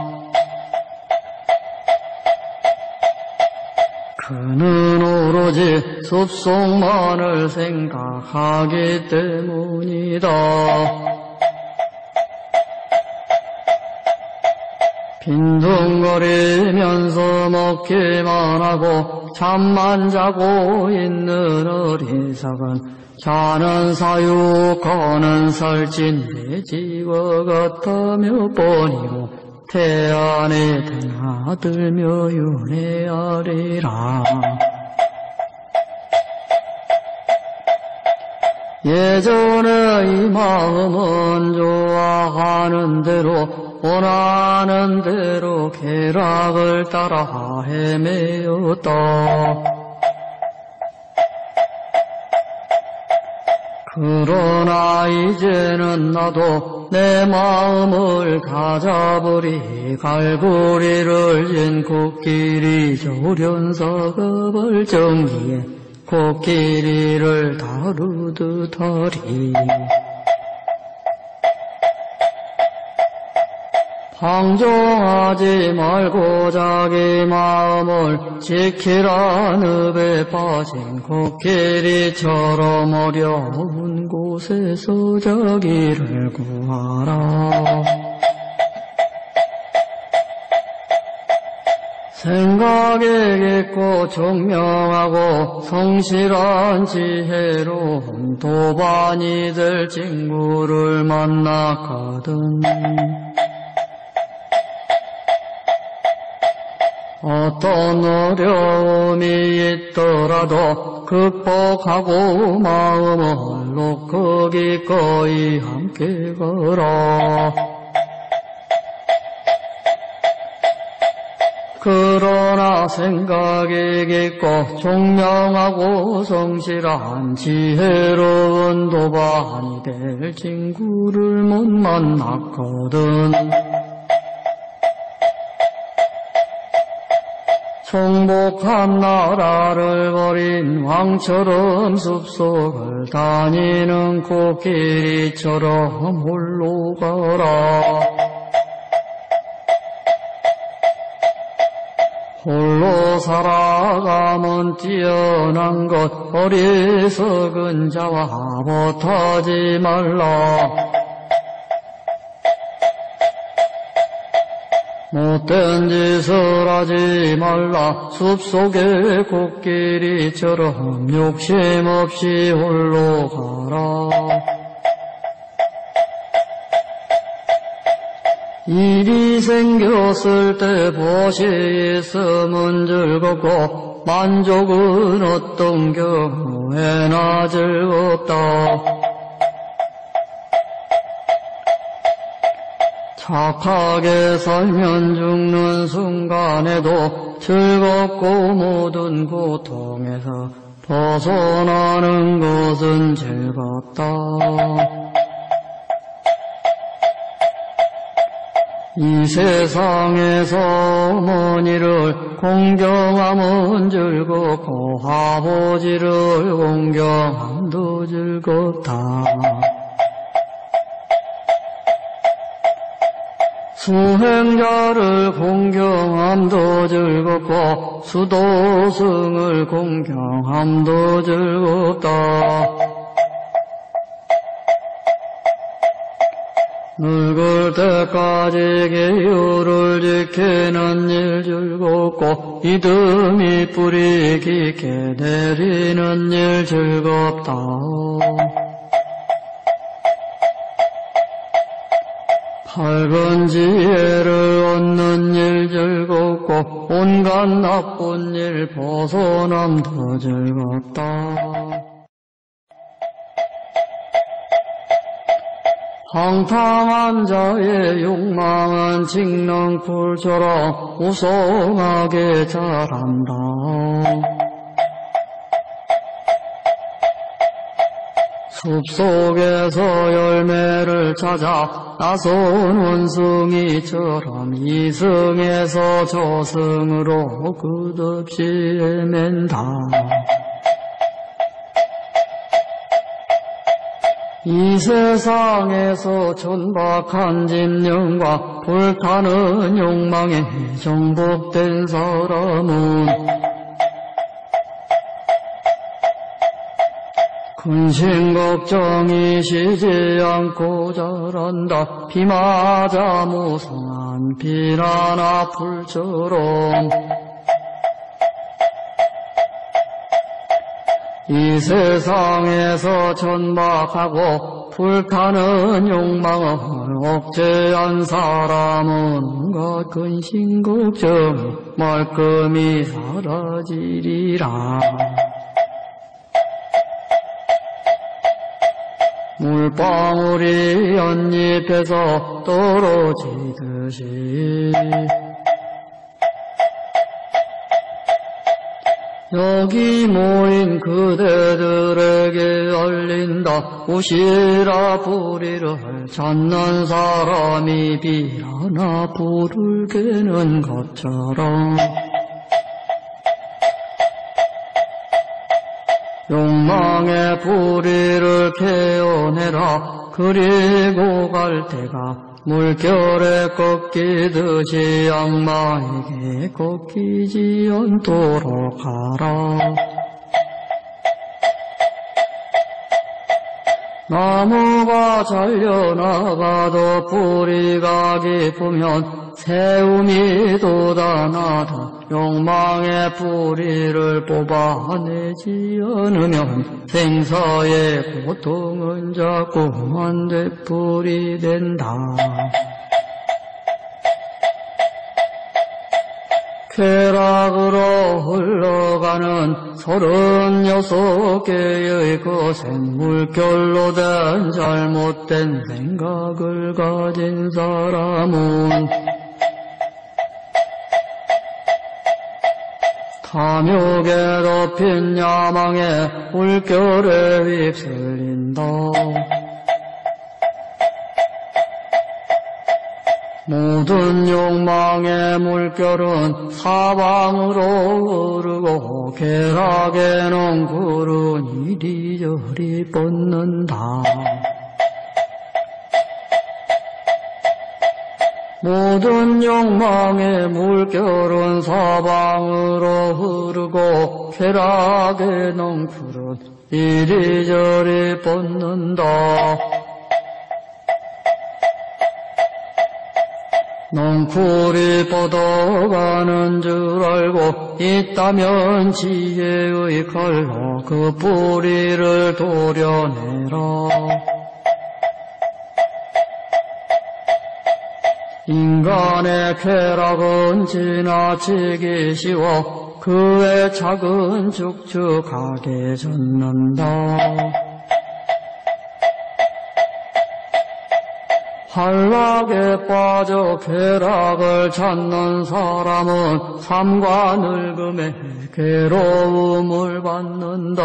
그는 오로지 숲속만을 생각하기 때문이다. 빈둥거리면서 먹기만 하고 잠만 자고 있는 어리석은 자는 사육하는 살찐 돼지와 같아 몇 번이고 태안에 드나들며 윤회하리라. 예전에 이 마음은 좋아하는 대로 원하는 대로 쾌락을 따라 헤매었다. 그러나 이제는 나도 내 마음을 가잡으리. 갈고리를 진 코끼리 조련사급을 정기에 코끼리를 다루듯 하리. 방종하지 말고 자기 마음을 지키라. 늪에 빠진 코끼리처럼 어려운 곳에서 자기를 구하라. 생각에 깊고 총명하고 성실한 지혜로운 도반이 될 친구를 만났거든. 어떤 어려움이 있더라도 극복하고 마음을 놓고 기꺼이 함께 걸어. 그러나 생각이 깊고 총명하고 성실한 지혜로운 도반이 될 친구를 못 만났거든. 총복한 나라를 버린 왕처럼 숲속을 다니는 코끼리처럼 홀로 가라. 홀로 살아가면 뛰어난 것 어리석은 자와 못하지 말라. 못된 짓을 하지 말라. 숲속의 코끼리처럼 욕심 없이 홀로 가라. 일이 생겼을 때 보시 있으면 즐겁고 만족은 어떤 경우에나 즐겁다. 착하게 살면 죽는 순간에도 즐겁고 모든 고통에서 벗어나는 것은 즐겁다. 이 세상에서 어머니를 공경하면 즐겁고 아버지를 공경함도 즐겁다. 수행자를 공경함도 즐겁고 수도승을 공경함도 즐겁다. 늙을 때까지 계율을 지키는 일 즐겁고 믿음이 뿌리 깊게 내리는 일 즐겁다. 밝은 지혜를 얻는 일 즐겁고 온갖 나쁜 일 벗어남도 즐겁다. 방탕한 자의 욕망은 찍는 꿀처럼 우성하게 자란다. 숲속에서 열매를 찾아 나선 원숭이처럼 이승에서 저승으로 끝없이 헤맨다. 이 세상에서 천박한 집념과 불타는 욕망에 정복된 사람은 근심 걱정이 쉬지 않고 자란다. 비 맞아 무성한 비난 앞불처럼 이 세상에서 천박하고 불타는 욕망을 억제한 사람은 그 근심 걱정 말끔히 사라지리라. 물 물방울이 연잎에서 떨어지듯이 여기 모인 그대들에게 알린다. 오시라 불의를 찾는 사람이 비라나 불을 깨는 것처럼 욕망의 불의를 깨어내라. 그리고 갈 때가 물결에 꺾이듯이 악마에게 꺾이지 않도록 하라. 나무가 잘려나가도 뿌리가 깊으면 세움이 돋아나다. 욕망의 뿌리를 뽑아내지 않으면 생사의 고통은 자꾸만 되풀이 된다. 쾌락으로 흘러가는 서른여섯 개의 그 샘물결로 된 잘못된 생각을 가진 사람은 탐욕에 덮인 야망의 물결에 휩쓸린다. 모든 욕망의 물결은 사방으로 흐르고 쾌락의 넝쿨은 이리저리 뻗는다. 모든 욕망의 물결은 사방으로 흐르고 쾌락의 넝쿨은 이리저리 뻗는다. 넝쿨이 뻗어가는 줄 알고 있다면 지혜의 칼로 그 뿌리를 도려내라. 인간의 쾌락은 지나치기 쉬워 그의 착은 축축하게 젖는다. 한락에 빠져 쾌락을 찾는 사람은 삶과 늙음에 괴로움을 받는다.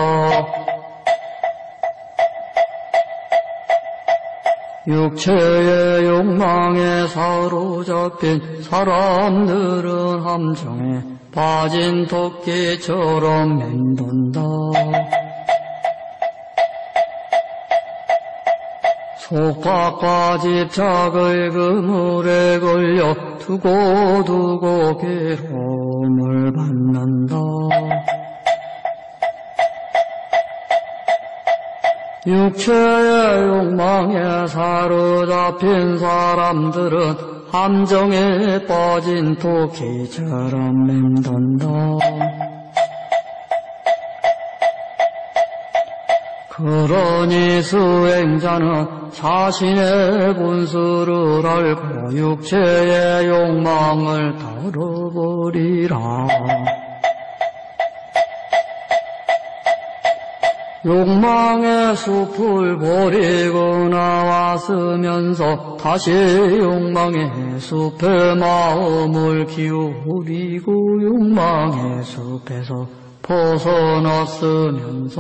육체의 욕망에 사로잡힌 사람들은 함정에 빠진 토끼처럼 맴돈다. 속박과 집착의 그물에 걸려 두고두고 괴로움을 받는다. 육체의 욕망에 사로잡힌 사람들은 함정에 빠진 토끼처럼 맴돈다. 그러니 수행자는 자신의 본수를 알고 육체의 욕망을 덜어버리라. 욕망의 숲을 버리고 나왔으면서 다시 욕망의 숲에 마음을 기울이고 욕망의 숲에서 벗어났으면서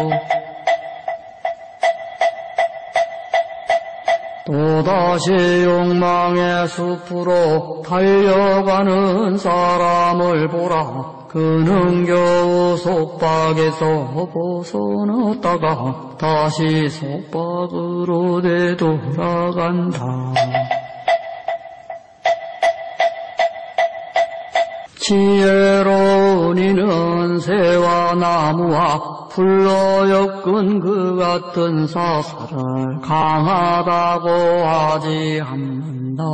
또다시 욕망의 숲으로 달려가는 사람을 보라. 그는 겨우 속박에서 벗어났다가 다시 속박으로 되돌아간다. 지혜로운 이는 새와 나무와 풀로 엮은 그 같은 사슬을 강하다고 하지 않는다.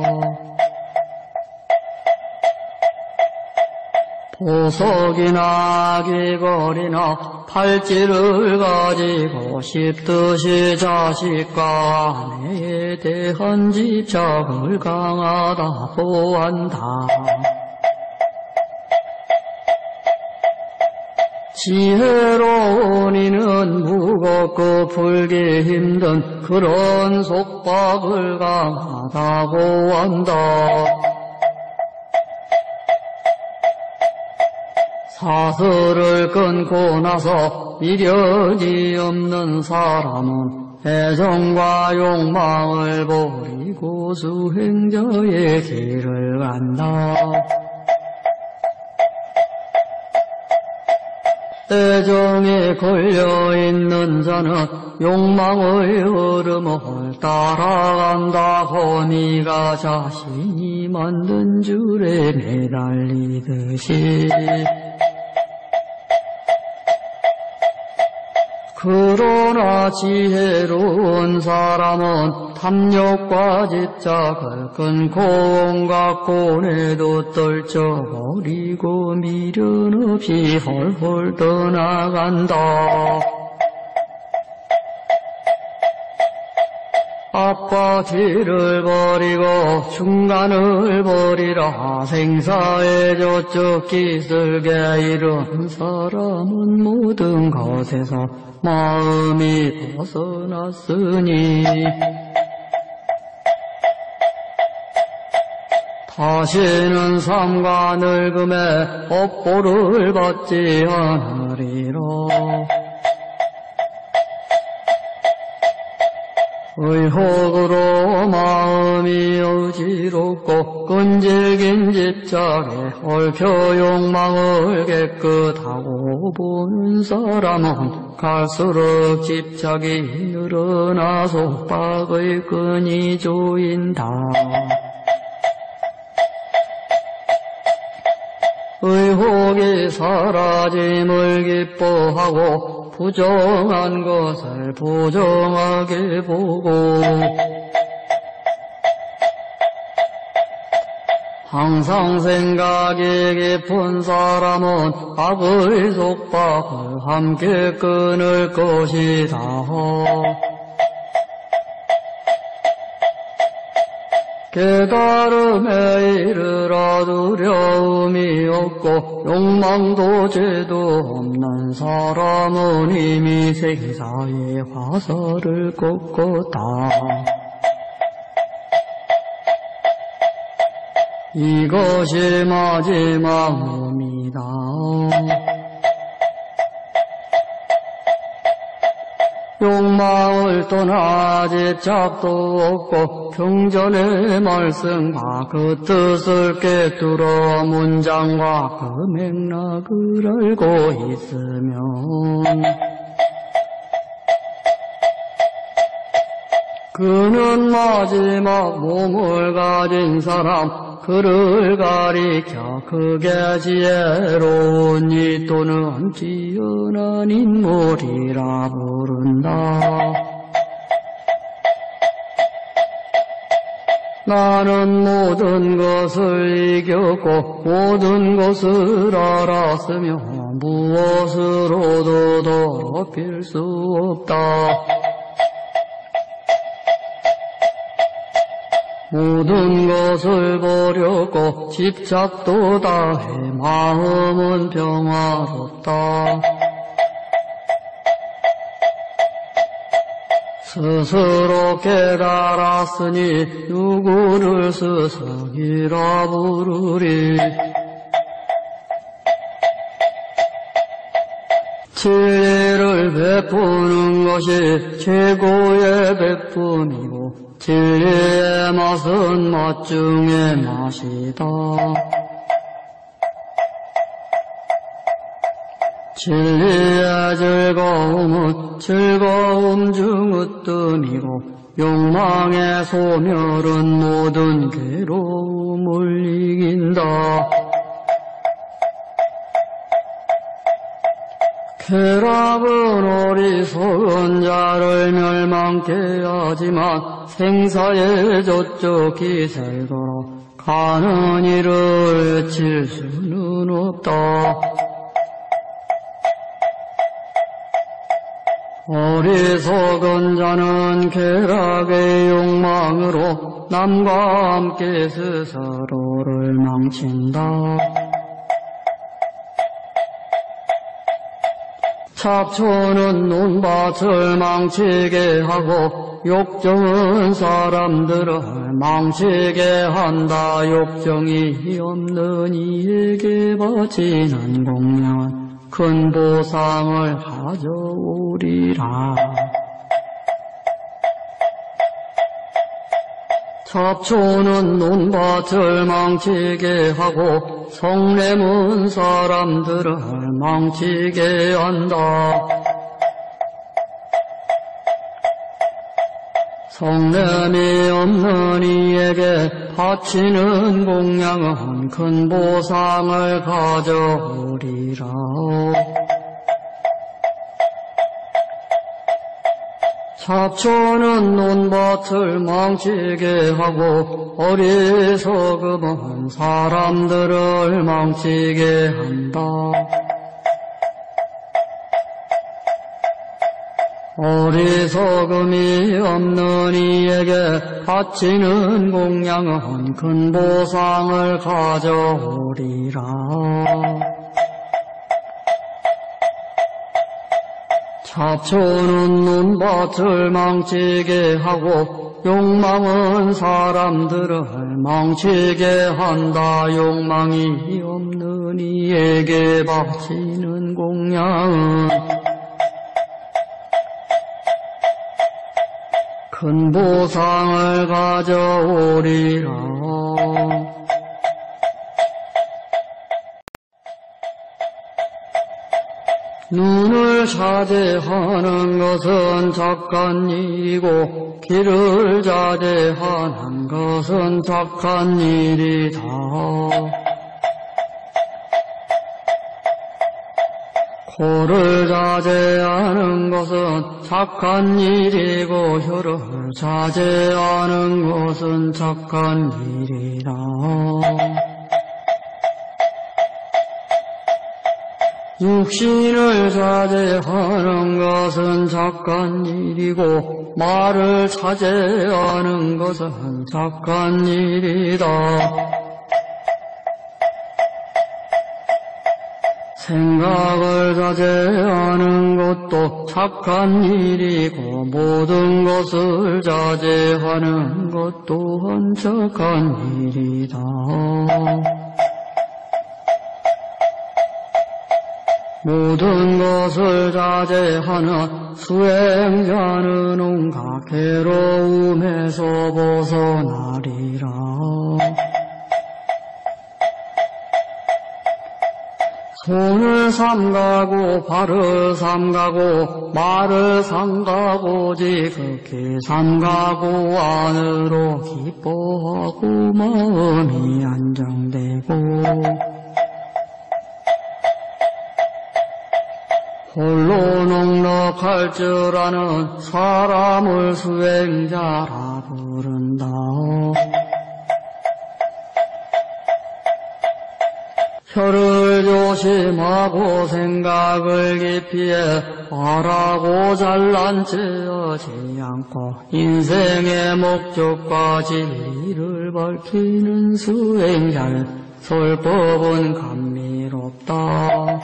보석이나 귀걸이나 팔찌를 가지고 싶듯이 자식과 아내에 대한 집착을 강하다고 한다. 지혜로운 이는 무겁고 풀기 힘든 그런 속박을 강하다고 한다. 사슬을 끊고 나서 미련이 없는 사람은 애정과 욕망을 버리고 수행자의 길을 간다. 애정에 걸려있는 자는 욕망의 흐름을 따라간다. 허미가 자신이 만든 줄에 매달리듯이. 그러나 지혜로운 사람은 탐욕과 집착을 끊고 온갖 고뇌도 떨쳐버리고 미련 없이 헐헐 떠나간다. 앞과 뒤를 버리고 중간을 버리라. 생사의 저쪽 기슬게 이른 사람은 모든 것에서 마음이 벗어났으니 다시는 삼가 늙음에 업보를 받지 않으리라. 의혹으로 마음이 어지럽고 끈질긴 집착에 얽혀 욕망을 깨끗하고 보는 사람은 갈수록 집착이 늘어나 속박의 끈이 조인다. 의혹이 사라짐을 기뻐하고 부정한 것을 부정하게 보고 항상 생각이 깊은 사람은 악의 속박을 함께 끊을 것이다. 깨달음에 이르러 두려움이 없고 욕망도 죄도 없는 사람은 이미 생사의 화살을 꺾었다. 이것이 마지막 몸이다. 욕망을 떠나 집착도 없고 경전의 말씀과 그 뜻을 깨뚫어 문장과 그 맥락을 알고 있으면 그는 마지막 몸을 가진 사람 그를 가리켜 크게 지혜로운 이 또는 뛰어난 인물이라 부른다. 나는 모든 것을 이겼고 모든 것을 알았으며 무엇으로도 더럽힐 수 없다. 모든 것을 버렸고 집착도 다해 마음은 평화롭다. 스스로 깨달았으니 누구를 스승이라 부르리. 진리를 베푸는 것이 최고의 베품이고 진리의 맛은 맛 중의 맛이다. 진리의 즐거움은 즐거움 중 으뜸이고 욕망의 소멸은 모든 괴로움을 이긴다. 쾌락은 어리석은 자를 멸망케 하지만 생사의 저쪽 기세를 걸어 가는 이를 칠 수는 없다. 어리석은 자는 쾌락의 욕망으로 남과 함께 스스로를 망친다. 잡초는 논밭을 망치게 하고 욕정은 사람들을 망치게 한다. 욕정이 없는 이에게 바치는 공양은 큰 보상을 가져오리라. 잡초는 논밭을 망치게 하고 성냄은 사람들을 망치게 한다. 성냄이 없는 이에게 바치는 공양은 큰 보상을 가져오리라. 잡초는 논밭을 망치게 하고 어리석음은 사람들을 망치게 한다. 어리석음이 없는 이에게 바치는 공양은 큰 보상을 가져오리라. 잡초는 논밭을 망치게 하고 욕망은 사람들을 망치게 한다. 욕망이 없는 이에게 바치는 공양은 큰 보상을 가져오리라. 눈을 자제하는 것은 착한 일이고 귀를 자제하는 것은 착한 일이다. 코를 자제하는 것은 착한 일이고 혀를 자제하는 것은 착한 일이다. 육신을 자제하는 것은 착한 일이고 말을 자제하는 것은 착한 일이다. 생각을 자제하는 것도 착한 일이고 모든 것을 자제하는 것 또한 착한 일이다. 모든 것을 자제하는 수행자는 온갖 괴로움에서 벗어나리라. 손을 삼가고 발을 삼가고 말을 삼가고 지극히 삼가고 안으로 기뻐하고 마음이 안정되고 홀로 넉넉할 줄 아는 사람을 수행자라 부른다. 혀를 조심하고 생각을 깊이 해 말하고 잘난 체하지 않고 인생의 목적과 진리를 밝히는 수행자의 설법은 감미롭다.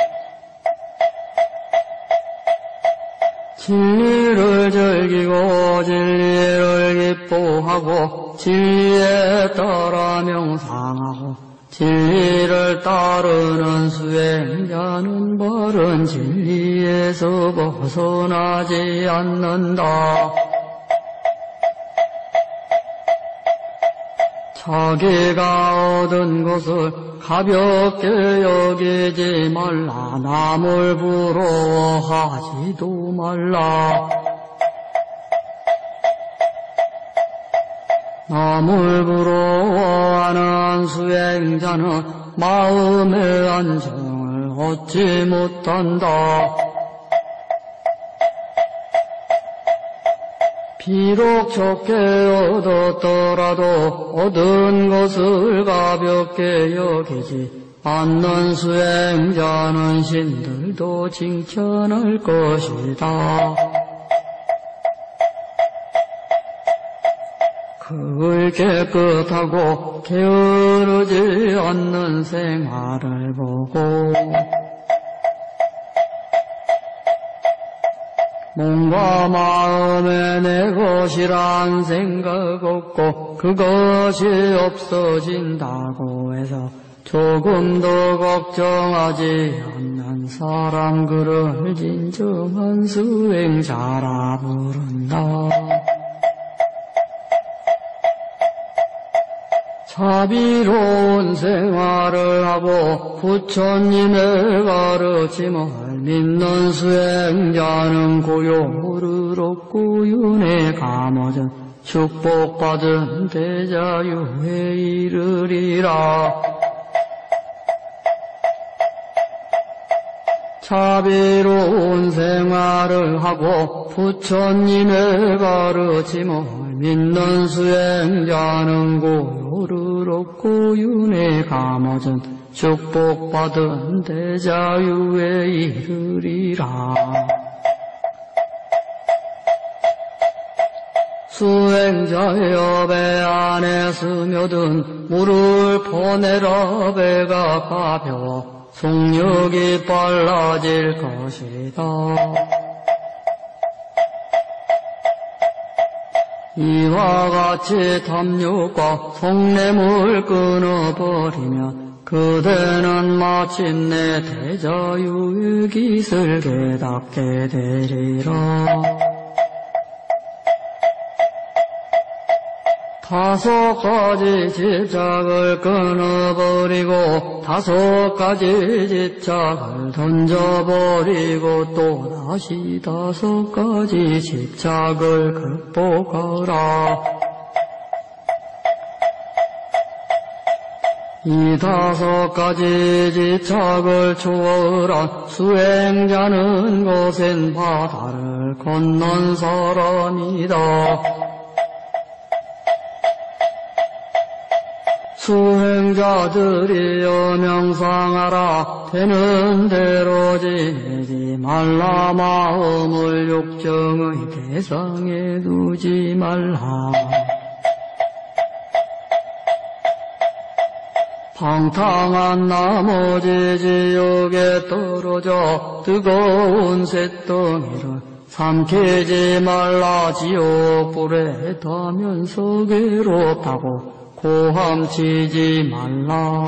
진리를 즐기고 진리를 기뻐하고 진리에 따라 명상하고 진리를 따르는 수행자는 바른 진리에서 벗어나지 않는다. 자기가 얻은 것을 가볍게 여기지 말라. 남을 부러워하지도 말라. 남을 부러워하는 수행자는 마음의 안정을 얻지 못한다. 비록 적게 얻었더라도 얻은 것을 가볍게 여기지 않는 수행자는 신들도 칭찬할 것이다. 그의 깨끗하고 게으르지 않는 생활을 보고 몸과 마음에 내 것이란 생각 없고 그것이 없어진다고 해서 조금도 걱정하지 않는 사람 그를 진정한 수행자라 부른다. 자비로운 생활을 하고 부처님의 가르침을 믿는 수행자는 고요를 얻고 윤회 감어진 축복받은 대자유에 이르리라. 자비로운 생활을 하고 부처님의 가르침을 믿는 수행자는 고요를 얻고 윤회 감어진 축복받은 대자유에 이르리라. 수행자여 배 안에 스며든 물을 퍼내라. 배가 가벼워 속력이 빨라질 것이다. 이와 같이 탐욕과 속냄을 끊어버리면 그대는 마침내 대자유의 기를 깨닫게 되리라. 다섯 가지 집착을 끊어버리고 다섯 가지 집착을 던져버리고 또 다시 다섯 가지 집착을 극복하라. 이 다섯 가지 집착을 초월한 수행자는 거센 바다를 건넌 사람이다. 수행자들이여 명상하라. 되는 대로 지내지 말라. 마음을 욕정의 대상에 두지 말라. 방탕한 나머지 지옥에 떨어져 뜨거운 쇳덩이를 삼키지 말라. 지옥불에 타면서 괴롭다고 고함치지 말라.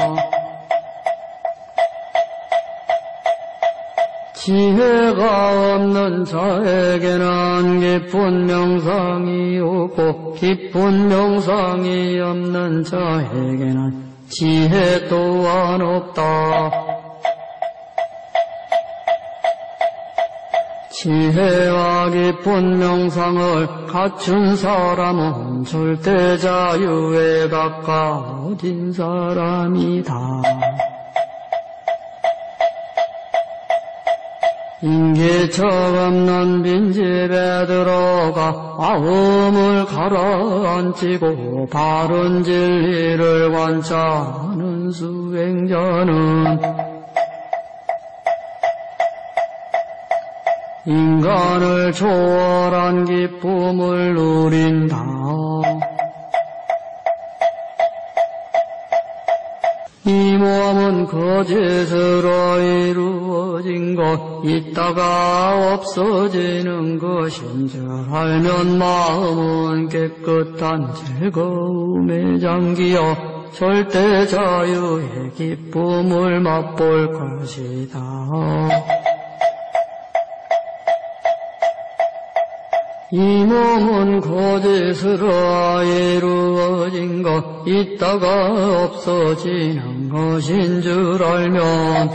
지혜가 없는 자에게는 깊은 명상이 없고 깊은 명상이 없는 자에게는 지혜 또한 없다. 지혜와 깊은 명상을 갖춘 사람은 절대 자유에 가까워진 사람이다. 인기척 없는 빈집에 들어가 마음을 가라앉히고 바른 진리를 관찰하는 수행자는 인간을 초월한 기쁨을 누린다. 이 몸은 거짓으로 이루어진 것 있다가 없어지는 것인 줄 알면 마음은 깨끗한 즐거움에 잠기어 절대 자유의 기쁨을 맛볼 것이다. 이 몸은 거짓으로 이루어진 것 있다가 없어지는 것인 줄 알면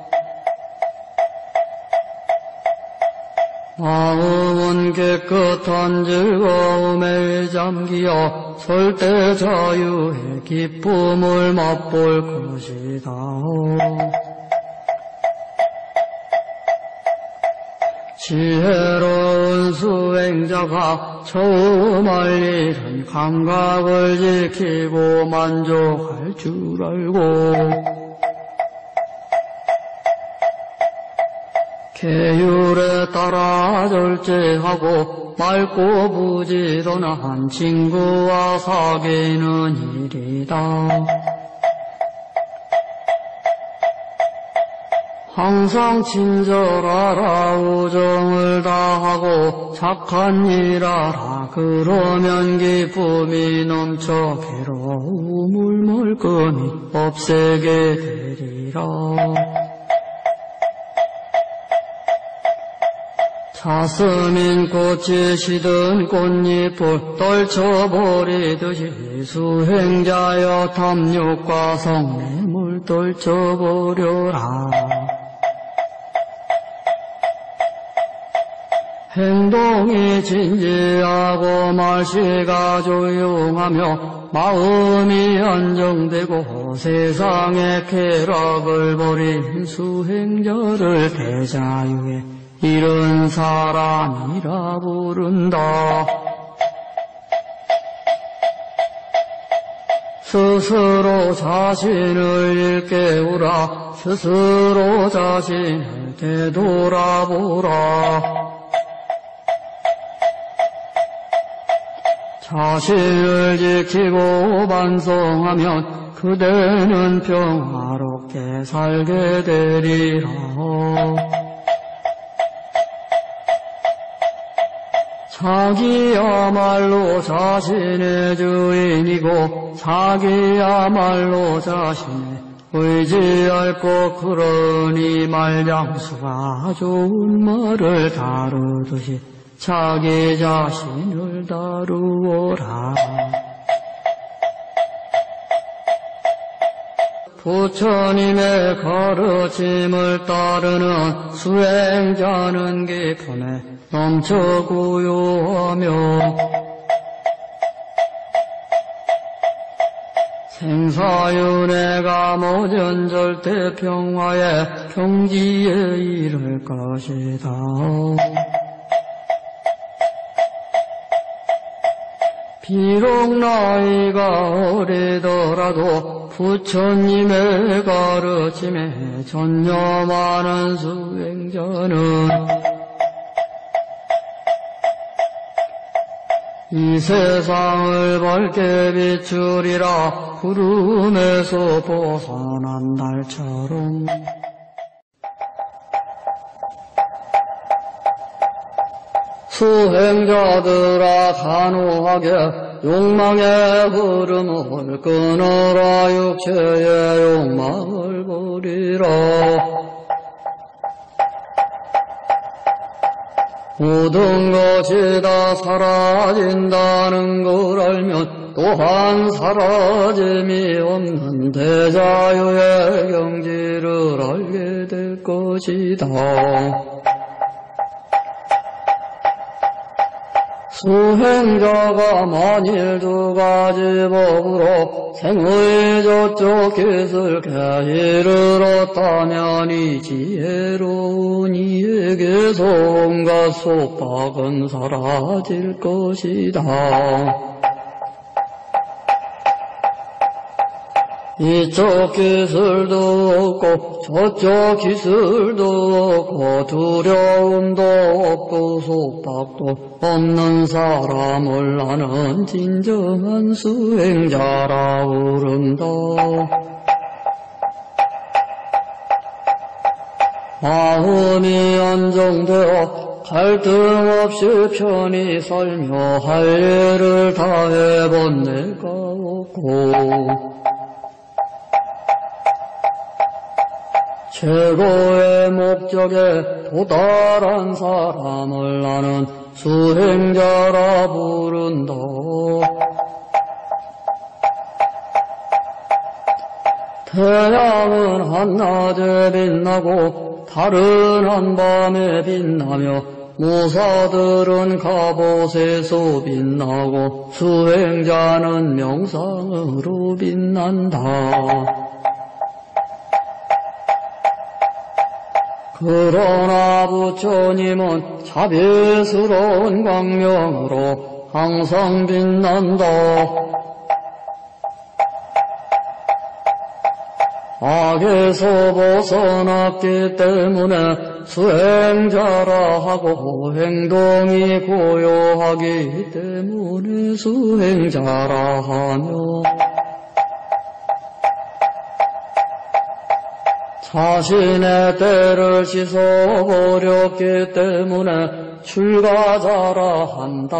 마음은 깨끗한 즐거움에 잠기어 절대 자유의 기쁨을 맛볼 것이다. 지혜로운 수행자가 처음 할 일은 감각을 지키고 만족할 줄 알고 계율에 따라 절제하고 맑고 부지런한 친구와 사귀는 일이다. 항상 친절하라. 우정을 다하라. 하고 착한 일 하라. 그러면 기쁨이 넘쳐 괴로움을 멀끔히 없애게 되리라. 사슴인 꽃이 시든 꽃잎을 떨쳐버리듯이 수행자여 탐욕과 성냄을 떨쳐버려라. 행동이 진지하고 말씨가 조용하며 마음이 안정되고 세상의 쾌락을 버린 수행자를 대자유에 이른 사람이라 부른다. 스스로 자신을 일깨우라. 스스로 자신을 되돌아보라. 자신을 지키고 반성하면 그대는 평화롭게 살게 되리라. 자기야말로 자신의 주인이고 자기야말로 자신의 의지할 것. 그러니 말장수가 좋은 말을 다루듯이 자기 자신을 다루어라. 부처님의 가르침을 따르는 수행자는 기쁨에 넘쳐 고요하며 생사윤회가 모든 절대 평화에 평지에 이를 것이다. 비록 나이가 어리더라도 부처님의 가르침에 전념하는 수행자는 이 세상을 밝게 비추리라. 구름에서 벗어난 달처럼. 수행자들아 단호하게 욕망의 흐름을 끊어라. 육체의 욕망을 버리라. 모든 것이 다 사라진다는 걸 알면 또한 사라짐이 없는 대자유의 경지를 알게 될 것이다. 수행자가 만일 두 가지 법으로 생의 저쪽 기슬게 이르렀다면 이 지혜로운 이에게서 온갖 속박은 사라질 것이다. 이쪽 기술도 없고 저쪽 기술도 없고 두려움도 없고 속박도 없는 사람을 나는 진정한 수행자라 부른다. 마음이 안정되어 갈등 없이 편히 살며 할 일을 다 해본 내가 없고 최고의 목적에 도달한 사람을 나는 수행자라 부른다. 태양은 한낮에 빛나고 달은 한밤에 빛나며 무사들은 갑옷에서 빛나고 수행자는 명상으로 빛난다. 그러나 부처님은 자비스러운 광명으로 항상 빛난다. 악에서 벗어났기 때문에 수행자라 하고 행동이 고요하기 때문에 수행자라 하며 자신의 때를 씻어버렸기 때문에 출가자라 한다.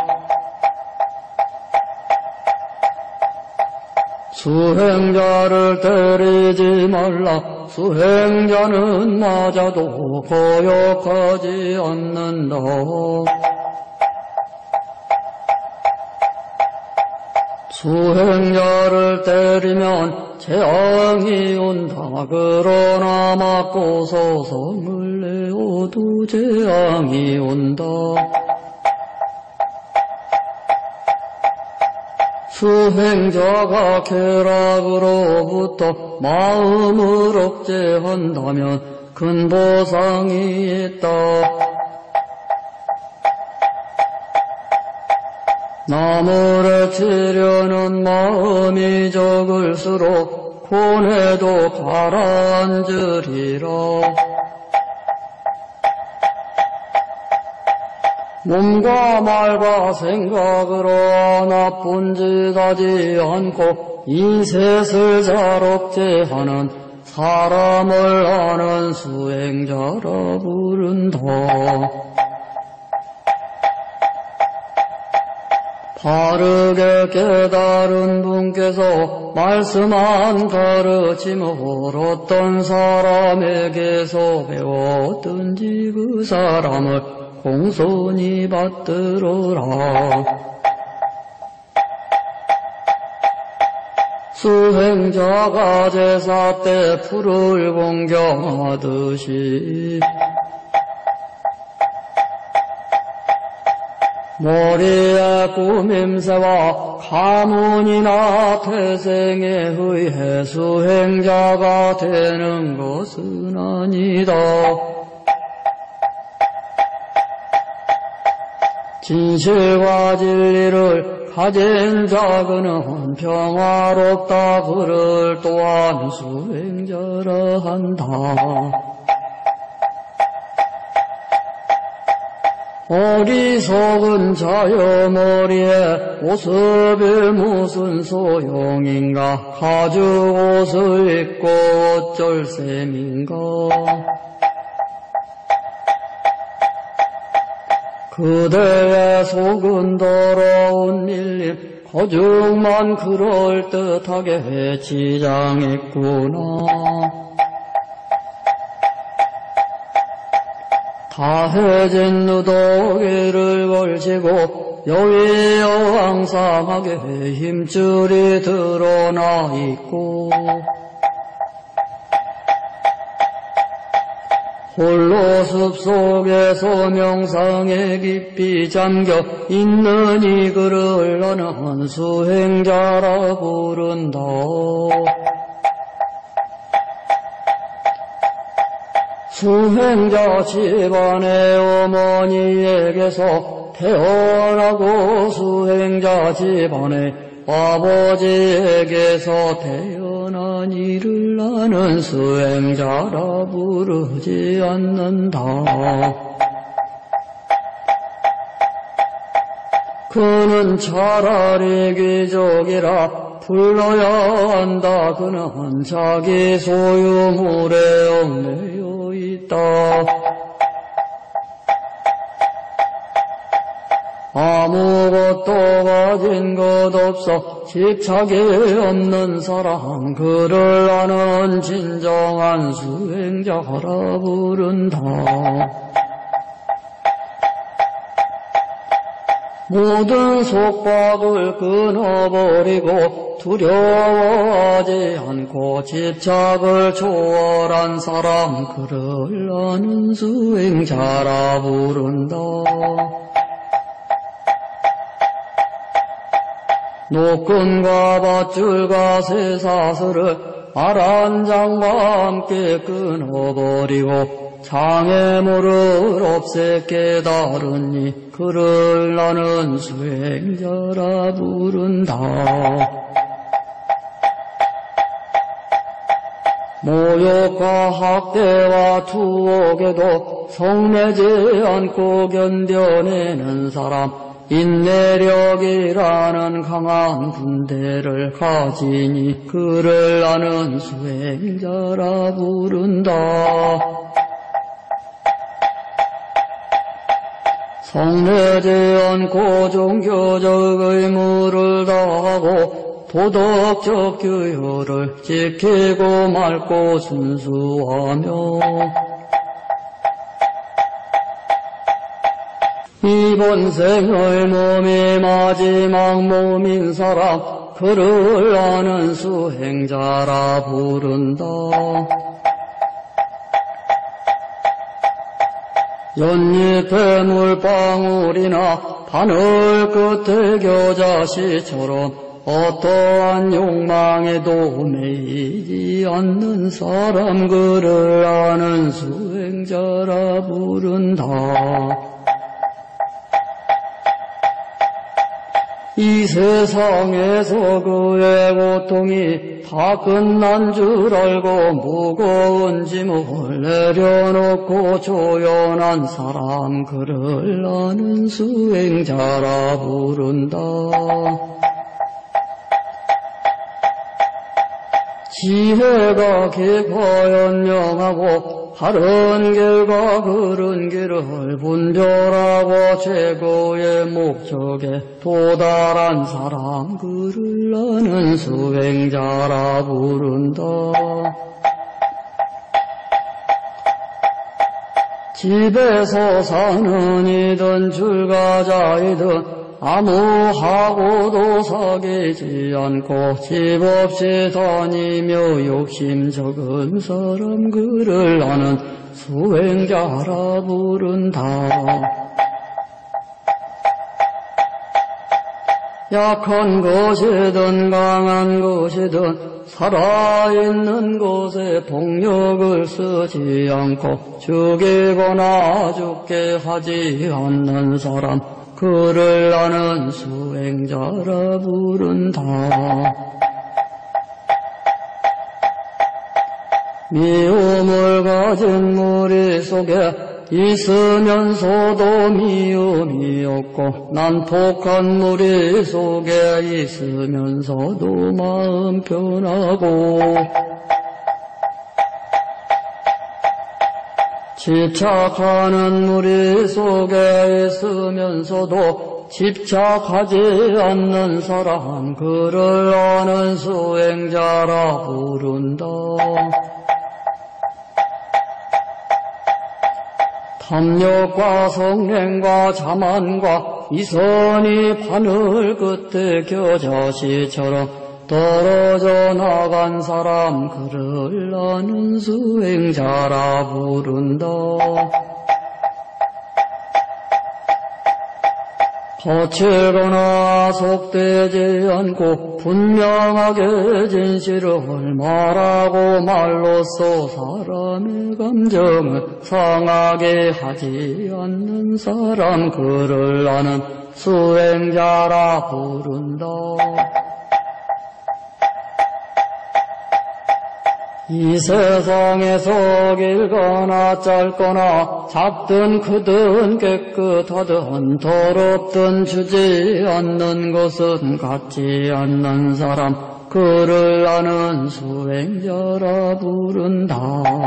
수행자를 때리지 말라. 수행자는 맞아도 거역하지 않는다. 수행자를 때리면 재앙이 온다. 그러나 맞고 서성을 내어도 재앙이 온다. 수행자가 쾌락으로부터 마음을 억제한다면 큰 보상이 있다. 남을 해치려는 마음이 적을수록 고뇌도 가라앉으리라. 몸과 말과 생각으로 나쁜 짓 하지 않고 이 셋을 잘 억제하는 사람을 아는 수행자라 부른다. 바르게 깨달은 분께서 말씀한 가르침을 어떤 사람에게서 배웠든지 그 사람을 공손히 받들어라. 수행자가 제사 때 풀을 공경하듯이 머리에 꾸밈새와 가문이나 태생에 의해 수행자가 되는 것은 아니다. 진실과 진리를 가진 자그는 평화롭다. 그를 또한 수행자라 한다. 어리석은 자여 머리에 옷업이 무슨 소용인가. 가죽 옷을 입고 어쩔 셈인가. 그대의 속은 더러운 밀림 거죽만 그럴듯하게 지장했구나. 다해진 누더기를 걸치고 여위여왕상하게 힘줄이 드러나 있고 홀로 숲속에서 명상에 깊이 잠겨 있는 이 그를 나는 수행자라 부른다. 수행자 집안의 어머니에게서 태어나고 수행자 집안의 아버지에게서 태어난 이를 나는 수행자라 부르지 않는다. 그는 차라리 귀족이라 불러야 한다. 그는 자기 소유물에 얽매여 있다. 아무것도 가진 것 없어 집착이 없는 사람 그를 아는 진정한 수행자라 부른다. 모든 속박을 끊어버리고 두려워하지 않고 집착을 초월한 사람 그를 아는 수행자라 부른다. 노끈과 밧줄과 쇠사슬을 아란장과 함께 끊어버리고 장애물을 없애 깨달으니 그를 나는 수행자라 부른다. 모욕과 학대와 투옥에도 성내지 않고 견뎌내는 사람 인내력이라는 강한 군대를 가지니 그를 아는 수행자라 부른다. 성내지 않고 종교적 의무를 다하고 도덕적 규율을 지키고 맑고 순수하며 이번 생의 몸이 마지막 몸인 사람 그를 아는 수행자라 부른다. 연잎에 물방울이나 바늘 끝에 겨자씨처럼 어떠한 욕망에도 매이지 않는 사람 그를 아는 수행자라 부른다. 이 세상에서 그의 고통이 다 끝난 줄 알고 무거운 짐을 내려놓고 조연한 사람 그를 아는 수행자라 부른다. 지혜가 깊어 현명하고 바른 길과 그른 길을 분별하고 최고의 목적에 도달한 사람 그를 아는 수행자라 부른다. 집에서 사는 이든 출가자이든 아무하고도 사귀지 않고 집 없이 다니며 욕심 적은 사람 그를 아는 수행자라 부른다. 약한 것이든 강한 것이든 살아있는 곳에 폭력을 쓰지 않고 죽이거나 죽게 하지 않는 사람 그를 아는 수행자라 부른다. 미움을 가진 무리 속에 있으면서도 미움이 없고 난폭한 무리 속에 있으면서도 마음 편하고 집착하는 무리 속에 있으면서도 집착하지 않는 사람 그를 아는 수행자라 부른다. 탐욕과 성냄과 자만과 이선이 바늘 끝에 겨자씨처럼 떨어져 나간 사람 그를 아는 수행자라 부른다. 거칠거나 속되지 않고 분명하게 진실을 말하고 말로써 사람의 감정을 상하게 하지 않는 사람 그를 아는 수행자라 부른다. 이 세상에서 길거나 짧거나 작든 크든 깨끗하든 더럽든 주지 않는 것은 갖지 않는 사람 그를 아는 수행자라 부른다.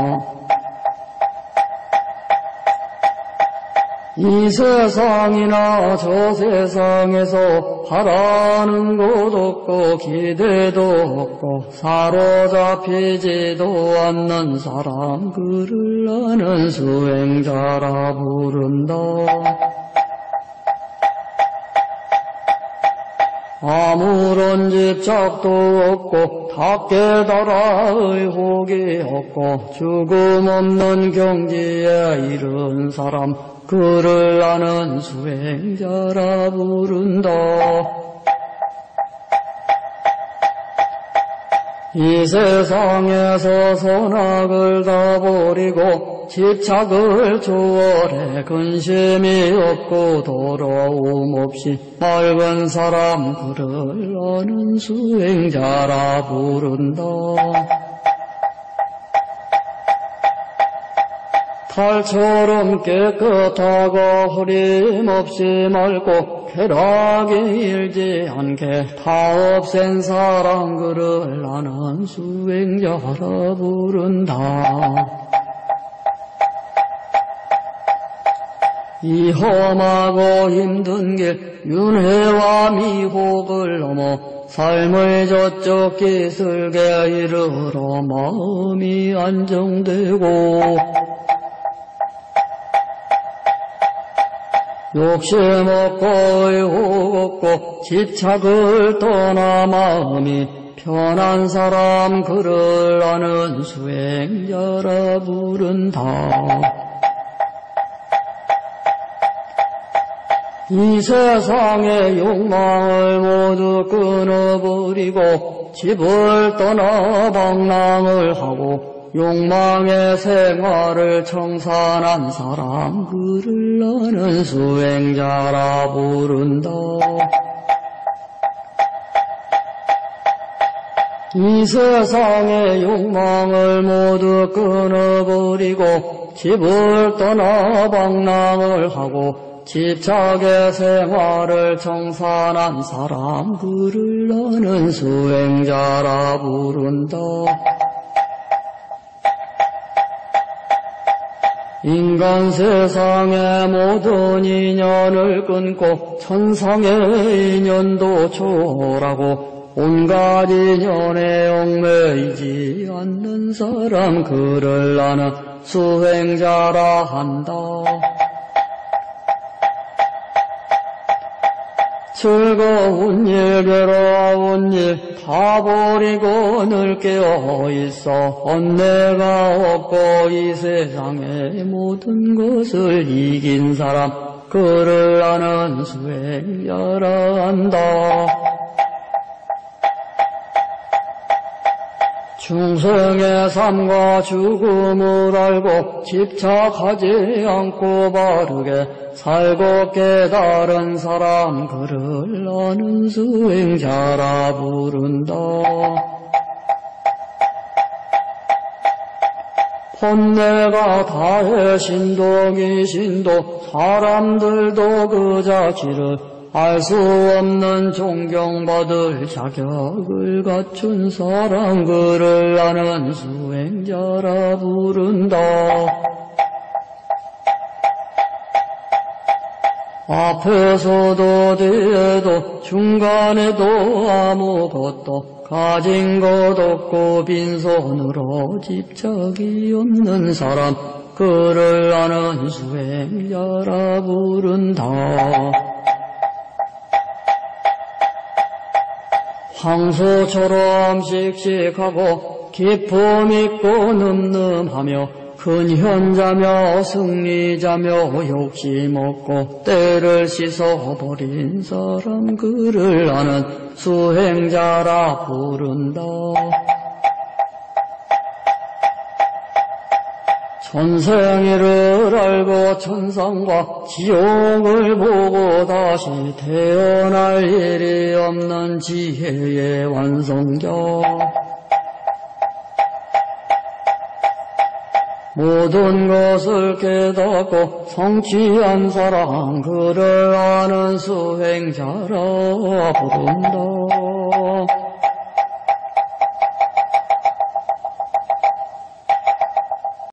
이 세상이나 저 세상에서 바라는 것 없고 기대도 없고 사로잡히지도 않는 사람 그를 아는 수행자라 부른다. 아무런 집착도 없고 다 깨달아 의혹이 없고 죽음 없는 경지에 이른 사람 그를 아는 수행자라 부른다. 이 세상에서 선악을 다 버리고 집착을 초월해 근심이 없고 더러움 없이 맑은 사람 그를 아는 수행자라 부른다. 칼처럼 깨끗하고 흐림없이 맑고 쾌락이 일지 않게 다 없앤 사람 그를 나는 수행자라 부른다. 이 험하고 힘든 길 윤회와 미혹을 넘어 삶의 저쪽 기슭에 이르러 마음이 안정되고 욕심 없고 의혹 없고 집착을 떠나 마음이 편한 사람 그를 아는 수행자라 부른다. 이 세상의 욕망을 모두 끊어버리고 집을 떠나 방랑을 하고 욕망의 생활을 청산한 사람 그를 아는 수행자라 부른다. 이 세상의 욕망을 모두 끊어버리고 집을 떠나 방랑을 하고 집착의 생활을 청산한 사람 그를 아는 수행자라 부른다. 인간 세상의 모든 인연을 끊고 천상의 인연도 초월하고 온갖 인연에 얽매이지 않는 사람 그를 아는 수행자라 한다. 즐거운 일 괴로운 일 다 버리고 늘 깨어있어 언내가 없고 이 세상의 모든 것을 이긴 사람 그를 아는 수행자라 한다. 중생의 삶과 죽음을 알고 집착하지 않고 바르게 살고 깨달은 사람 그를 아는 수행자라 부른다. 본내가 다해 신도기 신도 사람들도 그 자취를 알 수 없는 존경받을 자격을 갖춘 사람 그를 아는 수행자라 부른다. 앞에서도 뒤에도 중간에도 아무것도 가진 것 없고 빈손으로 집착이 없는 사람 그를 아는 수행자라 부른다. 황소처럼 씩씩하고 기품 있고 늠름하며 근현자며 승리자며 욕심 없고 때를 씻어버린 사람 그를 아는 수행자라 부른다. 천생일을 알고 천상과 지옥을 보고 다시 태어날 일이 없는 지혜의 완성자. 모든 것을 깨닫고 성취한 사람 그를 아는 수행자라 부른다.